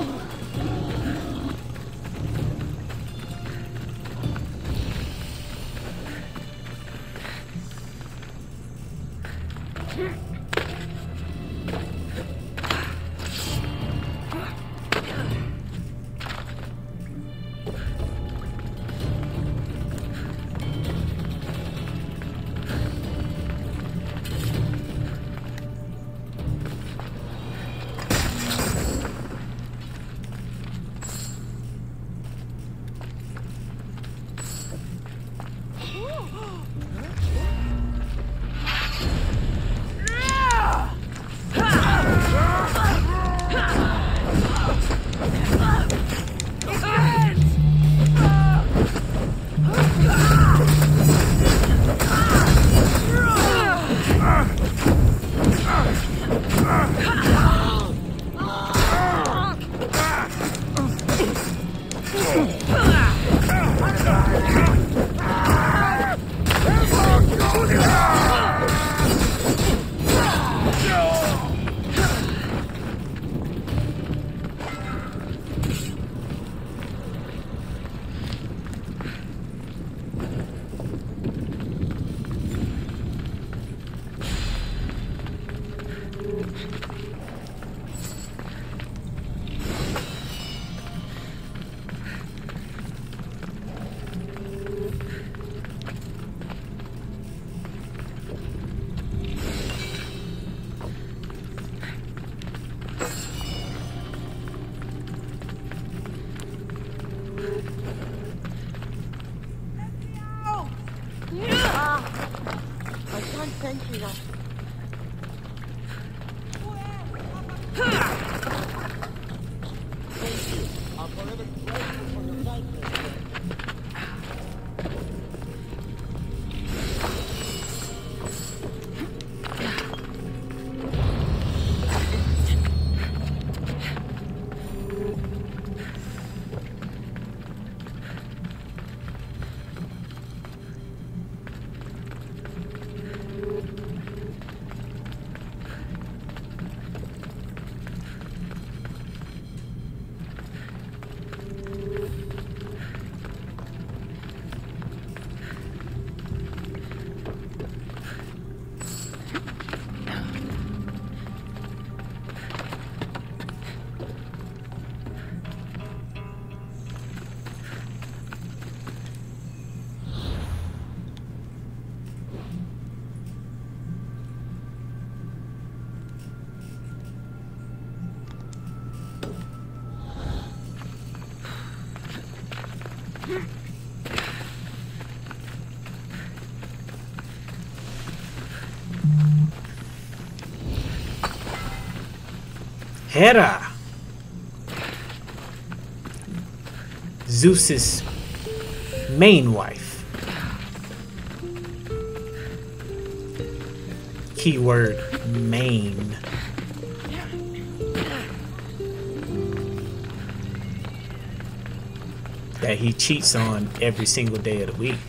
Speaker 5: I can't thank you enough. Thank you. I'm forever grateful for your kindness.
Speaker 1: Hera, Zeus's main wife. Keyword main. That he cheats on every single day of the week.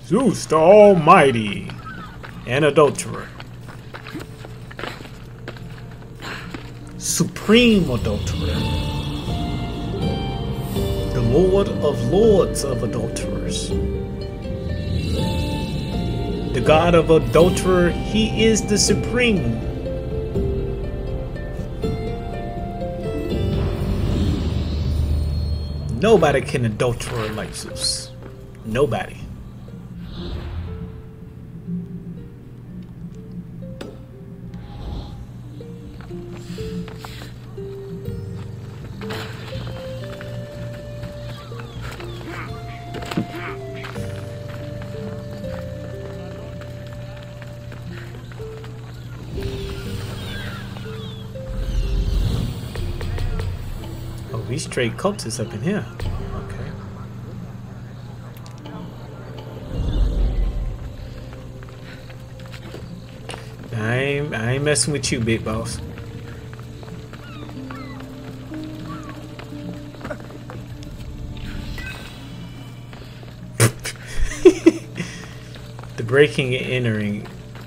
Speaker 1: Zeus the Almighty, an adulterer. Supreme adulterer. The Lord of Lords of adulterers. The God of adulterer, he is the supreme. Nobody can adulterer like Zeus. Nobody. These straight cultists up in here. Okay. I ain't messing with you, big boss. The breaking and entering.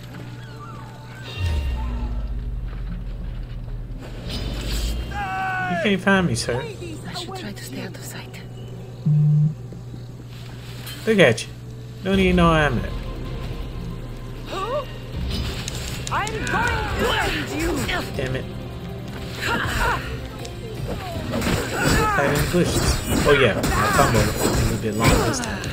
Speaker 1: You can't find me, sir.
Speaker 12: I should try to stay out of sight.
Speaker 1: Look at you. Don't even know where I'm at.
Speaker 3: I'm going to end you!
Speaker 1: Damn it. Hide in the bushes. Oh yeah, my combo a little bit longer this time.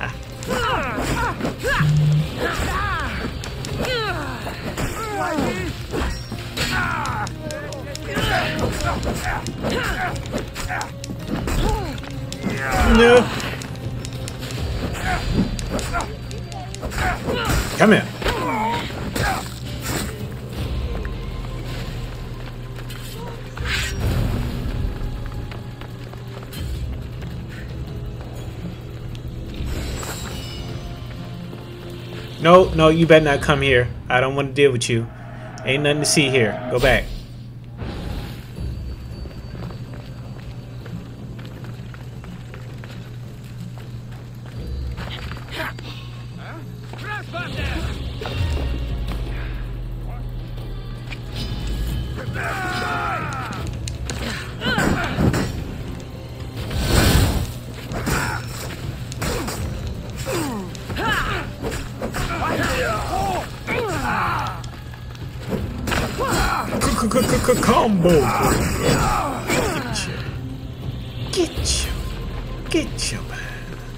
Speaker 1: No. Come here. No, no, you better not come here. I don't want to deal with you. Ain't nothing to see here. Go back. Combo. Get you, man.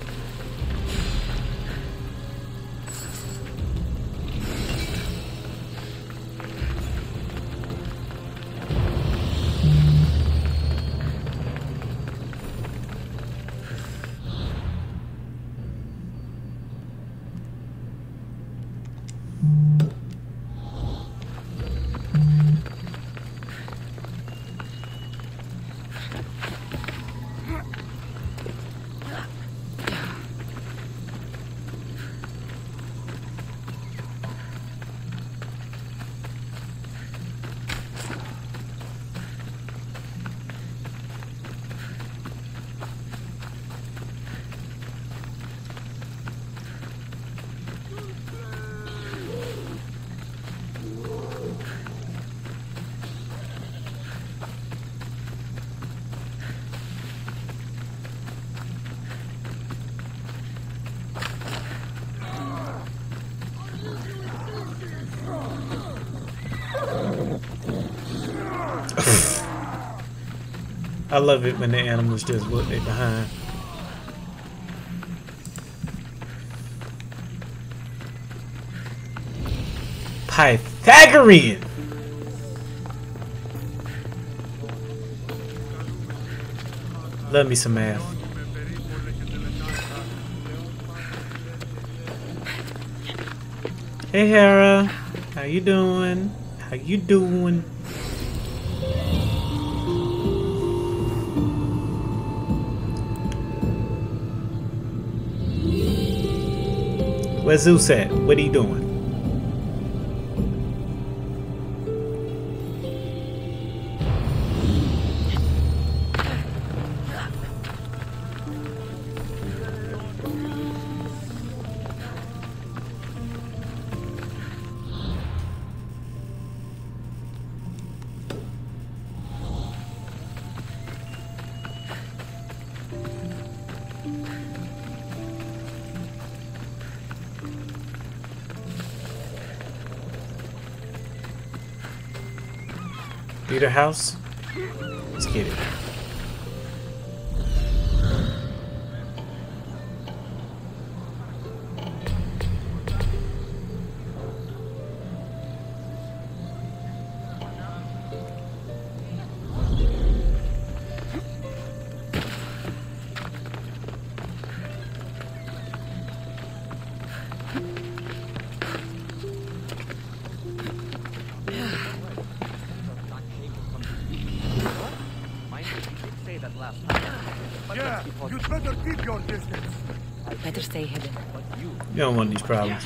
Speaker 1: I love it when the animals just look they behind. Pythagorean. Love me some math. Hey Hera, how you doing? How you doing? Where's Zeus at? What are you doing? Leader house. Let's get it.
Speaker 14: Yeah, you'd better keep your distance.
Speaker 3: Better stay hidden.
Speaker 1: You don't want these problems.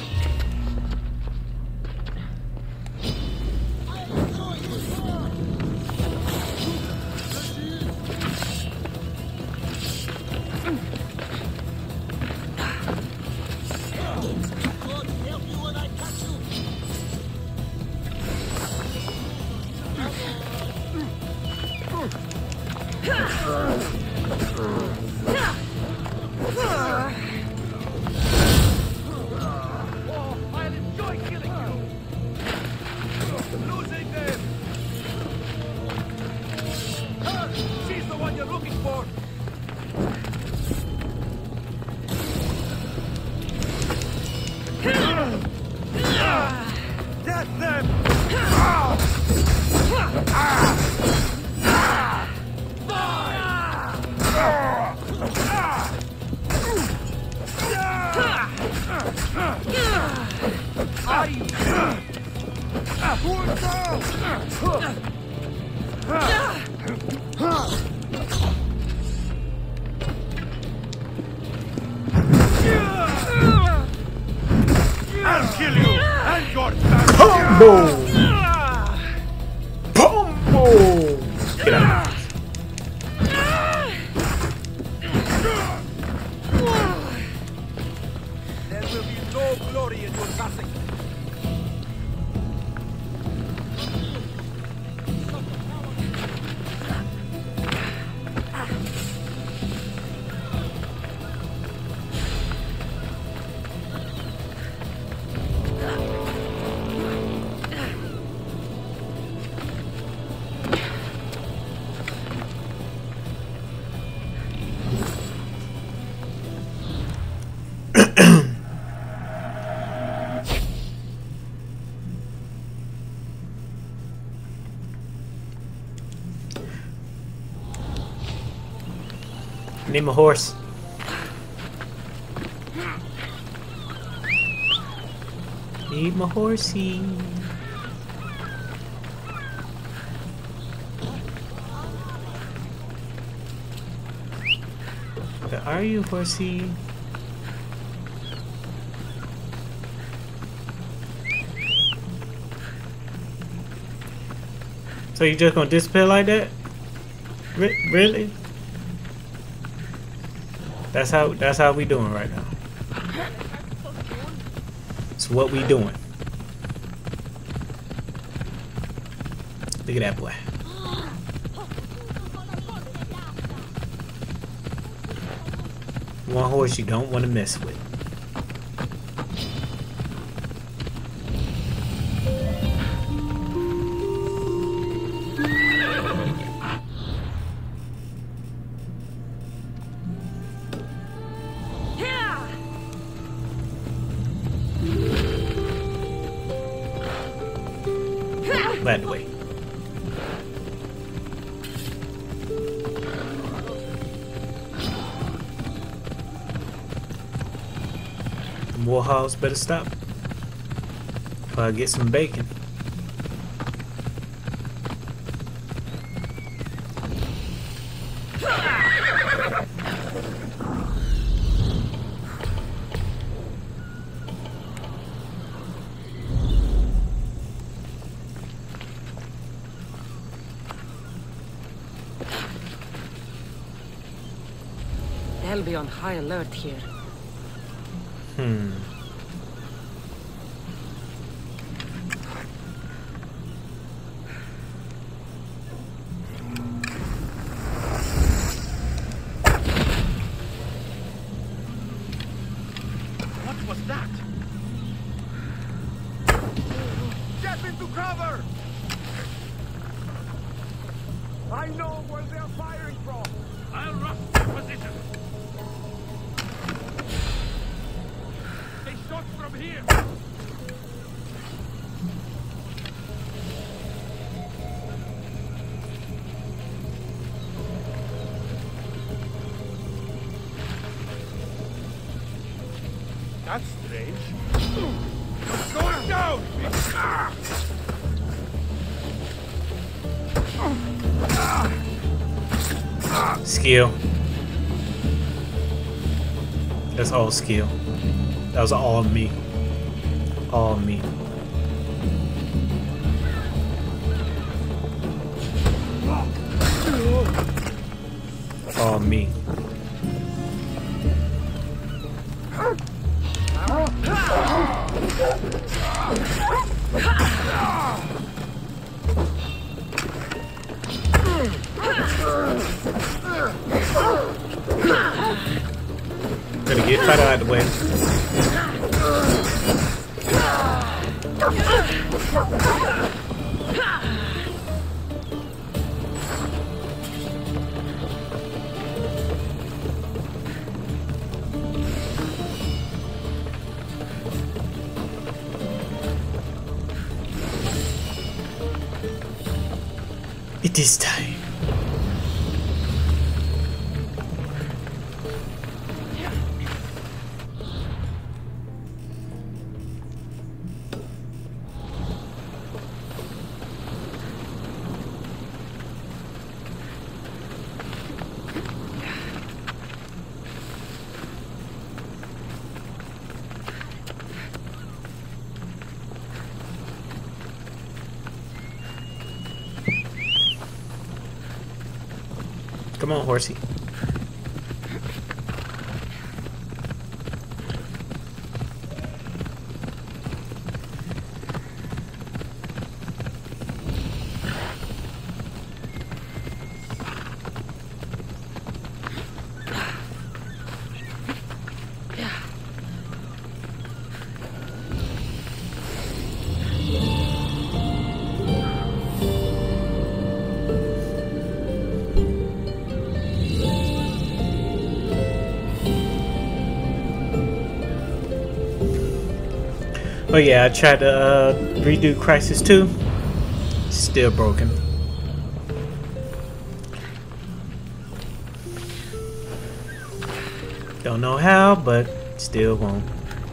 Speaker 14: I'll kill you and your
Speaker 1: combo. Combo. Get out.
Speaker 14: There will be no glory in your passing.
Speaker 1: Name a horse. Need my horsey. Where are you, horsey? So you just gonna disappear like that? Really? That's how we doing right now. It's what we doing. Look at that boy. One horse you don't want to mess with. By the way. Morehouse better stop. Probably get some bacon.
Speaker 3: They'll be on high alert here.
Speaker 14: What was that? Step into cover! I know where they're firing from.
Speaker 9: I'll rush their position.
Speaker 14: They shot from here. That's strange. What's going down?
Speaker 1: Skill. That's all skill. That was all me. All me. All me. Gotta get Fido out of the way. It is time. Come on, horsey. Oh yeah, I tried to redo Crysis 2. Still broken. Don't know how, but still won't.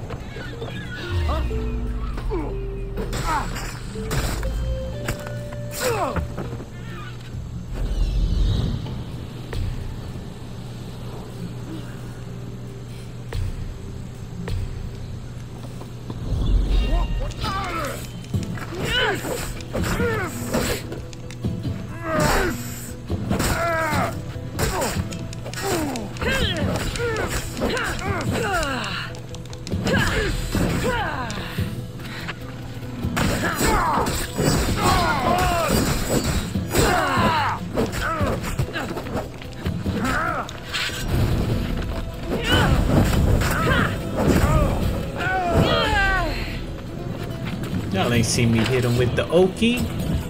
Speaker 1: Y'all ain't seen me hit him with the Oki.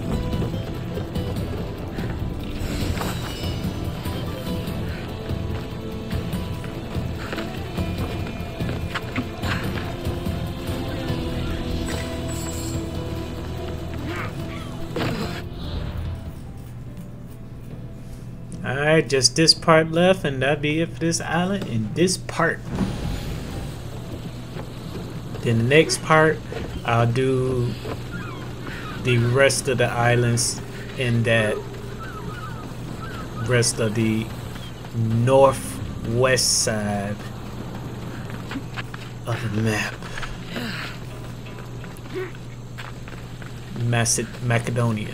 Speaker 1: Alright, just this part left, and that'll be it for this island in this part. Then the next part, I'll do the rest of the islands in that rest of the northwest side of the map. Macedonia.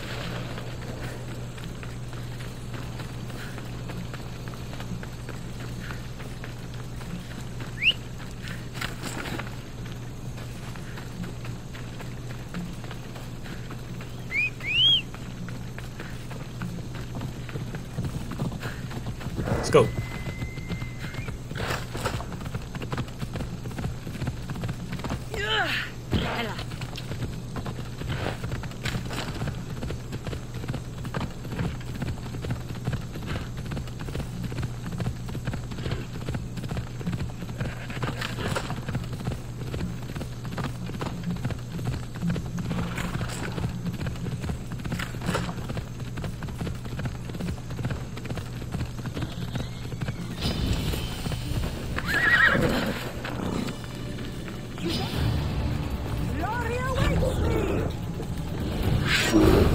Speaker 1: Let's go.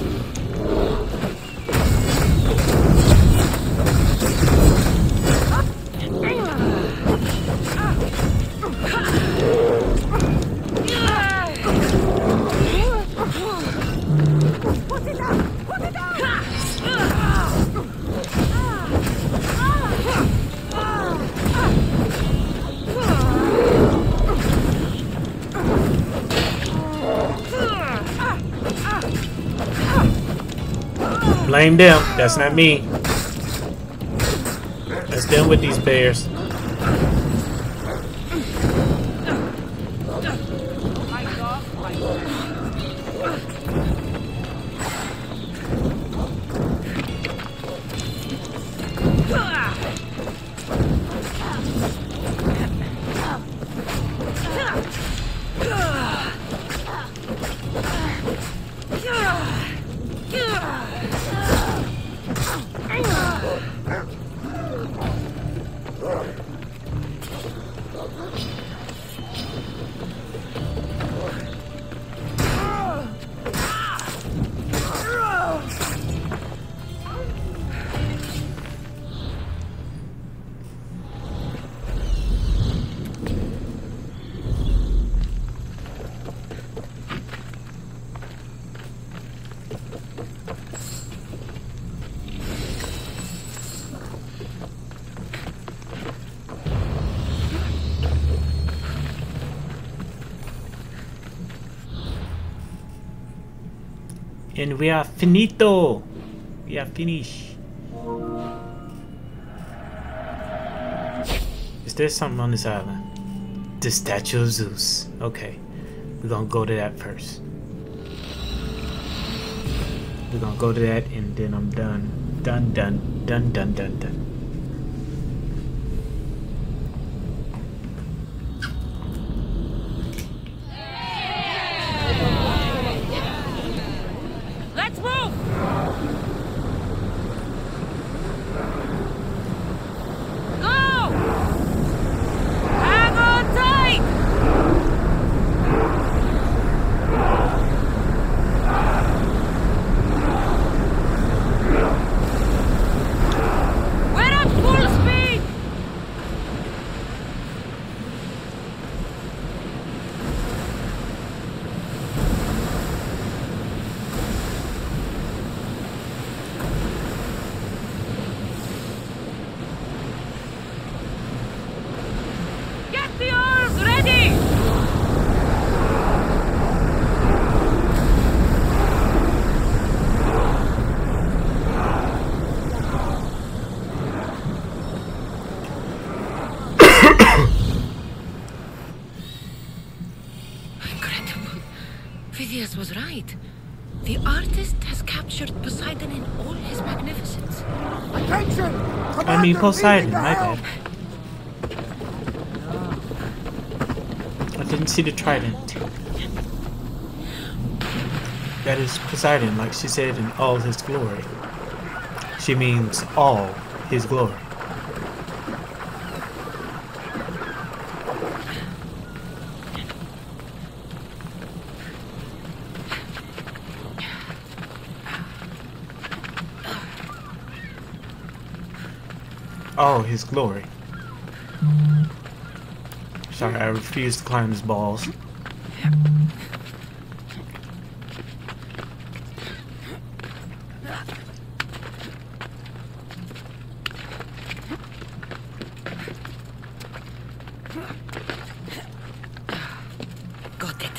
Speaker 1: Blame them. That's not me. Let's deal with these bears. And we are finito. We are finished. Is there something on this island? The statue of Zeus. Okay, we're gonna go to that first. We're gonna go to that, and then I'm done. Done.
Speaker 3: Let's move! Go! Hang on tight! We're at full speed! Get the oars ready! Incredible. Phidias was right. The artist has captured Poseidon in all his magnificence.
Speaker 5: Attention!
Speaker 1: I mean Poseidon, my bad. I didn't see the trident. That is Poseidon, like she said, in all his glory. She means all his glory. All his glory. Sorry, I refuse to climb his balls.
Speaker 3: Got it.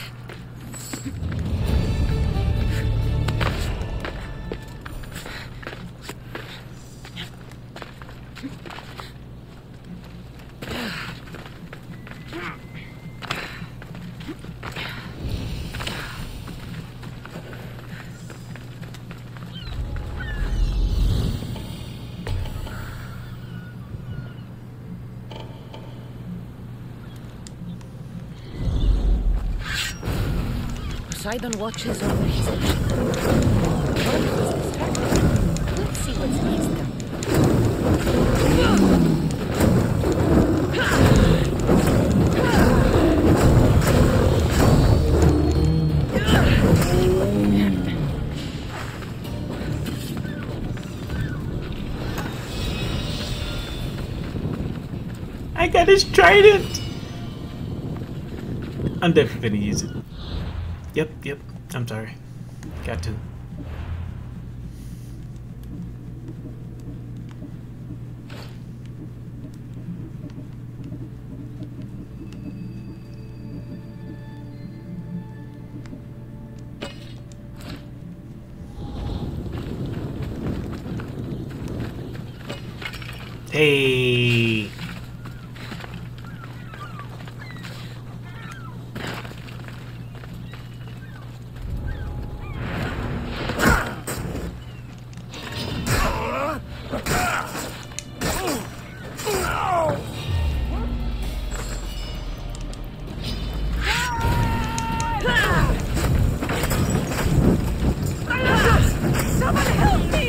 Speaker 3: Poseidon watches over his ocean. Let's see what's next.
Speaker 1: got his trident. I'm definitely gonna use it. Yep. I'm sorry. Got to. Hey.
Speaker 3: Someone help me!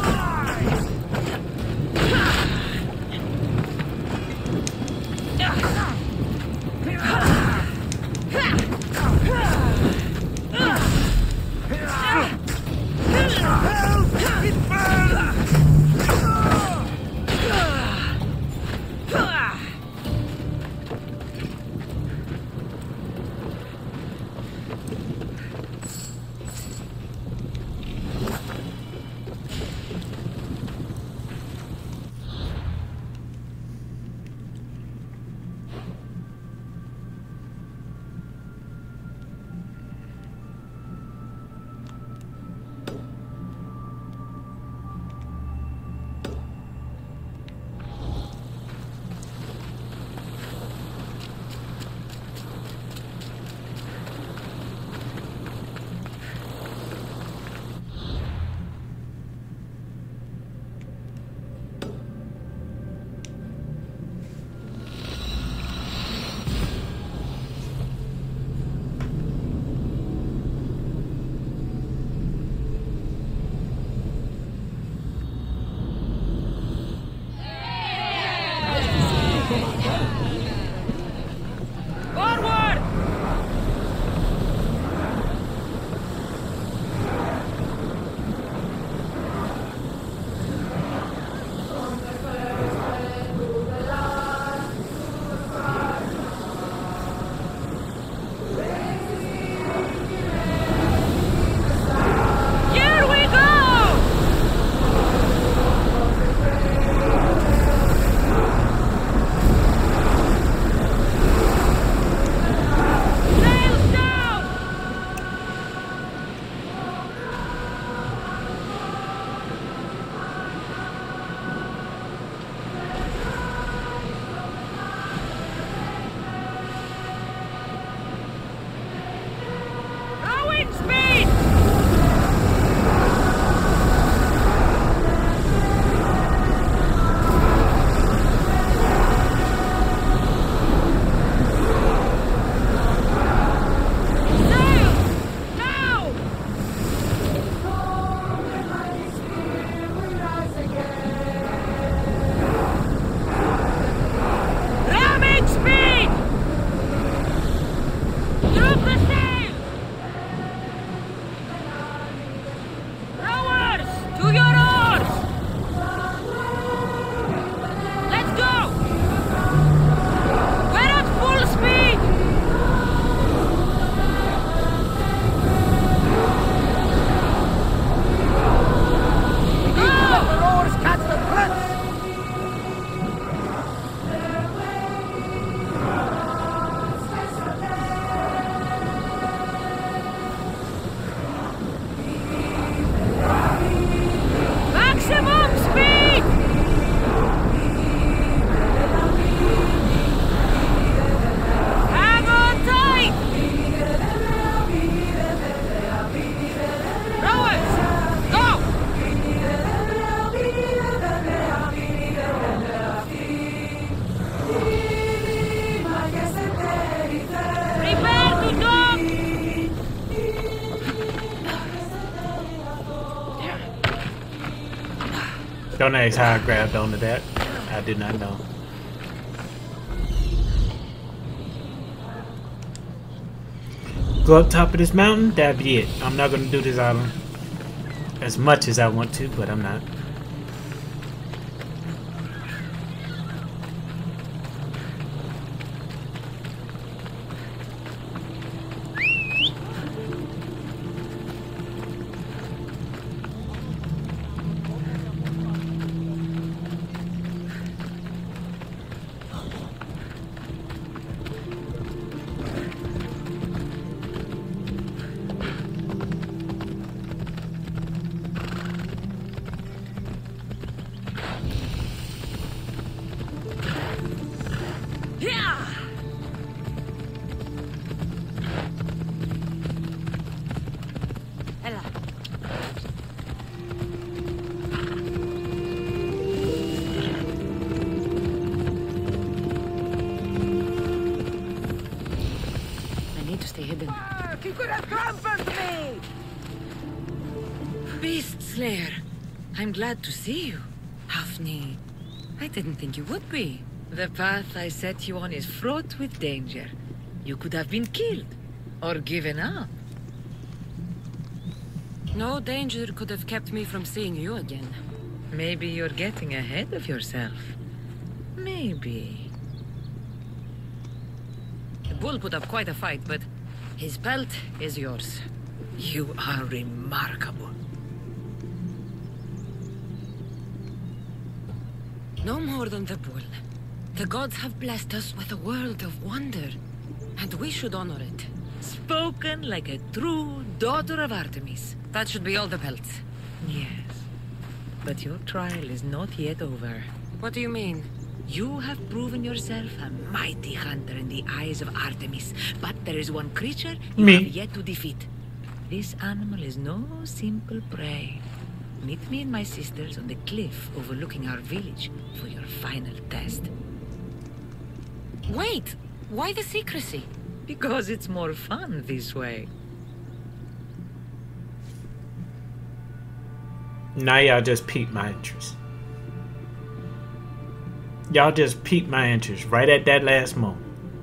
Speaker 1: Don't ask how I grabbed onto that. I did not know. Go up top of this mountain, that'd be it. I'm not gonna do this island as much as I want to, but I'm not.
Speaker 3: Beast Slayer. I'm glad to see you. Hafni, I didn't think you would be. The path I set you on is fraught with danger. You could have been killed, or given up. No danger could have kept me from seeing you again. Maybe you're getting ahead of yourself. Maybe. The bull put up quite a fight, but his pelt is yours. You are remarkable. No more than the bull. The gods have blessed us with a world of wonder, and we should honor it. Spoken like a true daughter of Artemis. That should be all the pelts. Yes. But your trial is not yet over. What do you mean? You have proven yourself a mighty hunter in the eyes of Artemis, but there is one creature you have yet to defeat. This animal is no simple prey. Meet me and my sisters on the cliff overlooking our village for your final test. Wait! Why the secrecy? Because it's more fun this way.
Speaker 1: Now y'all just piqued my interest. Y'all just piqued my interest right at that last moment.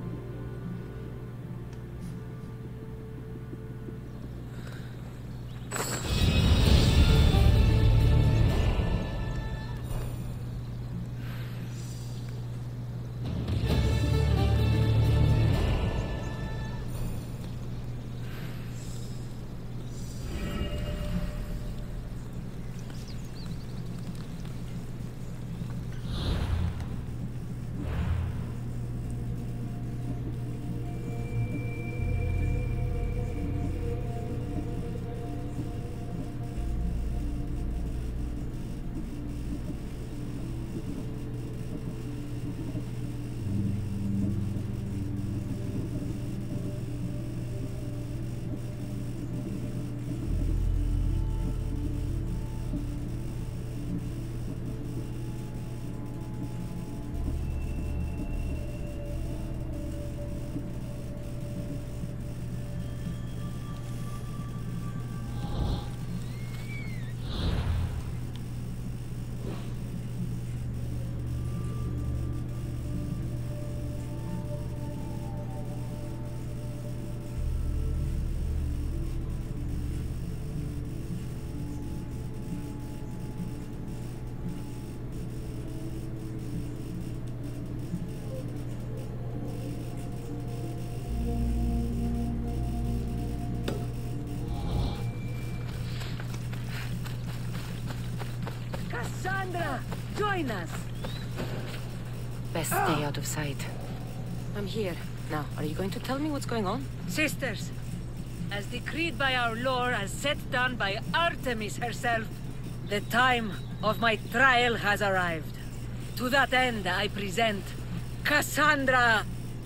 Speaker 3: Cassandra! Join us! Best stay out of sight. I'm here. Now, are you going to tell me what's going on?
Speaker 4: Sisters, as decreed by our lore, as set down by Artemis herself, the time of my trial has arrived. To that end, I present Cassandra!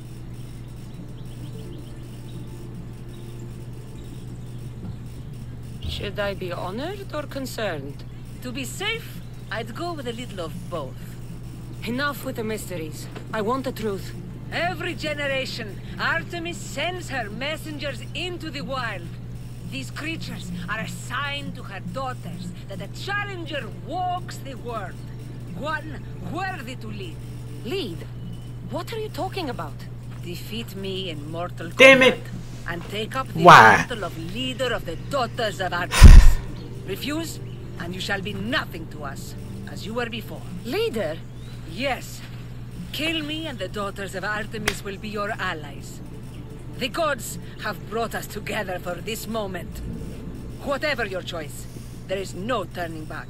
Speaker 3: Should I be honored or concerned?
Speaker 4: To be safe, I'd go with a little of both.
Speaker 3: Enough with the mysteries. I want the truth.
Speaker 4: Every generation, Artemis sends her messengers into the wild. These creatures are a sign to her daughters that a challenger walks the world. One worthy to lead.
Speaker 3: Lead? What are you talking about?
Speaker 4: Defeat me in mortal combat.
Speaker 1: Damn it!
Speaker 4: And take up the
Speaker 1: Why?
Speaker 4: mantle of leader of the daughters of Artemis. Refuse, and you shall be nothing to us, as you were before.
Speaker 3: Leader?
Speaker 4: Yes. Kill me and the daughters of Artemis will be your allies. The gods have brought us together for this moment. Whatever your choice, there is no turning back.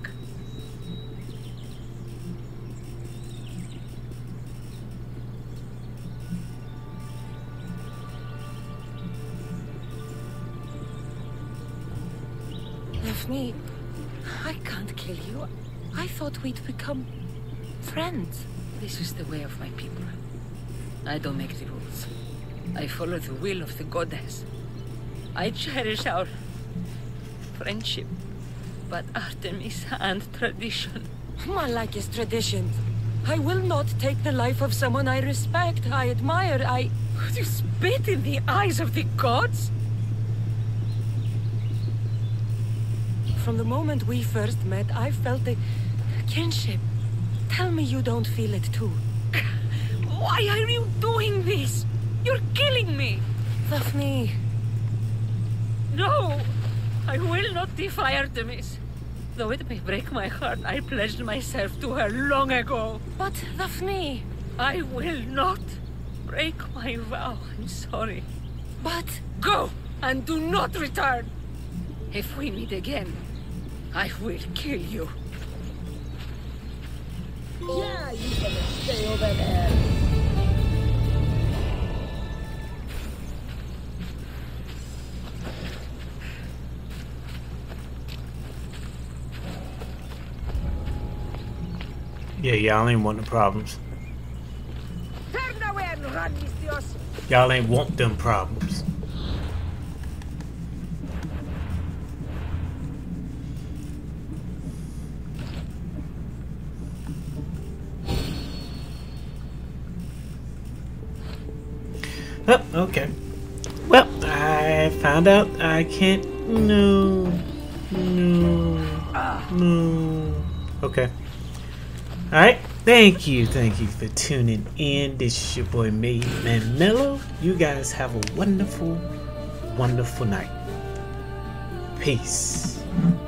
Speaker 3: Daphne, I can't kill you. I thought we'd become friends.
Speaker 4: This is the way of my people. I don't make the rules. I follow the will of the goddess. I cherish our friendship, but Artemis and tradition.
Speaker 3: Malak is tradition. I will not take the life of someone I respect, I admire,
Speaker 4: Would you spit in the eyes of the gods?
Speaker 3: from the moment we first met, I felt a kinship. Tell me you don't feel it too.
Speaker 4: Why are you doing this? You're killing me!
Speaker 3: Daphne.
Speaker 4: No! I will not defy Artemis. Though it may break my heart, I pledged myself to her long ago.
Speaker 3: But, Daphne...
Speaker 4: I will not break my vow. I'm sorry.
Speaker 3: But...
Speaker 4: Go! And do not return! If we meet again, I will kill you.
Speaker 5: Yeah, you better stay over there.
Speaker 1: Yeah, y'all ain't want the problems.
Speaker 5: Turn away and run, Mistios.
Speaker 1: Y'all ain't want them problems. Oh, okay. Well, I found out I can't. No. Okay. Alright. Thank you for tuning in. This is your boy Made Man Mellow. You guys have a wonderful, wonderful night. Peace.